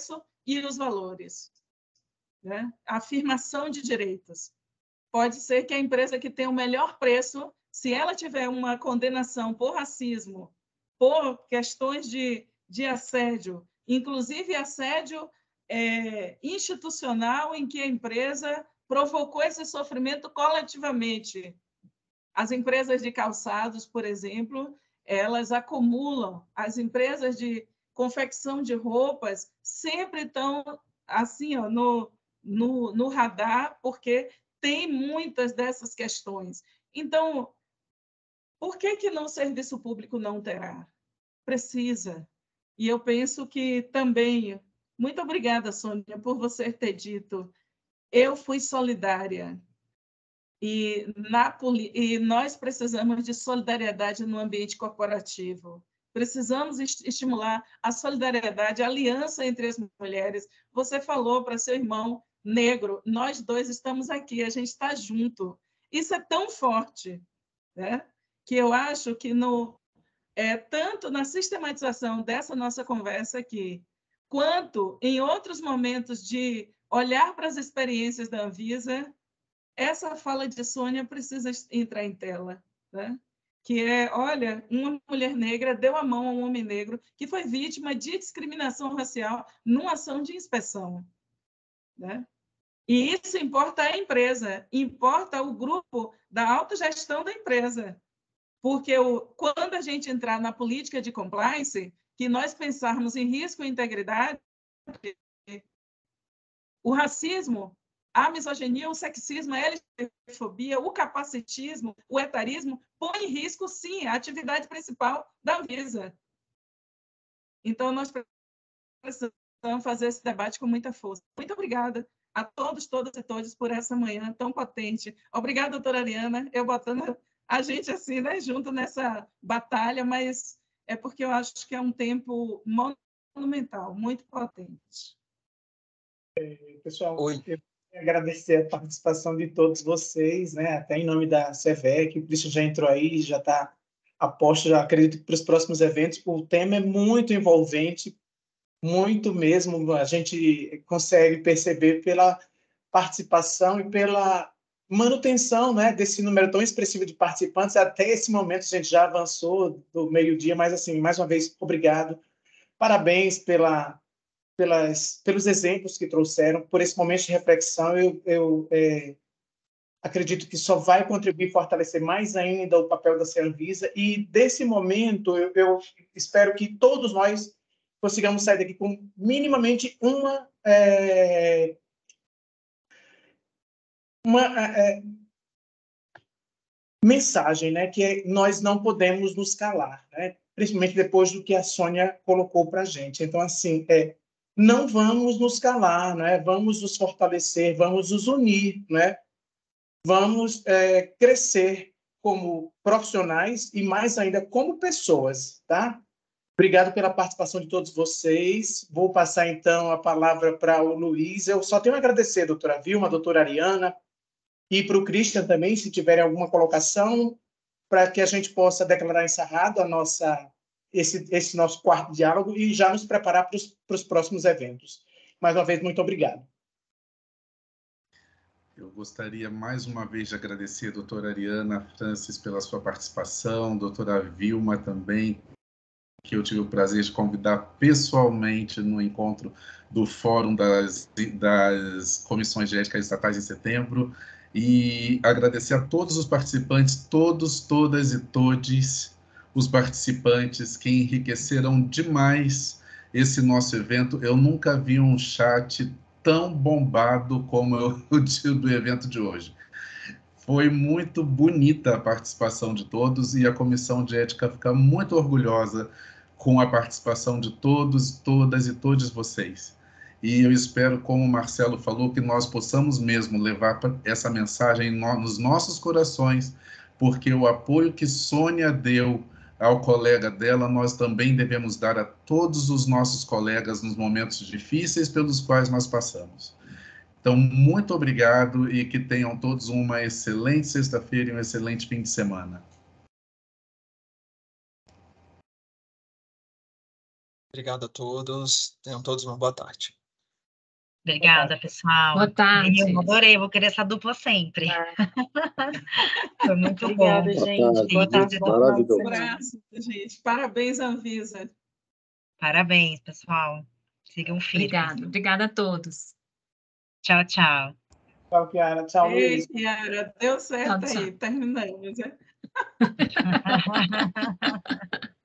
e os valores, né? A afirmação de direitos. Pode ser que a empresa que tem o melhor preço, se ela tiver uma condenação por racismo, por questões de assédio, inclusive assédio institucional, em que a empresa provocou esse sofrimento coletivamente. As empresas de calçados, por exemplo, elas acumulam, as empresas de confecção de roupas sempre estão assim, ó, no radar, porque tem muitas dessas questões. Então, por que no serviço público não terá? Precisa. E eu penso que também... Muito obrigada, Sônia, por você ter dito. Eu fui solidária. E nós precisamos de solidariedade no ambiente corporativo. Precisamos estimular a solidariedade, a aliança entre as mulheres. Você falou para seu irmão negro, nós dois estamos aqui, a gente está junto. Isso é tão forte, né? Que eu acho que tanto na sistematização dessa nossa conversa aqui, quanto em outros momentos de olhar para as experiências da Anvisa, essa fala de Sônia precisa entrar em tela, né? Que é, olha, uma mulher negra deu a mão a um homem negro que foi vítima de discriminação racial numa ação de inspeção, né? E isso importa a empresa, importa o grupo da autogestão da empresa, porque quando a gente entrar na política de compliance, que nós pensarmos em risco e integridade, o racismo, a misoginia, o sexismo, a LGBTfobia, o capacitismo, o etarismo, põe em risco, sim, a atividade principal da Anvisa. Então, nós precisamos fazer esse debate com muita força. Muito obrigada a todos, todas e todos por essa manhã tão potente. Obrigada, doutora Ariana, eu botando a gente assim, né, junto nessa batalha, mas é porque eu acho que é um tempo monumental, muito potente. Pessoal, eu quero agradecer a participação de todos vocês, né? Até em nome da CEVEC, o Cristian já entrou aí, já está a posto, já acredito que para os próximos eventos, o tema é muito envolvente, muito mesmo, a gente consegue perceber pela participação e pela manutenção, né, desse número tão expressivo de participantes. Até esse momento a gente já avançou do meio-dia, mas, assim, mais uma vez, obrigado. Parabéns pelos exemplos que trouxeram, por esse momento de reflexão. Eu acredito que só vai contribuir, fortalecer mais ainda o papel da Anvisa, e desse momento eu espero que todos nós consigamos sair daqui com minimamente uma mensagem, né, que nós não podemos nos calar, né, principalmente depois do que a Sônia colocou para a gente. Então, assim, não vamos nos calar, né, vamos nos fortalecer, vamos nos unir, né, vamos crescer como profissionais e, mais ainda, como pessoas, tá? Obrigado pela participação de todos vocês. Vou passar, então, a palavra para o Luiz. Eu só tenho a agradecer a doutora Vilma, a doutora Ariana, e para o Christian também, se tiverem alguma colocação, para que a gente possa declarar encerrado esse nosso quarto diálogo e já nos preparar para os próximos eventos. Mais uma vez, muito obrigado. Eu gostaria, mais uma vez, de agradecer a doutora Ariana Francis pela sua participação, doutora Vilma também, que eu tive o prazer de convidar pessoalmente no encontro do Fórum das Comissões de Ética Estatais em setembro, e agradecer a todos os participantes, todos, todas e todes os participantes que enriqueceram demais esse nosso evento. Eu nunca vi um chat tão bombado como o do evento de hoje. Foi muito bonita a participação de todos, e a Comissão de Ética fica muito orgulhosa com a participação de todos, todas e todos vocês. E eu espero, como o Marcelo falou, que nós possamos mesmo levar essa mensagem nos nossos corações, porque o apoio que Sônia deu ao colega dela, nós também devemos dar a todos os nossos colegas nos momentos difíceis pelos quais nós passamos. Então, muito obrigado, e que tenham todos uma excelente sexta-feira e um excelente fim de semana. Obrigado a todos. Tenham todos uma boa tarde. Obrigada, pessoal. Boa tarde. Eu adorei, vou querer essa dupla sempre. Foi muito Obrigada, bom. gente. Boa tarde, maravilhoso. Um abraço, gente. Parabéns, Anvisa. Parabéns, pessoal. Sigam firmes. Obrigada a todos. Tchau, tchau. Tchau, Kiara. Tchau, Ei, Luiz. Kiara, deu certo Tchau, tchau. aí, terminamos. Né?